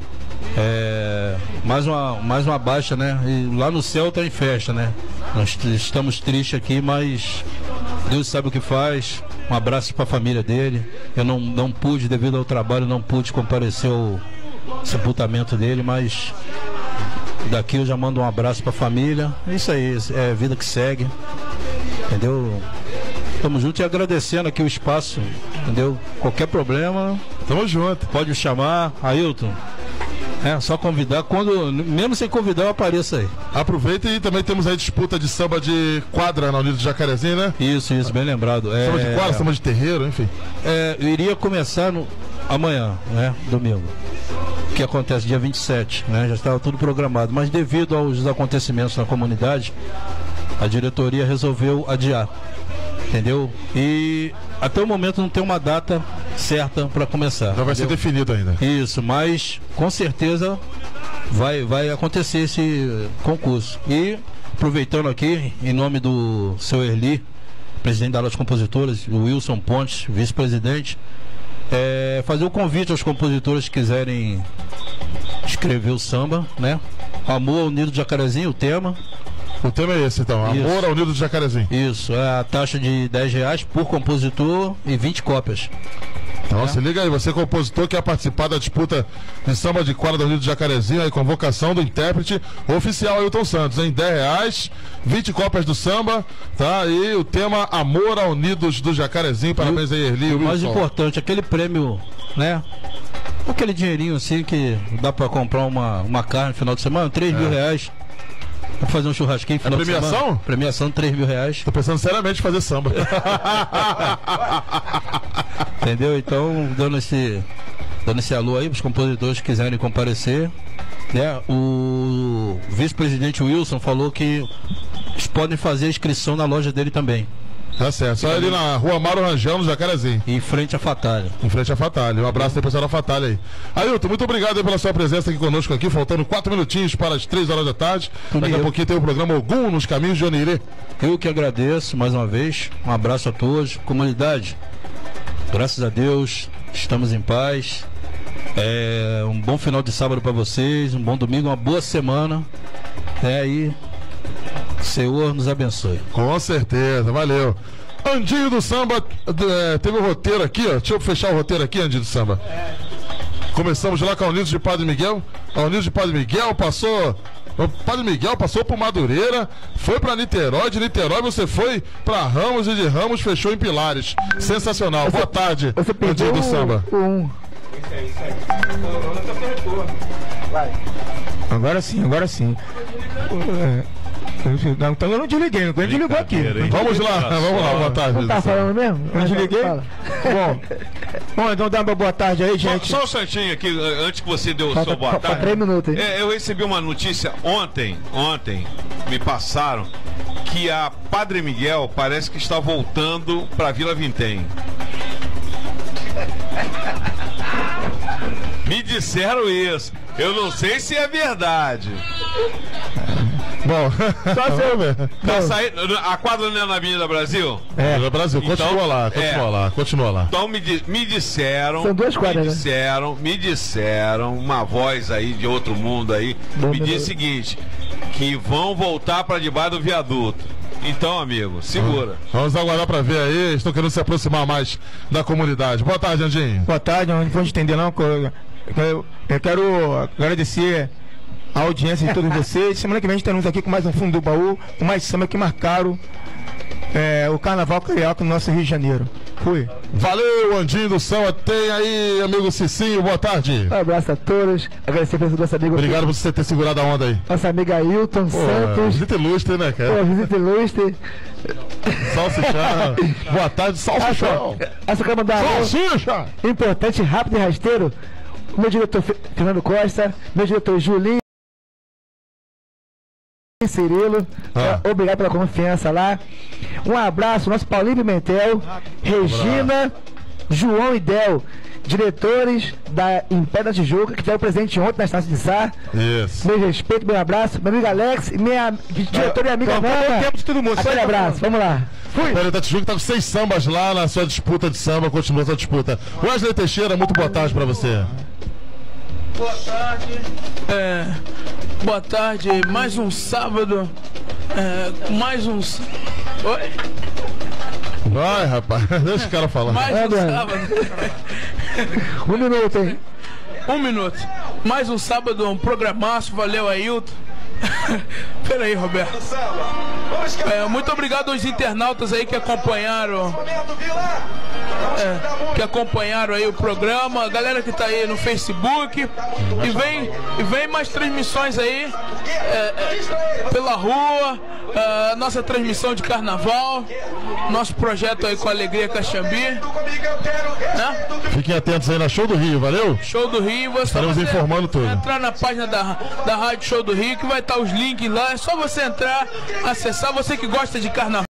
Q: Mais uma baixa, né? E lá no céu tá em festa, né? Nós estamos tristes aqui, mas Deus sabe o que faz. Um abraço para a família dele. Eu não pude, devido ao trabalho, não pude comparecer ao sepultamento dele, mas daqui eu já mando um abraço pra família. É isso aí, é vida que segue. Entendeu? Tamo junto e agradecendo aqui o espaço. Entendeu? Qualquer problema,
A: tamo junto.
Q: Pode me chamar, Ailton. Só convidar. Mesmo sem convidar, eu apareço aí.
A: Aproveita e também temos aí disputa de samba de quadra na Unido de Jacarezinho, né?
Q: Isso, bem lembrado.
A: Samba de quadra, samba de terreiro, enfim.
Q: Eu iria começar amanhã, né? Domingo. Que acontece dia 27, né? Já estava tudo programado, mas devido aos acontecimentos na comunidade, a diretoria resolveu adiar, entendeu? E até o momento não tem uma data certa para começar.
A: Já vai ser definido ainda.
Q: Isso, mas com certeza vai acontecer esse concurso. E aproveitando aqui, em nome do seu Erli, presidente da Loja de Compositores, o Wilson Pontes, vice-presidente, fazer o convite aos compositores que quiserem escrever o samba, né? Amor ao Nido de Jacarezinho, o tema.
A: O tema é esse então,
Q: Isso.
A: Amor ao Nido de Jacarezinho.
Q: Isso, a taxa de R$10 por compositor e 20 cópias.
A: Então se liga aí, você compositor que quer participar da disputa de samba de quadra do Unido de Jacarezinho, aí convocação do intérprete oficial Ailton Santos, hein? R$10, 20 cópias do samba, tá? E o tema Amor ao Nido do Jacarezinho, parabéns aí, Erli.
Q: O mais importante, aquele prêmio, né? Aquele dinheirinho assim que dá pra comprar uma carne no final de semana, R$3.000. Pra fazer um churrasquinho no final de semana. Premiação de R$3.000.
A: Tô pensando seriamente em fazer samba.
Q: Entendeu? Então, dando esse alô aí pros compositores que quiserem comparecer, né? O vice-presidente Wilson falou que eles podem fazer a inscrição na loja dele também.
A: Tá certo, só ali na rua Amaro Rangel, no Jacarezinho.
Q: Em frente à Fatalha.
A: Em frente à Fatalha. Um abraço aí, pessoal da Fatalha aí. Ailton, muito obrigado aí pela sua presença aqui conosco aqui, faltando 4 minutinhos para as 3 horas da tarde. Daqui a pouquinho tem o programa Ogum nos Caminhos de Onirê.
Q: Eu que agradeço mais uma vez. Um abraço a todos. Comunidade, graças a Deus, estamos em paz. Um bom final de sábado para vocês, um bom domingo, uma boa semana. E Senhor nos abençoe.
A: Com certeza, valeu. Andinho do Samba, teve um roteiro aqui, ó. Deixa eu fechar o roteiro aqui, Andinho do Samba. Começamos lá com a Unido de Padre Miguel. A Unido de Padre Miguel passou. O Padre Miguel passou por Madureira, foi pra Niterói, de Niterói você foi pra Ramos e de Ramos fechou em Pilares. Sensacional. Boa tarde, Andinho do Samba.
G: Isso aí. Vai. Agora sim. Então eu não desliguei, não desligou aqui.
A: Vamos lá, boa tarde.
G: Não tá falando mesmo? Eu desliguei? Bom, então dá uma boa tarde aí, gente.
R: Só um instantinho aqui, antes que você deu o seu boa tarde.
P: 3 minutos, hein?
R: Eu recebi uma notícia ontem, me passaram, que a Padre Miguel parece que está voltando pra Vila Vintém. Me disseram isso. Eu não sei se é verdade.
A: Bom,
R: só se eu ver. Tá saindo, a quadra não é na Avenida Brasil?
A: No Brasil, continua lá.
R: Então me disseram.
P: São 2 quadras,
R: me disseram, uma voz aí de outro mundo aí, me disse o seguinte: que vão voltar pra debaixo do viaduto. Então, amigo, segura.
A: Vamos aguardar pra ver aí. Estão querendo se aproximar mais da comunidade. Boa tarde, Andinho.
G: Boa tarde, não vou entender não. Eu quero agradecer a audiência de todos vocês. Semana que vem a gente estaremos aqui com mais um Fundo do Baú, com mais samba que marcaram o Carnaval Carioca no nosso Rio de Janeiro.
P: Fui.
A: Valeu, Andinho do Samba. Tem aí, amigo Cicinho, boa tarde.
P: Um abraço a todos. Agradecer pelo nosso amigo.
A: Obrigado por você ter segurado a onda aí.
P: Nossa amiga Ailton Santos.
A: Visita ilustre, né, cara?
P: Visita ilustre.
A: Salsichão. Boa tarde, Salsichão.
P: Essa quero mandar
A: Salsicha.
P: Importante, rápido e rasteiro. Meu diretor Fernando Costa, meu diretor Julinho Cirilo, obrigado pela confiança lá. Um abraço, nosso Paulinho Pimentel, Regina, João e Del, diretores da Impé da Tijuca, que tiveram presente ontem na Estácio de Sá.
A: Isso.
P: Meu respeito, meu abraço, meu amigo Alex e minha diretora e amiga Nana.
A: Tempo de todo mundo.
P: Aquele abraço, vamos lá.
A: Fui. O da Tijuca tá com 6 sambas lá na sua disputa de samba, continua sua disputa. Wesley Teixeira, muito boa tarde pra você.
H: Boa tarde. Boa tarde. Mais um sábado. Mais um. Oi?
A: Vai, rapaz. Deixa o cara falar.
H: Mais um sábado.
P: 1 minuto, hein?
H: 1 minuto. Mais um sábado, um programaço. Valeu, Ailton. Peraí, Roberto. Muito obrigado aos internautas aí que acompanharam. Que acompanharam aí o programa, a galera que tá aí no Facebook. E vem mais transmissões aí pela rua, nossa transmissão de carnaval, nosso projeto aí com Alegria Caxambi, né?
A: Fiquem atentos aí na Show do Rio, valeu?
H: Show do Rio, você
A: estaremos informando tudo.
H: Entrar na página da Rádio Show do Rio, que vai estar os links lá, é só você entrar, acessar, você que gosta de carnaval.